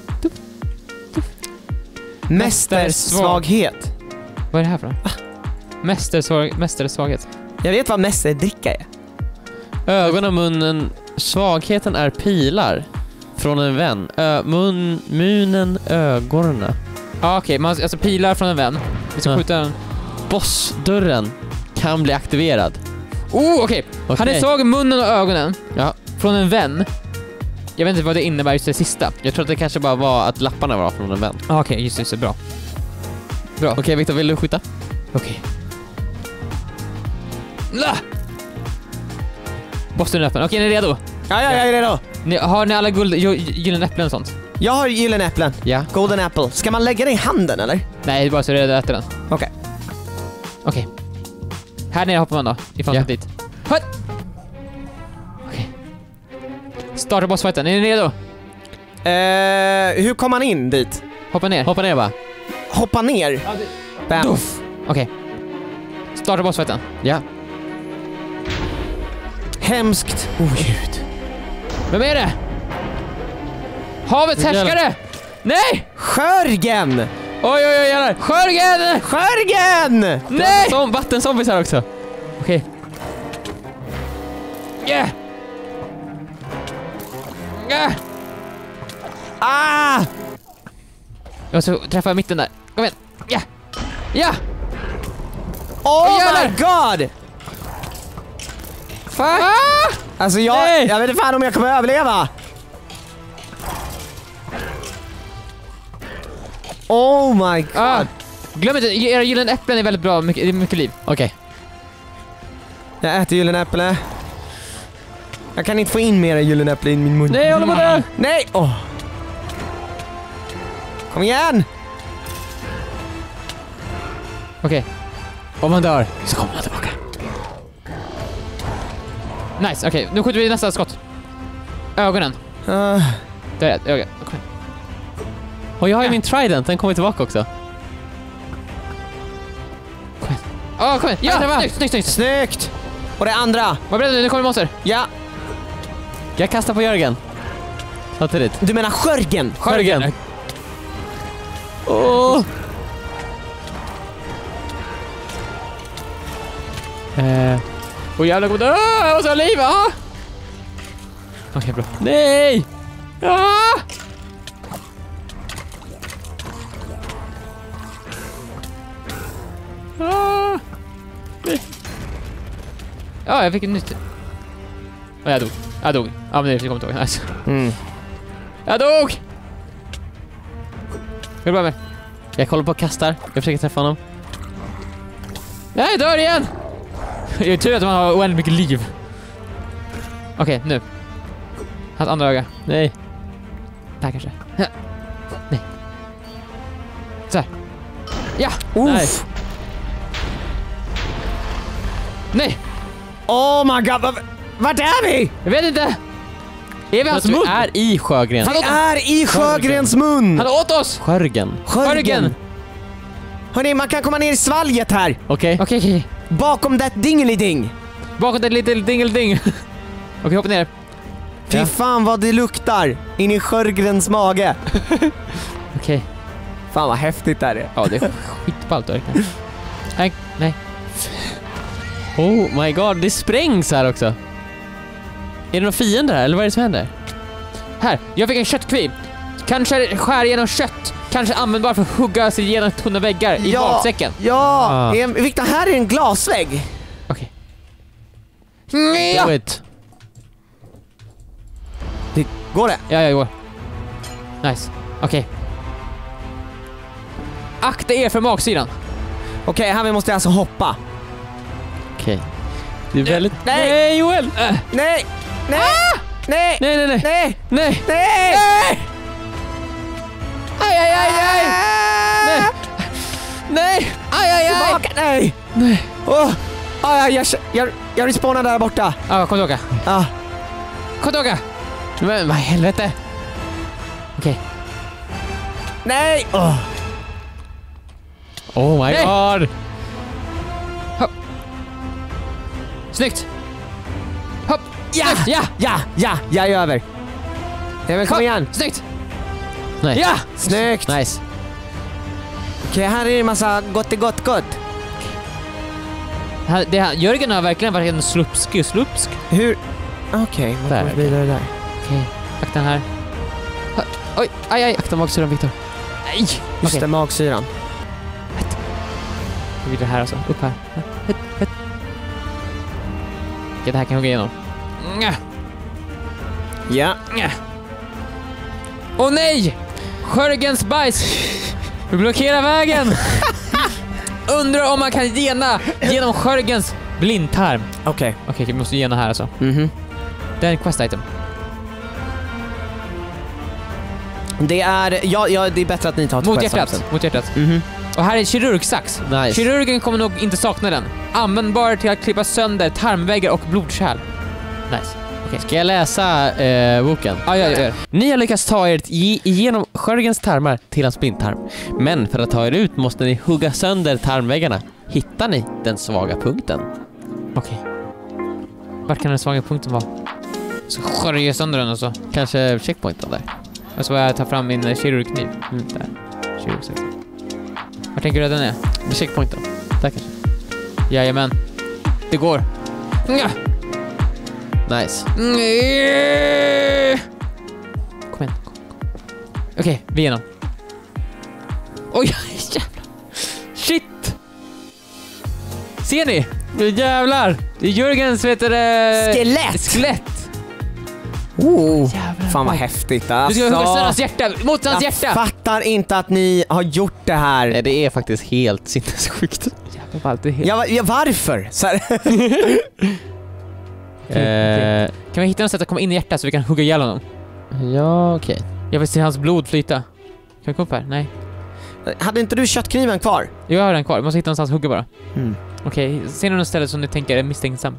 Mästersvaghet. Vad är det här för något? Mästersvag, mästersvaghet. Jag vet vad mästerdricka är. Ögonen, munnen. Svagheten är pilar. Från en vän. Ö, mun, munen, ögonen. Ja, okej. man Alltså pilar från en vän. Vi ska Ja. skjuta den. Bossdörren kan bli aktiverad. Oh, okej. Han är Okej. svag i munnen och ögonen. Ja. Från en vän. Jag vet inte vad det innebär just det sista. Jag tror att det kanske bara var att lapparna var från en vän. Ah, okej, just det, just det. Bra. Bra. Okej, Victor, vill du skjuta? Okej. Ah! Bossen är öppen. Okej, ni är redo? Ja, ja, jag är redo. Ni, har ni alla guld, gy- gyllene äpplen och sånt? Jag har gyllene äpplen. Ja. Golden apple. Ska man lägga det i handen eller? Nej, bara så är det redo att äta den. Okej. Okej. Här nere hoppar man då, ifall Ja. man dit. Hött! Okej. Starta bossfighten, är ni redo? Eh, hur kommer man in dit? Hoppa ner. Hoppa ner bara. Hoppa ner. Bam. Duff. Okej. Starta bossfighten. Ja. Hemskt oljud. Vem är det? Havets härskare! Nej! Skörgen! Oj, oj, oj, jävlar! Skörgen! Skörgen! Nej! Som vattenzombies här också. Okej. Yeah! Yeah! Ah! Jag måste träffa mitten där. Kom igen. Ja! Ja! Oh jävlar! my god! Fuck! Ah! Alltså jag, Nej! jag vet inte fan om jag kommer överleva. Oh my god. Ah! Glöm inte, era gyllene äpplen är väldigt bra. Mycket, det är mycket liv. Okej. Jag äter gyllene äpple. Jag kan inte få in mera gyllene äpple i min mun. Nej, jag håller på det. Nej! Åh. Kom igen! Okej. Om man dör så kommer man tillbaka. Nice, okej. Nu skjuter vi nästa skott. Ögonen. Uh, Där är det. Ögon. Kom igen. Och jag har ju min trident, den kommer tillbaka också. Åh, kom igen. Ja, Vänta, va? snyggt, snyggt, snyggt. snyggt! Och det andra. Var beredd nu, nu kommer monster. Ja, Jag kastar på Jörgen. Samtidigt. du menar skörgen. Skörgen. Åh! Eh, Åh jävlar, kommer dö! Jag måste ha liv! Ah! Okej, bra. nej! Ah! Ah! Ja, jag fick ett nytt. Och jag dog. Jag dog. Ja, men det kommer inte ihåg. Nice. Mm. Jag dog! Hur bra med? Jag kollar på och kastar. Jag försöker träffa honom. Nej, jag dör igen! Det är tur att man har oändligt mycket liv. Okej, nu. Hans andra öga. Nej. Där kanske. Ja. Nej. Så här. Ja! Uff. Nej. Nej! Oh my god, vad- vart är vi? Jag vet inte! Är vi Jag hans Alltså, tror mun? är i Sjögren. Han Vi åt, är i Sjögrens mun. han åt oss! Skörgen. Skörgen. Hörni, man kan komma ner i svalget här. Okej. Okej, okej. Bakom det dingeliding. Bakom det lite dingelding. Okej, hoppa ner. Fy Ja. fan vad det luktar in i Sjögrens mage. Okej. Fan vad häftigt det är. Ja, det är skitballt verkligen. Nej, nej. Oh my god, det sprängs här också. Är det några fiender här eller vad är det som händer? Här, jag fick en köttkniv. Kanske skär igenom kött. Kanske användbar för att hugga sig igenom tunna väggar i Ja. baksäcken. Ja, Ah. en, Victor, här är en glasvägg. Okej. Do it. Det, går det? Ja, jag går. Nice. Okej. Akta er för magsidan. Okej, här vi måste alltså hoppa. Okej. Det är väldigt... Nej. Nej, Joel! Äh. Nej! Nej! Nej! Nej, nej, nej. Nej! Nej! Nej! Aj, aj, aj, aj! Nej! Nej! Aj, aj, aj! Tillbaka! Nej! Nej. Åh! Ah, jag, jag, jag, jag respawnar där borta. Ja, kom tillbaka. Ah. Kom tillbaka! Men vad i helvete? Okej. Nej! Oh. Oh my Nej. god! Snyggt! Hopp! Ja! Snyggt! Ja! Ja! Ja! Jag är över. Ja, men kom Hopp. igen. Snyggt! Nej. Ja! Snyggt! Nice. Okej, här är det en massa gott gott gott. Här- Det här, Jörgen har verkligen varit en slupsk, slupsk. Hur? Okej, vad Där. går vi vidare där? Okej, akta den här. Ha- Oj, aj, aj. Akta magsyran, Victor. Nej! Just Okej, det, magsyran. vi vill det här alltså. Upp här. Hett, hett. Okej, det här kan jag hugga igenom. Nja, Ja. nja. Åh nej! Skörgens bajs! Vi blockerar vägen! Undrar om man kan gena genom Skörgens Blindtarm. Okej. Okej, vi måste ge den här alltså. Mhm. Det är en quest item. Det är... Ja, ja, det är bättre att ni tar Mot quest hjärtat. itemsen. Mot hjärtat. Mhm. Och här är kirurgsax. Nice. Kirurgen kommer nog inte sakna den. Användbar till att klippa sönder tarmväggar och blodkärl. Nice. Ska jag läsa eh, boken? Ja, ja, ja. Ni har lyckats ta er i- igenom Skörgens tarmar till hans blindtarm. Men för att ta er ut måste ni hugga sönder tarmväggarna. Hittar ni den svaga punkten? Okej. Vart kan den svaga punkten vara? Så skär jag sönder den och så. Kanske checkpointen där. Och så får jag ta fram min eh, kirurgkniv. Mm. Där. Kirurgsax. Var tänker du att den är? Vid checkpointen. Där kanske. Jajamän. Det går. Nja. Nice. Nej. Kom igen. Kom. Okej, vi är igenom. Oj, jävlar. Shit. Ser ni? Nu jävlar! Det är Jörgens, vet du det... Skelett! Skelett. Oh. Jävlar. Fan vad häftigt. Du ska Alltså, hugga sönder hans hjärta. Mot hans jag hjärta. fattar inte att ni har gjort det här. Nej, det är faktiskt helt sinnessjukt. Jävlar, vad allt är helt... Ja, ja, varför? Så här. Eh, Kan vi hitta något sätt att komma in i hjärtat så vi kan hugga ihjäl honom? ja, okej. Jag vill se hans blod flyta. Kan vi komma upp här? Nej. Hade inte du köttkniven kvar? Jo, jag har den kvar. Vi måste hitta någonstans att hugga bara. Mm. Okej, ser ni något ställe som ni tänker är misstänksamt?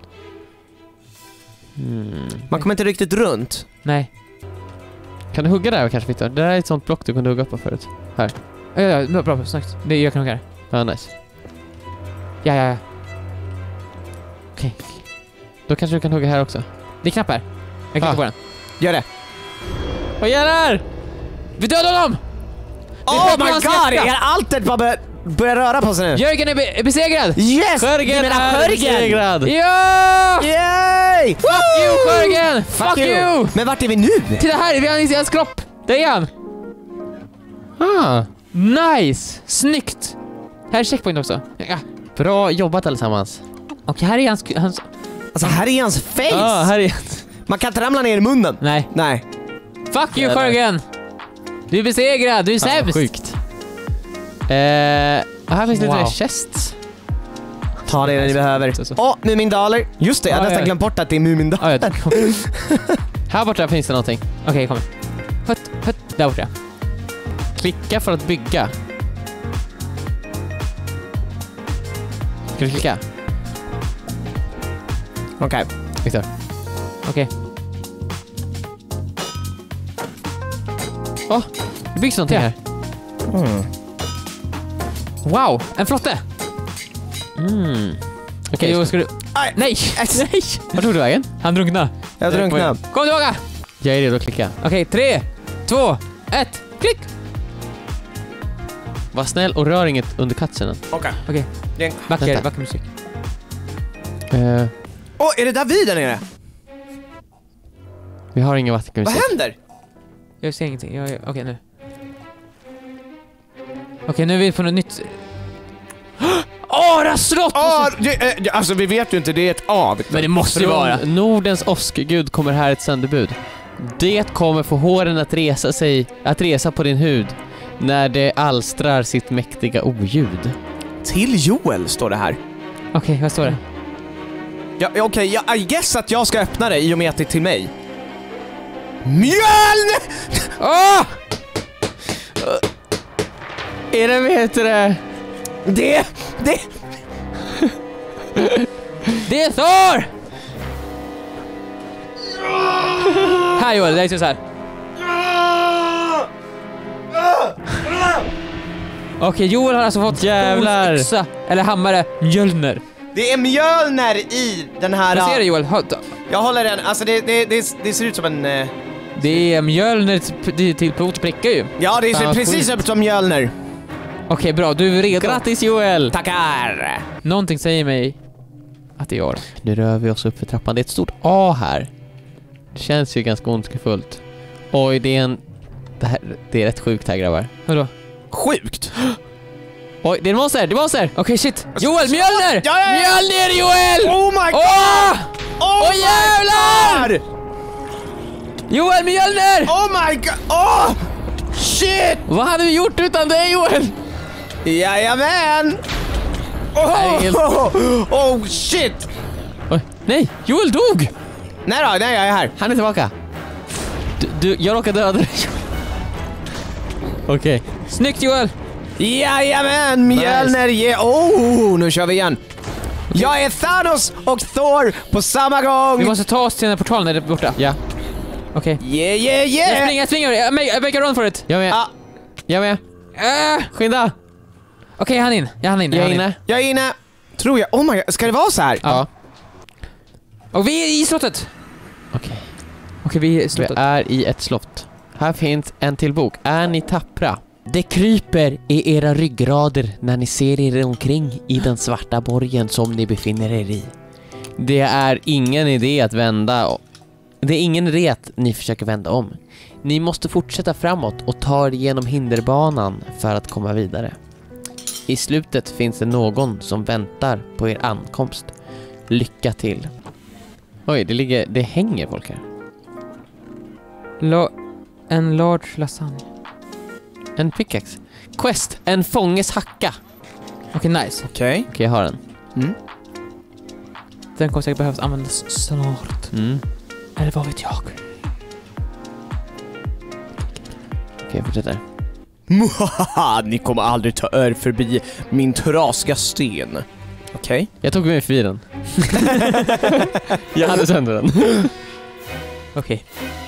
Mm. Man kommer inte riktigt runt. Nej. Kan du hugga där kanske, Victor? Det där är ett sånt block du kunde hugga på förut. Ja, ja, ja, bra, bra, snyggt. Det, jag kan hugga här. Ja, nice. Ja, ja, ja. Okej. Då kanske du kan hugga här också. Det är knapp här. Jag kan Ah. inte på den. Gör det. Vad jävlar! Vi dödar honom! Oh högg my hans god! hjärta. Är alltet bara börjar, börjar röra på sig nu? Jörgen är, be är besegrad! Yes! Skörgen Du menar är Skörgen? besegrad! Ja! Yay! Fuck you, Skörgen! Fuck, you! Men vart är vi nu? Titta här, vi har i hans kropp! Där är han! Ah, Nice! Snyggt! Här är checkpoint också. Ja. bra jobbat allesammans. Och här är hans... hans... Alltså här är hans face! Ja, här är... Man kan inte ramla ner i munnen. Nej. Nej. Fuck you, Jävlar. Skörgen! Du är besegrad, du är Fan, vad sämst! sjukt. Eh, och här finns lite Wow. mer chests. Ta det när ni behöver. Så, så. Åh, Mumindaler. Just det, jag Ja, hade nästan ja. glömt bort att det är Mumindaler. Ja, jag tar- Okej, Här borta finns det någonting. kom. Hutt, hutt, där borta. Klicka för att bygga. Ska du klicka? Okej. Victor. Okej. Åh, det byggs någonting Ja. här. Mm. Wow, en flotte! Mm. Okej, Okej, då ska du... Aj. Nej! Nej! vart tog du vägen? Han drunknade. Jag drunknade. Kom tillbaka! Jag är redo att klicka. Okej, tre, två, ett, klick! Var snäll och rör inget under cutscenen. Okej. Okej. Det- Vacker, Vänta. vacker musik. Eh, Åh, är det där vi där nere? vi har ingen vattenmusik. Vad händer? Jag ser ingenting. Jag, jag, Okej, nu. Okej, nu är vi på något nytt. Åh, det har slått! Åh, det, eh, alltså vi vet ju inte, det är ett A. Men det måste ju vara. Från Nordens åskgud kommer här ett sändebud. Det kommer få håren att resa sig, att resa på din hud när det alstrar sitt mäktiga oljud. Till Joel står det här. Okej, vad står det? Ja, ja, okej, ja, I guess att jag ska öppna det i och med att det är till mig. Mjöln! Åh! Är det, vad heter det? Det, det... Det är Thor! Här Joel, det är så här. Okej, Joel har alltså fått Jävlar. Thors yxa, eller hammare, Mjölner. Det är Mjölner i den här... Vad ser du Joel? Ha- Jag håller den, alltså det, det, det, det ser ut som en... eh, Det är Mjölner till, till punkt och pricka ju. Ja, det Fan, ser vad precis sjukt. ut som Mjölner. Okej, bra. Du är redo. Grattis Joel! Tackar! Någonting säger mig att det är jag. Nu rör vi oss upp för trappan. Det är ett stort A här. Det känns ju ganska ondskefullt. Oj, det är en... Det, här, det är rätt sjukt här grabbar. Vadå? Sjukt! Oj, det är en monster! Det är en monster! Okej, shit. Joel, Mjölner! Ja, ja, ja. Mjölner, Joel! Oh my god! Åh! Oh Åh, my jävlar! god! Joel, Mjölner! Oh my god! Oh! Shit! Vad hade vi gjort utan dig Joel? Jajamän! Oh, helt- oh, oh, oh shit! Oj, nej! Joel dog! Nej då, nej jag är här. Han är tillbaka. Du, du jag råkade döda dig. Okej. Snyggt Joel! Jajamän, Mjölner ge... Oh, nu kör vi igen. Jag är Thanos och Thor på samma gång. Vi måste ta oss till den här portalen där borta. Ja. Okej. Yeah, yeah, yeah. Jag springer, jag springer! Jag make, jag make a run for it! Jag med. Ah, Jag med. Äh. Skynda. Okej, han in. Jag hann in. Jag är hann in. inne. jag är inne. Tror jag. Oh my god, ska det vara så här? Ja. Och vi är i slottet! Okej. Okej, vi är i Vi slottet. är i ett slott. Här finns en till bok. Är ni tappra? Det kryper i era ryggrader när ni ser er omkring i den svarta borgen som ni befinner er i. Det är ingen idé att vända. Det är ingen idé att ni försöker vända om. Ni måste fortsätta framåt och ta er genom hinderbanan för att komma vidare. I slutet finns det någon som väntar på er ankomst. Lycka till. Oj, det ligger, det hänger folk här. La- en large lasagne. En pickaxe. Quest, en fånges hacka. Okej, nice. Okej. Okej, jag har den. Mm. Den kommer säkert behövas användas snart. Mm. Eller vad vet jag? Okej, jag fortsätter. Muhahaha, ni kommer aldrig ta er förbi min trasiga sten. Okej. Jag tog mig förbi den. Jag hade sönder den. Okej.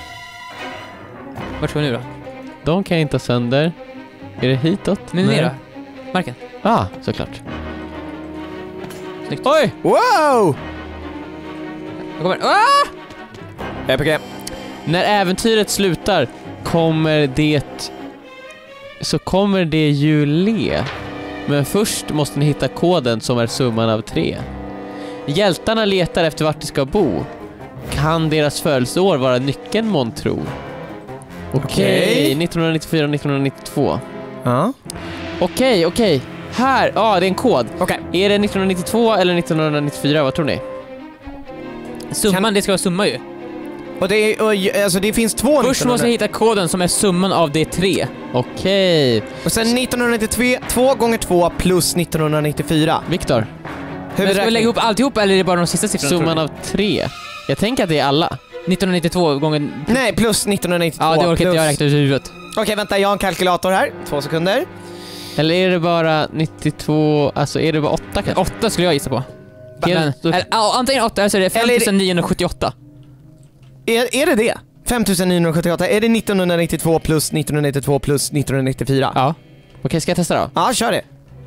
Vart ska vi nu då? De kan jag inte ha sönder. Är det hitåt? Nu ner då? Marken. Ah, såklart. Snyggt. Oj! Wow! Jag kommer... Ah! Jag är på G. När äventyret slutar kommer det... Så kommer det ju le. Men först måste ni hitta koden som är summan av tre. Hjältarna letar efter vart de ska bo. Kan deras födelseår vara nyckeln, månntro? Okej, Okej. nittonhundranittiofyra och nittonhundranittiotvå. Ja. Okej, okej. Här, ja, ah, det är en kod. Okej. Är det nittonhundranittiotvå eller nittonhundranittiofyra? Vad tror ni? Summan, Kan- det ska vara summa ju. Och det är, och, alltså det finns två Först måste jag hitta koden som är summan av de tre. Okej. Och sen nittonhundranittiotre, två gånger två plus nittonhundranittiofyra. Viktor, Men ska vi lägga ihop alltihop eller är det bara de sista siffrorna? tror summan du? av tre. Jag tänker att det är alla. nittonhundranittiotvå gånger... Nej, plus nittonhundranittiotvå. Ja, det orkar plus... inte jag räkna ut i huvudet. Okej, vänta, jag har en kalkylator här. Två sekunder. Eller är det bara nittiotvå, alltså är det bara åtta kanske? Åtta skulle jag gissa på. Men, Helt- eller, ja, antingen åtta eller så är det Eller är det- femtusen niohundrasjuttioåtta. Är, är det det? femtusen niohundrasjuttioåtta. Är det nittonhundranittiotvå plus nittonhundranittiotvå plus nittonhundranittiofyra? Ja. Okej, ska jag testa då? Ja, kör det.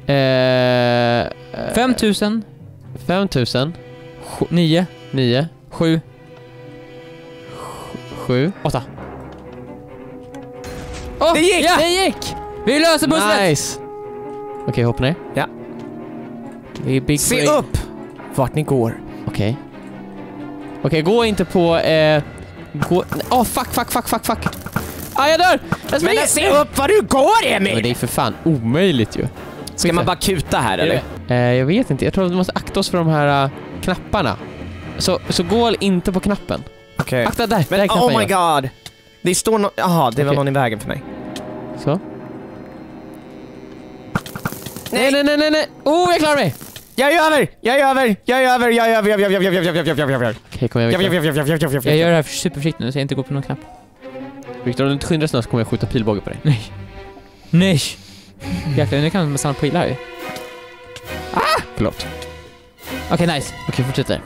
Eh, femtusen femtusen nio nio sju sju åtta. Åh, Det gick! Ja! Det gick! Vi löser pusslet! Nice! Okej, hoppa ner. Ja. Vi är big Se brain. upp vart ni går. Okej. Okej, gå inte på... Eh, gå... Åh, oh, fuck, fuck, fuck, fuck, fuck. Ah, jag dör! Jag Men springer! se upp var du går, Emil! Men det är för fan omöjligt ju. Ska man bara kuta här, eller? Eh, jag vet inte, jag tror att vi måste akta oss för de här uh, knapparna. Så, så gå inte på knappen. Okej. Akta där, där är Men knappen. oh my ja. god. Det står no... Jaha, det var Okej. någon i vägen för mig. Så. Nej, nej, nej, nej, nej. Oh, jag klarar mig! Jag är över! Jag är över! Jag är över! Jag är över! Jag är över! Jag är över! Jag är över! Jag är över! Jag är över! Okej, kom igen, Jag är Viktor. över! Jag är över! Jag är över! Jag gör det här superförsiktigt nu så jag inte går på någon knapp. Viktor, om du inte skyndar snabbt så kommer jag skjuta pilbåge på dig. Nej. Nej! Jäklar, nu kan man samla pilar ju. Förlåt. Okej, nice. Okej, fortsätter.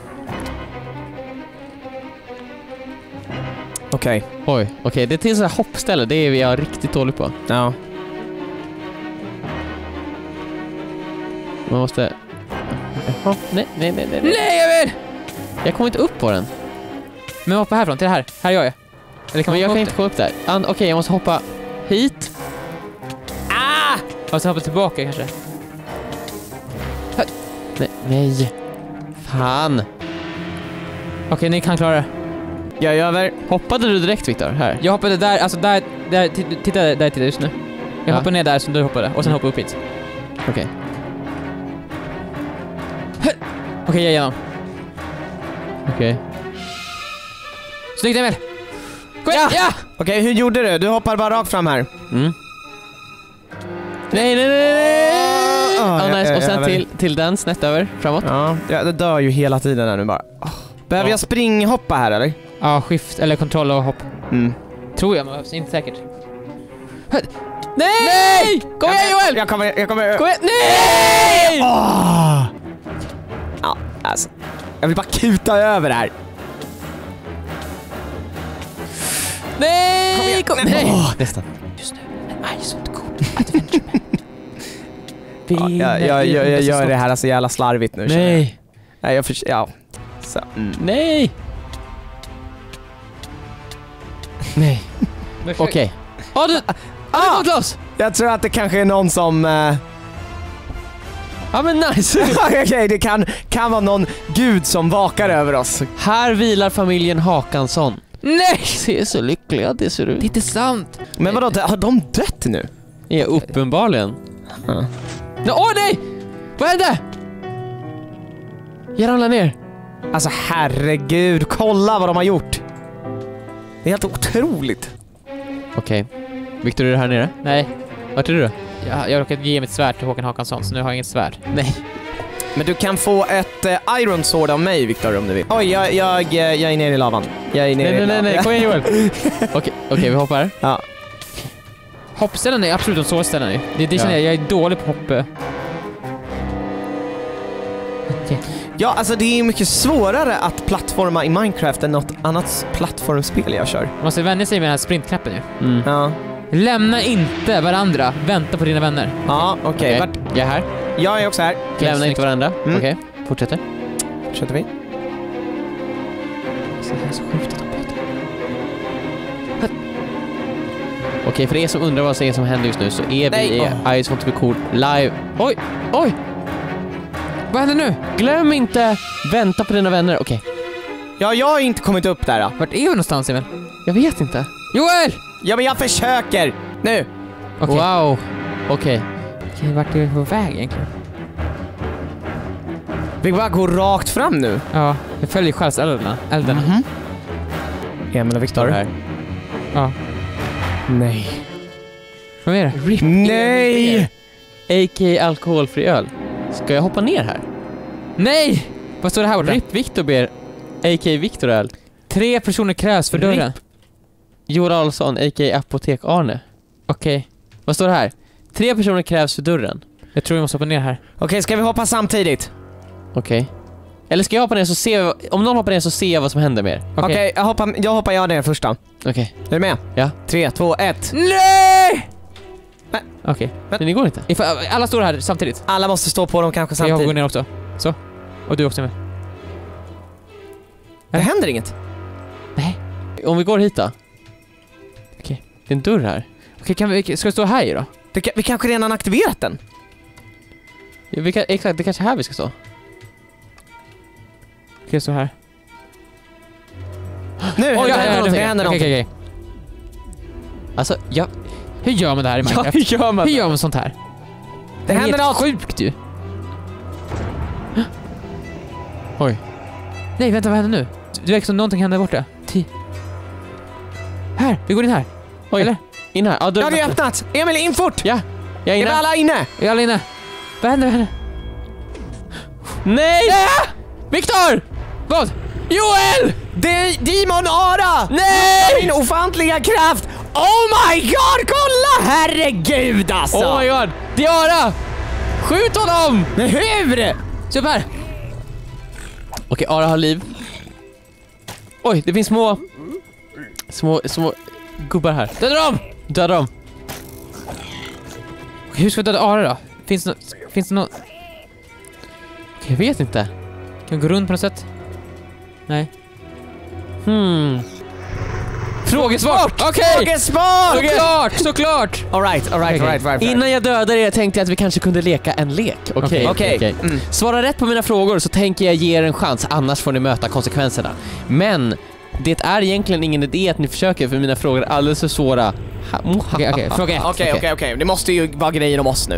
Okej. Oj, okej, det är till så här hoppställe, det är jag riktigt dålig på. Ja. Man måste... Jaha, nej, nej, nej, nej. Nej, jag vill! Jag kommer inte upp på den. Men hoppa härifrån till det här. Här gör jag. Eller kan Men man jag hoppa kan upp inte komma upp där. An- Okej, jag måste hoppa hit. Ah! Och sen hoppa tillbaka kanske. Nej, nej. Fan. Okej, ni kan klara det. Jag är över. Hoppade du direkt, Viktor? Här. Jag hoppade där, alltså där, där t- titta där, där tittar just nu. Jag Ja. hoppade ner där som du hoppade och sen hoppade upp hit. Okej. Okej, jag är igenom. Okej. Snyggt, Emil! Kom igen! Ja! Okej, hur gjorde du? Du hoppar bara rakt fram här. Mm. Nej, nej, nej, nej! Ja, nice. jag- Och sen jag- till, till den, snett över, framåt. Ja, jag det dör ju hela tiden här nu bara. Åh. Behöver Ja. jag springhoppa här eller? Ja, skift eller kontroll och hopp. Mm. Tror jag, men inte säkert. Nej! Nej! Kom igen Joel! Jag kommer, jag kommer... Kom igen! Nej! Åh! Ja, alltså. Jag vill bara kuta över det här. Nej! Kom igen. Kom. Nej. Nej! Åh. Nästan. Just nu, en Iceland-kort. Adventure Map. Ja, jag, jag, jag, jag gör det här så jävla slarvigt nu. känner jag. Nej! Nej, jag för, ja. Så, mm. Nej! Nej. Okej. Ja, du... Ah! Du loss! Jag tror att det kanske är någon som... eh, Ja, men nice! Okej, det kan, kan vara någon gud som vakar över oss. Här vilar familjen Hakansson. Nej! Ser så lyckliga det ser ut. Det är inte sant. Men vadå, har de dött nu? Ja, uppenbarligen. Ja. Nå, åh nej! Vad hände? Jag ramlade ner. Alltså herregud, kolla vad de har gjort. Det är helt otroligt. Okej. Victor, är du här nere? Nej, Vart är du då? jag, jag råkade ge mitt svärd till Håkan Hakansson, så nu har jag inget svärd. Nej. Men du kan få ett eh, Iron Sword av mig, Victor, om du vill. Oj, jag, jag, eh, jag är nere i lavan. Jag är nere Nej, i nej, nej, lavan. nej. Kom igen Joel. Okej, okej, vi hoppar. Ja. Hoppställen är absolut de svåraste ställen ju. Det, det känner Ja. jag, jag är dålig på hopp. Okej. ja, alltså det är mycket svårare att plattforma i Minecraft än något annat plattformspel jag kör. Man måste vänja sig med den här sprintknappen ju. Mm. Ja, Lämna inte varandra, vänta på dina vänner. ja okej. Okej, Vart- jag är här. Jag är också här. Lämna inte varandra. Mm. Okej, fortsätter. Fortsätter vi. Så här är så sjukt att de byter. Okej, för er som undrar vad som händer just nu så är vi Nej, i åh. Ice Want To Be Cool live. Oj, oj! Vad händer nu? Glöm inte vänta på dina vänner. Okej, Ja, jag har inte kommit upp där då. Vart är vi någonstans, Emil? jag vet inte. Joel! Ja, men jag försöker! Nu! Okej. Wow. Okej. Okej, vart är vi på väg egentligen? Vi bara går rakt fram nu. Ja, jag följer själseldarna. Elden. Mhm. Emil och Står Victor. här. Ja. Nej. Vad är det? Rip Nej! A K alkoholfri öl. Ska jag hoppa ner här? Nej! Vad står det här borta? Rip Victor ber A K Victor öl. Tre personer krävs för dörren. Rip. Joel Alsson, A K Apotek Arne. Okej. Vad står det här? Tre personer krävs för dörren. Jag tror vi måste hoppa ner här. Okej, ska vi hoppa samtidigt? Okej. Eller ska jag hoppa ner så ser vi, om någon hoppar ner så ser jag vad som händer mer. Okej, jag, hoppar, jag hoppar jag ner först då. Okej. Är du med? Ja. Tre, två, ett. Nej! Nej. Okej. Men det går inte. Ifall alla står här samtidigt. Alla måste stå på dem kanske Så jag går samtidigt. ner också. Så. Och du också med. Det händer inget. Nej. Om vi går hit då. Okej. Det är en dörr här. Okej, kan vi, ska vi stå här i då? Det, kan- vi kanske redan aktiverat den. Ja, vi kan, exakt, det kanske är här vi ska stå. Okej, stå här. Nu, Oj, det ja, händer ja, någonting. nu- Det händer okej, någonting. okej. Alltså, jag... Hur gör man det här i Ja, Minecraft? hur gör man? Hur gör man sånt här? Det är händer helt något. sjukt ju. Oj. Nej, vänta, vad händer nu? Det verkar som någonting händer borta. Ti- Här, vi går in här. Oj. Eller? In här. Ja, Ja, dörren det är öppnar. öppnat. Emil, in fort! Ja, jag är Är vi inne. alla inne? Är alla inne? Vad händer? Vad händer? Nej! Victor! Vad? Joel! De- Demon Ara! Nej! Min ofantliga kraft! Oh my god, kolla! Herregud alltså! Oh my god! Diara! Skjut honom! Men hur? Se upp här! Okej, Ara har liv. Oj, det finns små... Små, små gubbar här. Döda dem! Döda dem. Okej, hur ska vi döda Ara då? Finns det, no- finns det något... Okej, jag vet inte. Kan vi gå runt på något sätt? Nej. Hmm. Frågesvar! Okej! Frågesport! Såklart! Såklart! Alright, alright, Okej. alright, right. Innan jag dödar er tänkte jag att vi kanske kunde leka en lek. Okej, Okej. okej, Okej. okej. Svara rätt på mina frågor så tänker jag ge er en chans, annars får ni möta konsekvenserna. Men det är egentligen ingen idé att ni försöker för mina frågor är alldeles för svåra. Ha- Okej, okej. Fråga ett. Okej, okej, okej. Det måste ju vara grejer om oss nu.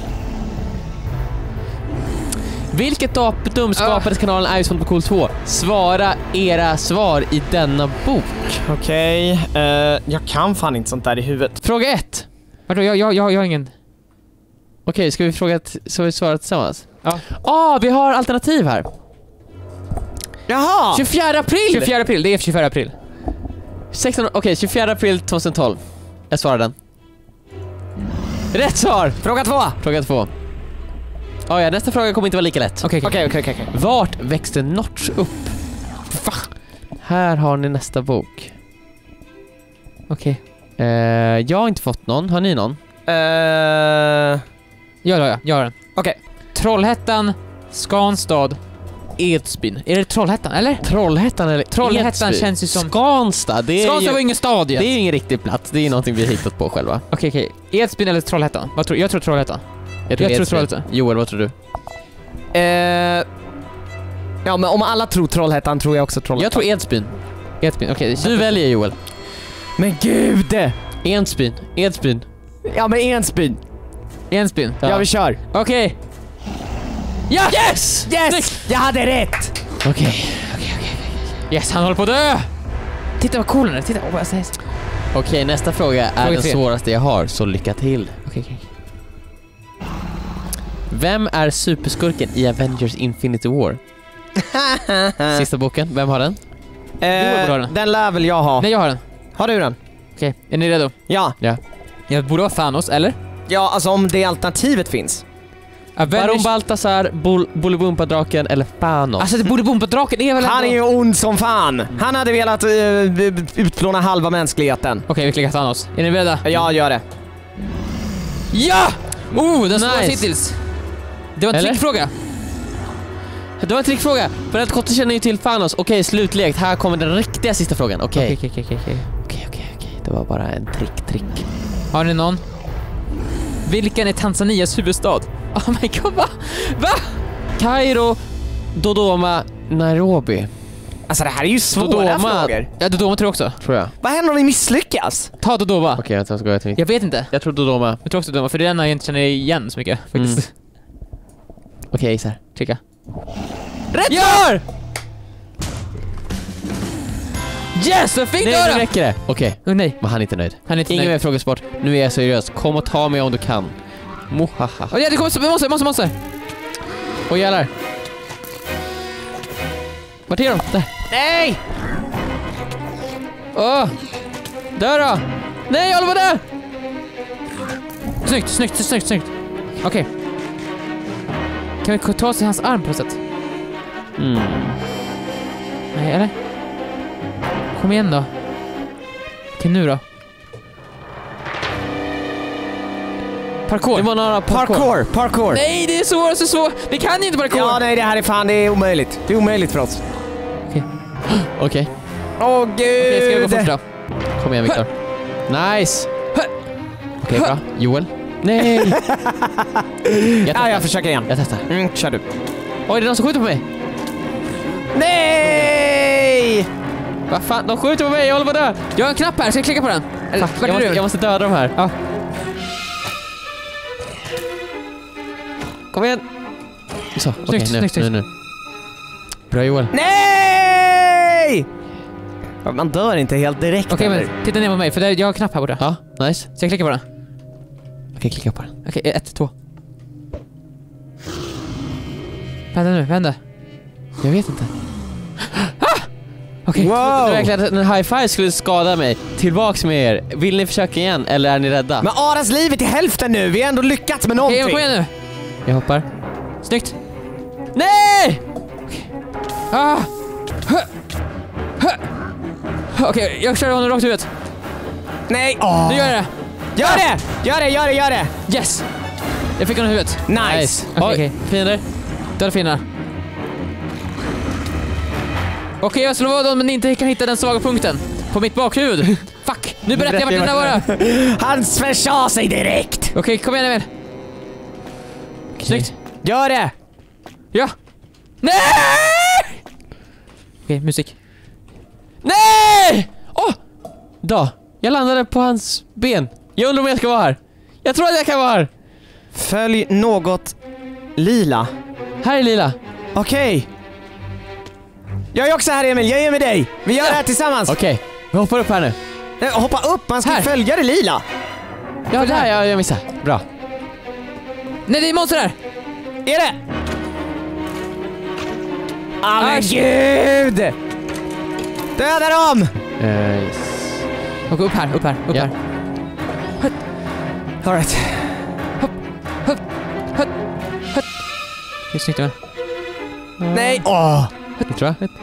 Vilket datum skapades kanalen Ice Want To Be Cool två? Svara era svar i denna bok. Okej, eh, jag kan fan inte sånt där i huvudet. Fråga ett. Vadå, jag, jag, jag, jag har ingen... Okej, ska vi fråga t- så vi svarar tillsammans? Ja. Ah, vi har alternativ här. Jaha! tjugofjärde april! tjugofjärde april, det är tjugofjärde april. sexton Okej, tjugofjärde april tjugohundratolv. Jag svarar den. Rätt svar! Fråga två. Fråga två. Ah, ja, nästa fråga kommer inte vara lika lätt. Okej, okej. Okej, okej, okej. Vart växte Notch upp? Va? Här har ni nästa bok. Okej. Eh, jag har inte fått någon. Har ni någon? Uh, Ja, ja, ja. Jag har den. Okej. Trollhättan, Skanstad, Edsbyn. Är det Trollhättan, eller? Trollhättan eller Trollhättan Edsbyn? känns ju som... Skanstad, det är Skanstad ju, var ingen stad det igen. är ju ingen riktig plats. Det är någonting vi har hittat på själva. Okej, okej. Edsbyn eller Trollhättan? Vad tror jag? tror Trollhättan. Jag tror, Jag tror Edsbyn. Trollhättan. Joel, vad tror du? Uh, ja, men om alla tror Trollhättan tror jag också Trollhättan. Jag tror Edsbyn. Edsbyn, okej. Du väljer Joel. Men gud! Edsbyn. Edsbyn. Ja, men Edsbyn. Edsbyn. Ja, vi kör. Okej. Ja! Yes! Yes! Jag hade rätt! Okej. Yes, han håller på att dö! Titta vad cool den är. Titta, oh, vad jag säger. Okej, nästa fråga är Fråga den tre. svåraste jag har, så lycka till. Okej, okej. Vem är superskurken i Avengers Infinity War? Sista boken, vem har den? Eh, borde ha den. den lär väl jag ha. Nej, jag har den. Har du den? Okej, är ni redo? Ja. Jag borde vara Thanos, eller? Ja, alltså om det alternativet finns. Avengers... Baron Baltasar, Bol- Bolibompa-draken eller Thanos? Alltså det borde bomba draken är väl Han är ändå... ju ond som fan. Han hade velat uh, utplåna halva mänskligheten. Okej, vi klickar Thanos. Är ni beredda? Ja, gör det. Ja! Oh, den svåraste Nice. hittills. Det var en Eller? trickfråga. Det var en trickfråga. För att Kotte känner ju till Thanos. Okej, slutlekt. Här kommer den riktiga sista frågan. Okej. Okej, okej, okej, okej. Okej, okej, okej. Det var bara en trick, trick. Har ni någon? Vilken är Tanzanias huvudstad? Oh my god, va? Va? Kairo, Dodoma, Nairobi. Alltså det här är ju svåra Dodoma. frågor. Ja, Dodoma tror jag också. Tror jag. Vad händer om vi misslyckas? Ta Dodoma. Okej, vänta, jag ska gå till mitt. Jag vet inte. Jag tror Dodoma. Jag tror också Dodoma, för det är den jag inte känner igen så mycket. Faktiskt. Okej, jag gissar. Klicka. Rätt Ja! svar! Yes, jag fick Nej, det! nu räcker det. Okej, Oh, nej, men han är inte nöjd. han är inte Ingen mer nöjd. frågesport. Nu är jag seriös. Kom och ta mig om du kan. Mohaha. Oh, ja, det kommer monster, monster, monster. Och jävlar. Vart är de? Där. Nej! Åh! Dö då! Nej, jag håller på där! Snyggt, snyggt, snyggt, snyggt. Okej. Kan vi ta oss i hans arm på något sätt? Mm. Nej, eller? Kom igen då. Okej, nu då. Parkour. Det var några parkour. Parkour, parkour. Nej, det är svårt, så svårt. Vi kan inte parkour. Ja, nej, det här är fan, det är omöjligt. Det är omöjligt för oss. Okej, Åh gud! Okej, ska jag gå först då? kom igen Viktor. Nice! Okej, bra. Joel? Nej! Jag Ja, testar. jag försöker igen. Jag testar. Mm, kör du. Oj, det är någon som skjuter på mig! Nej! Vad fan, de skjuter på mig, jag håller på att dö! Jag har en knapp här, ska jag klicka på den? Eller, Fuck, vad jag, är måste, det? jag måste döda dem här. Ja. Kom igen! Så, okej, Snyggt, nu, snyggt, nu, snyggt. nu. Bra Joel. Nej! Ja, man dör inte helt direkt. Okej, eller? men titta ner på mig, för där, jag har en knapp här borta. Ja, nice. Så jag klickar på den. Okej, klicka på den. Okej, ett, två. Vänta nu, vad hände? Jag vet inte. Okej. Jag Wow! trodde verkligen att en high five skulle skada mig. Tillbaks med er. Vill ni försöka igen, eller är ni rädda? Men Aras liv är till hälften nu. Vi har ändå lyckats med Okej, någonting. kom igen nu. Jag hoppar. Snyggt. Nej! Ah! Hö! Hö! Okej, jag kör honom rakt i huvudet. Nej! Åh. Nu gör jag det. Gör det! Gör det, gör det, gör det! Yes! Jag fick honom i huvudet. Nice! Okej, Oj, okej. fiender. Döda fienderna. Okej, jag slår vad om ni inte kan hitta den svaga punkten. På mitt bakhuvud. Fuck! Nu berättar jag vart den där var. Han försade sig direkt! Okej, kom igen Emil. Snyggt. Gör det! Ja. Nej! Okej, musik. Nej! Åh! Då. Jag landade på hans ben. Jag undrar om jag ska vara här. Jag tror att jag kan vara här. Följ något lila. Här är lila. Okej. Jag är också här Emil, jag är med dig. Vi gör det här tillsammans. Okej, vi hoppar upp här nu. Nej, hoppa upp, man ska Här. följa det lila. Ja, där jag, jag missade. Bra. Nej, det är monster där! Är det? Ah, men Asch. gud! Döda dem! Eh, yes. Och upp här, upp här, upp Ja. här. All right. Hur snyggt det var. Nej! Åh! Det tror jag.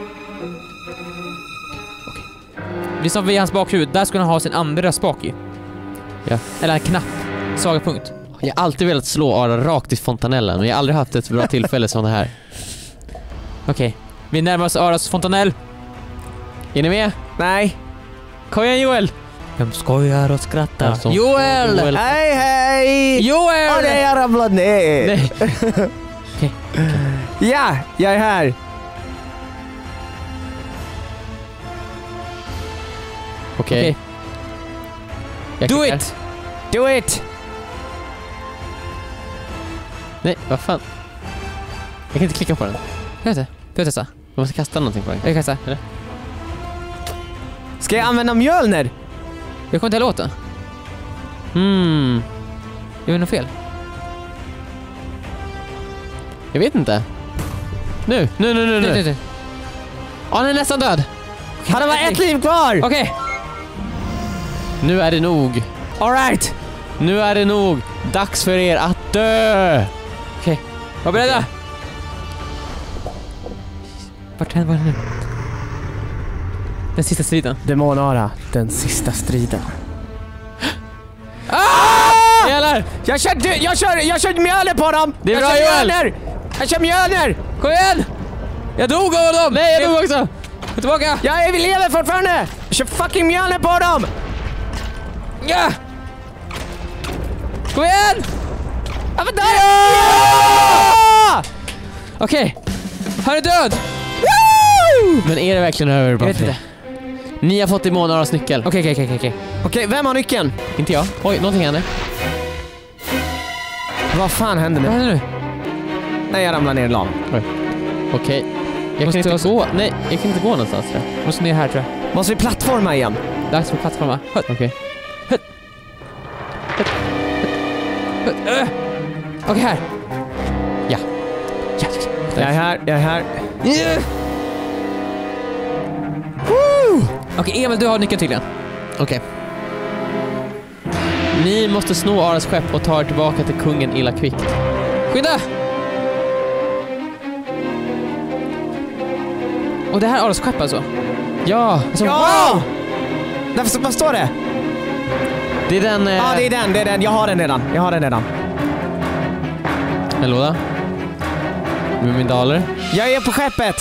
Vi som vid hans bakhuvud, där skulle han ha sin andra spak i. Ja. Eller en knapp. Svaga punkt. Jag har alltid velat slå Ara rakt i fontanellen, men jag har aldrig haft ett bra tillfälle som det här. Okej. Vi närmar oss Aras fontanell. Är ni med? Nej. Kom igen Joel! De skojar och skrattar. Alltså, Joel! Joel. Hej, hej! Joel! Åh nej, jag ramlade ner! Nej. Okej. Ja, jag är här. Okej. Okej. Jag Do klickar. it! Do it! Nej, vad fan? Jag kan inte klicka på den. Jag vet inte. Du testa. Jag måste kasta någonting på den. Jag kastar. Ska jag använda Mjölner? Jag kommer inte heller åt den. Hmm. Jag vet något fel. Jag vet inte. Nu, nu, nu, nu, Nu, nu, nu. nu. Ja, han är nästan död. Han har bara ett liv kvar! Okej. Nu är det nog. All right. Nu är det nog. Dags för er att dö. Okej. Var beredda. Vart händer det nu? Den sista striden. Demonara, den sista striden. Ah! Jävlar! Jag kör, du- jag kör, jag kör Mjölner på dem! Det är jag bra, kör Joel. Mjölner! Jag kör Mjölner! Kom igen! Jag dog av dem! Nej, jag dog också. Gå tillbaka! Jag är, vi lever fortfarande! Jag kör fucking Mjölner på dem! Ja! Kom igen! Ja, men där! Ja! Okej. Han är död! Men är det verkligen över? Jag vet inte. Ni har fått Demonaras nyckel. Okej, okej, okej, okej. Okej, vem har nyckeln? Inte jag. Oj, någonting händer. Vad fan händer Vad nu? händer nu? Nej, jag ramlar ner i lavan. Okej. Jag Måste kan inte jag- gå. Nej, jag kan inte gå någonstans tror jag. Jag måste ner här tror jag. Måste vi plattforma igen? Dags för plattforma. Höt, Okej. höt. Öh. Okej, här. Ja. Ja. Jag är här, jag är här. Yeah. Okej, Emil, du har nyckeln tydligen. Okej. Ni måste sno Aras skepp och ta er tillbaka till kungen illa kvickt. Skynda! Och det här är Aras skepp alltså? Ja! alltså Ja! Wow! Därför, vad står det? Det är den... Eh, Ja, det är den, det är den. Jag har den redan. Jag har den redan. En låda. Mumindaler. Jag är på skeppet.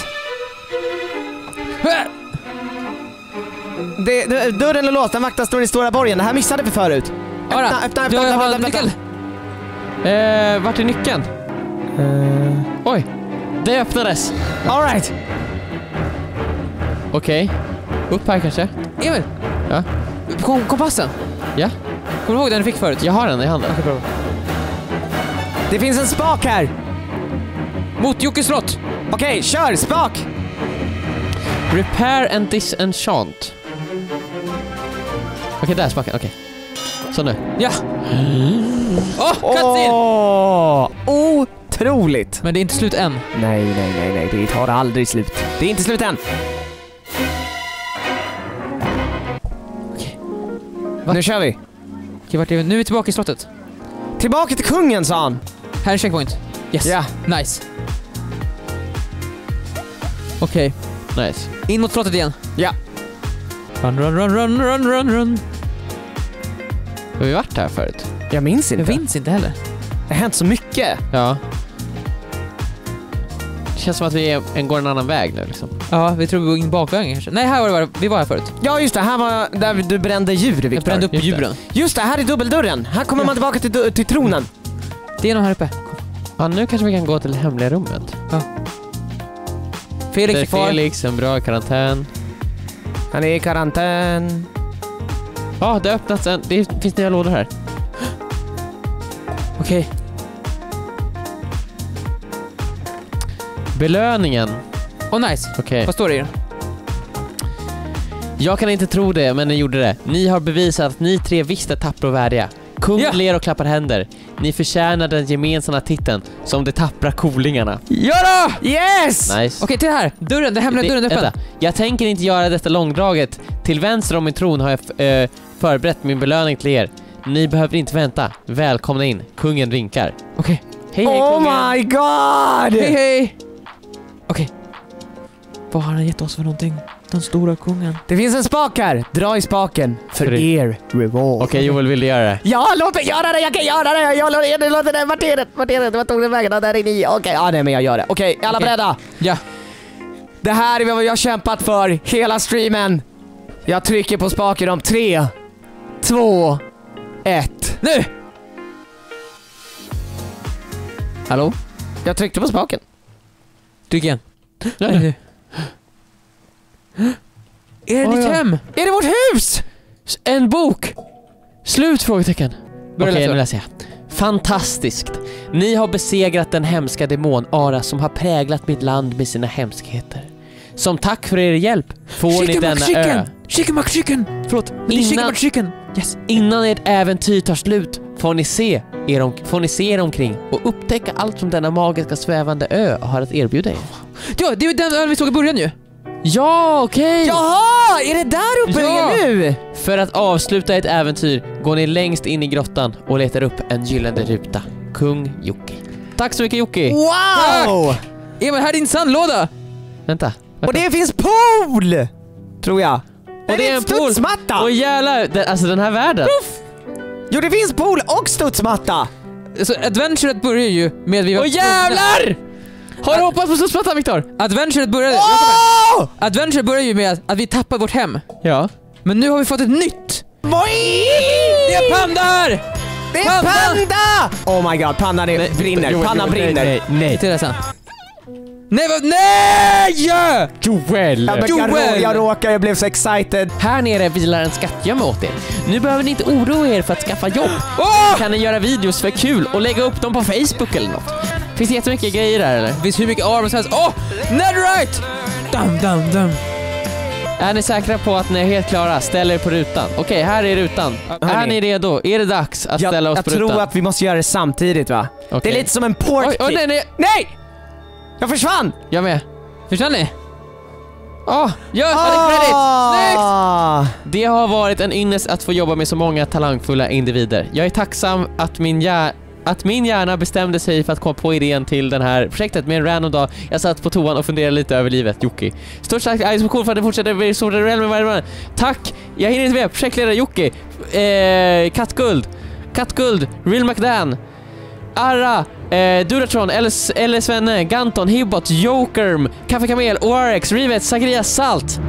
Det, det, dörren är låst, den vaktas står i stora borgen. Det här missade vi förut. Ara, Öppna, öppna, du öppna, har öppna, öppna, nyckel. Eh, vart är nyckeln? Uh, Oj! Det öppnades. all right. Okej. Upp här kanske? Emil! Ja. Kom, kompassen! Ja. Kommer du ihåg den du fick förut? Jag har den i handen. Det finns en spak här. Mot Jockes slott! Okej, kör, spak. Repair and disenchant. Okej, där är spaken. Okej. Så nu. Ja! Åh, oh, cutscene! Åh, otroligt. Men det är inte slut än. Nej, nej, nej, nej. Det tar aldrig slut. Det är inte slut än. Va? Nu kör vi. Okej, vart är vi? Nu är vi tillbaka i slottet. Tillbaka till kungen, sa han. Här är checkpoint. Yes. Ja. Nice. Okej. Nice. In mot slottet igen. Ja. Run, run, run, run, run, run, run. Har vi varit här förut? Jag minns Jag inte. minns inte heller. Det har hänt så mycket. Ja. Det känns som att vi är, en, går en annan väg nu liksom. Ja, vi tror vi går in bakvägen kanske. Nej, här var det, vi var här förut. Ja, just det. Här var där du brände djur, Victor. Jag brände upp just det. djuren. Just det, här är dubbeldörren. Här kommer Ja. man tillbaka till, du- till tronen. Det är någon här uppe. Ja, nu kanske vi kan gå till det hemliga rummet. Felix Där är är kvar. Felix, en bra karantän. Han är i karantän. Ja, det har öppnats en... Det finns nya lådor här. Okej. Belöningen. Åh, nice. Okej. Vad står det i den? Jag kan inte tro det, men ni gjorde det. Ni har bevisat att ni tre visst är tappra och värdiga. Kungen Ja. ler och klappar händer. Ni förtjänar den gemensamma titeln som de tappra kolingarna. Ja då! Yes! Nice. Okej, till här. Dörren, den hemliga dörren är öppen. Vänta. Jag tänker inte göra detta långdraget. Till vänster om min tron har jag f- äh, förberett min belöning till er. Ni behöver inte vänta. Välkomna in. Kungen vinkar. Okej. Hej, hej, Oh kungen. my god! Hej, hej! Okej. Vad har han gett oss för någonting? Den stora kungen. Det finns en spak här. Dra i spaken för För det- er reward. Okej, Joel, vill du göra det? Ja, låt mig göra det! Jag kan göra det! Jag låter det, låter det. Vart är det? Vart är det? Vart tog den vägen? Där är ni. Okej, ja nej men jag gör det. Okej, alla Okej. beredda? Ja. Det här är vad jag har kämpat för hela streamen. Jag trycker på spaken om tre, två, ett. Nu! Hallå? Jag tryckte på spaken. Tryck igen. Ja, nu. Är det Oh, ditt ja. hem? Är det vårt hus? En bok! Slut? Frågetecken. Börja Okej, läsa. nu läser jag. Fantastiskt. Ni har besegrat den hemska demon Ara som har präglat mitt land med sina hemskheter. Som tack för er hjälp får ni denna ö. Chicken McChicken! Förlåt, det är Chicken Innan- McChicken! Yes. Innan ert äventyr tar slut får ni se er, om, får ni se er omkring och upptäcka allt som denna magiska svävande ö har att erbjuda er. Ja, det är ju den ön vi såg i början ju. Ja, okej! Jaha! Är det där uppe Ja. nu? För att avsluta ett äventyr går ni längst in i grottan och letar upp en gyllene ruta. Kung Jocke. Tack så mycket, Jocke! Wow! Emil, här är din sandlåda! Vänta. Och vänta. det finns pool! Tror jag. Och det är en pool. studsmatta! Åh jävlar, den, alltså den här världen. Jo, det finns pool och studsmatta! Så adventuret börjar ju med vi var... Åh jävlar! Har du hoppat på studsmattan, Viktor? Adventuret började... Åh! Adventuret börjar ju med att, att vi tappar vårt hem. Ja. Men nu har vi fått ett nytt! Vad är Det är pandar! det? är Panda! panda! Oh my god, pannan är, brinner. Joel, Pannan Joel, brinner. Nej, nej. Till det sen. Nej, vad? Nej! Joel! Ja, men jag, Joel! rå, jag råkar, jag blev så excited. Här nere vilar en skattgömma åt er. Nu behöver ni inte oroa er för att skaffa jobb. Åh! Kan ni göra videos för kul och lägga upp dem på Facebook eller något? Finns det jättemycket grejer där eller? Det finns hur mycket armor som helst. Åh! Netherite! Dum, dum, dum. Är ni säkra på att ni är helt klara? Ställ er på rutan. Okej, här är rutan. Hörni. Är ni redo? Är det dags att Jag, ställa oss jag på tror rutan? att vi måste göra det samtidigt, va? Okej. Det är lite som en port. Oj, oj, nej, nej. Nej! Jag försvann! Jag med. Förstår ni? Åh, gör oh, credit! Snyggt! Ah! Det har varit en ynnest att få jobba med så många talangfulla individer. Jag är tacksam att min, hjär- att min hjärna bestämde sig för att komma på idén till det här projektet med en random dag. Jag satt på toan och funderade lite över livet, Jocke. Stort tack, jag är så cool för att det fortsätter bli så reell med varje månad. Tack! Jag hinner inte med. Projektledare Jocke. Eh, Kattguld. Kattguld. Real McDan. Arra. Eh, Duratron, L S Svenne, Ganton, Hibbot, Jokerm, Kaffe Kamel, O R X, Rivet, Zacharias, Salt.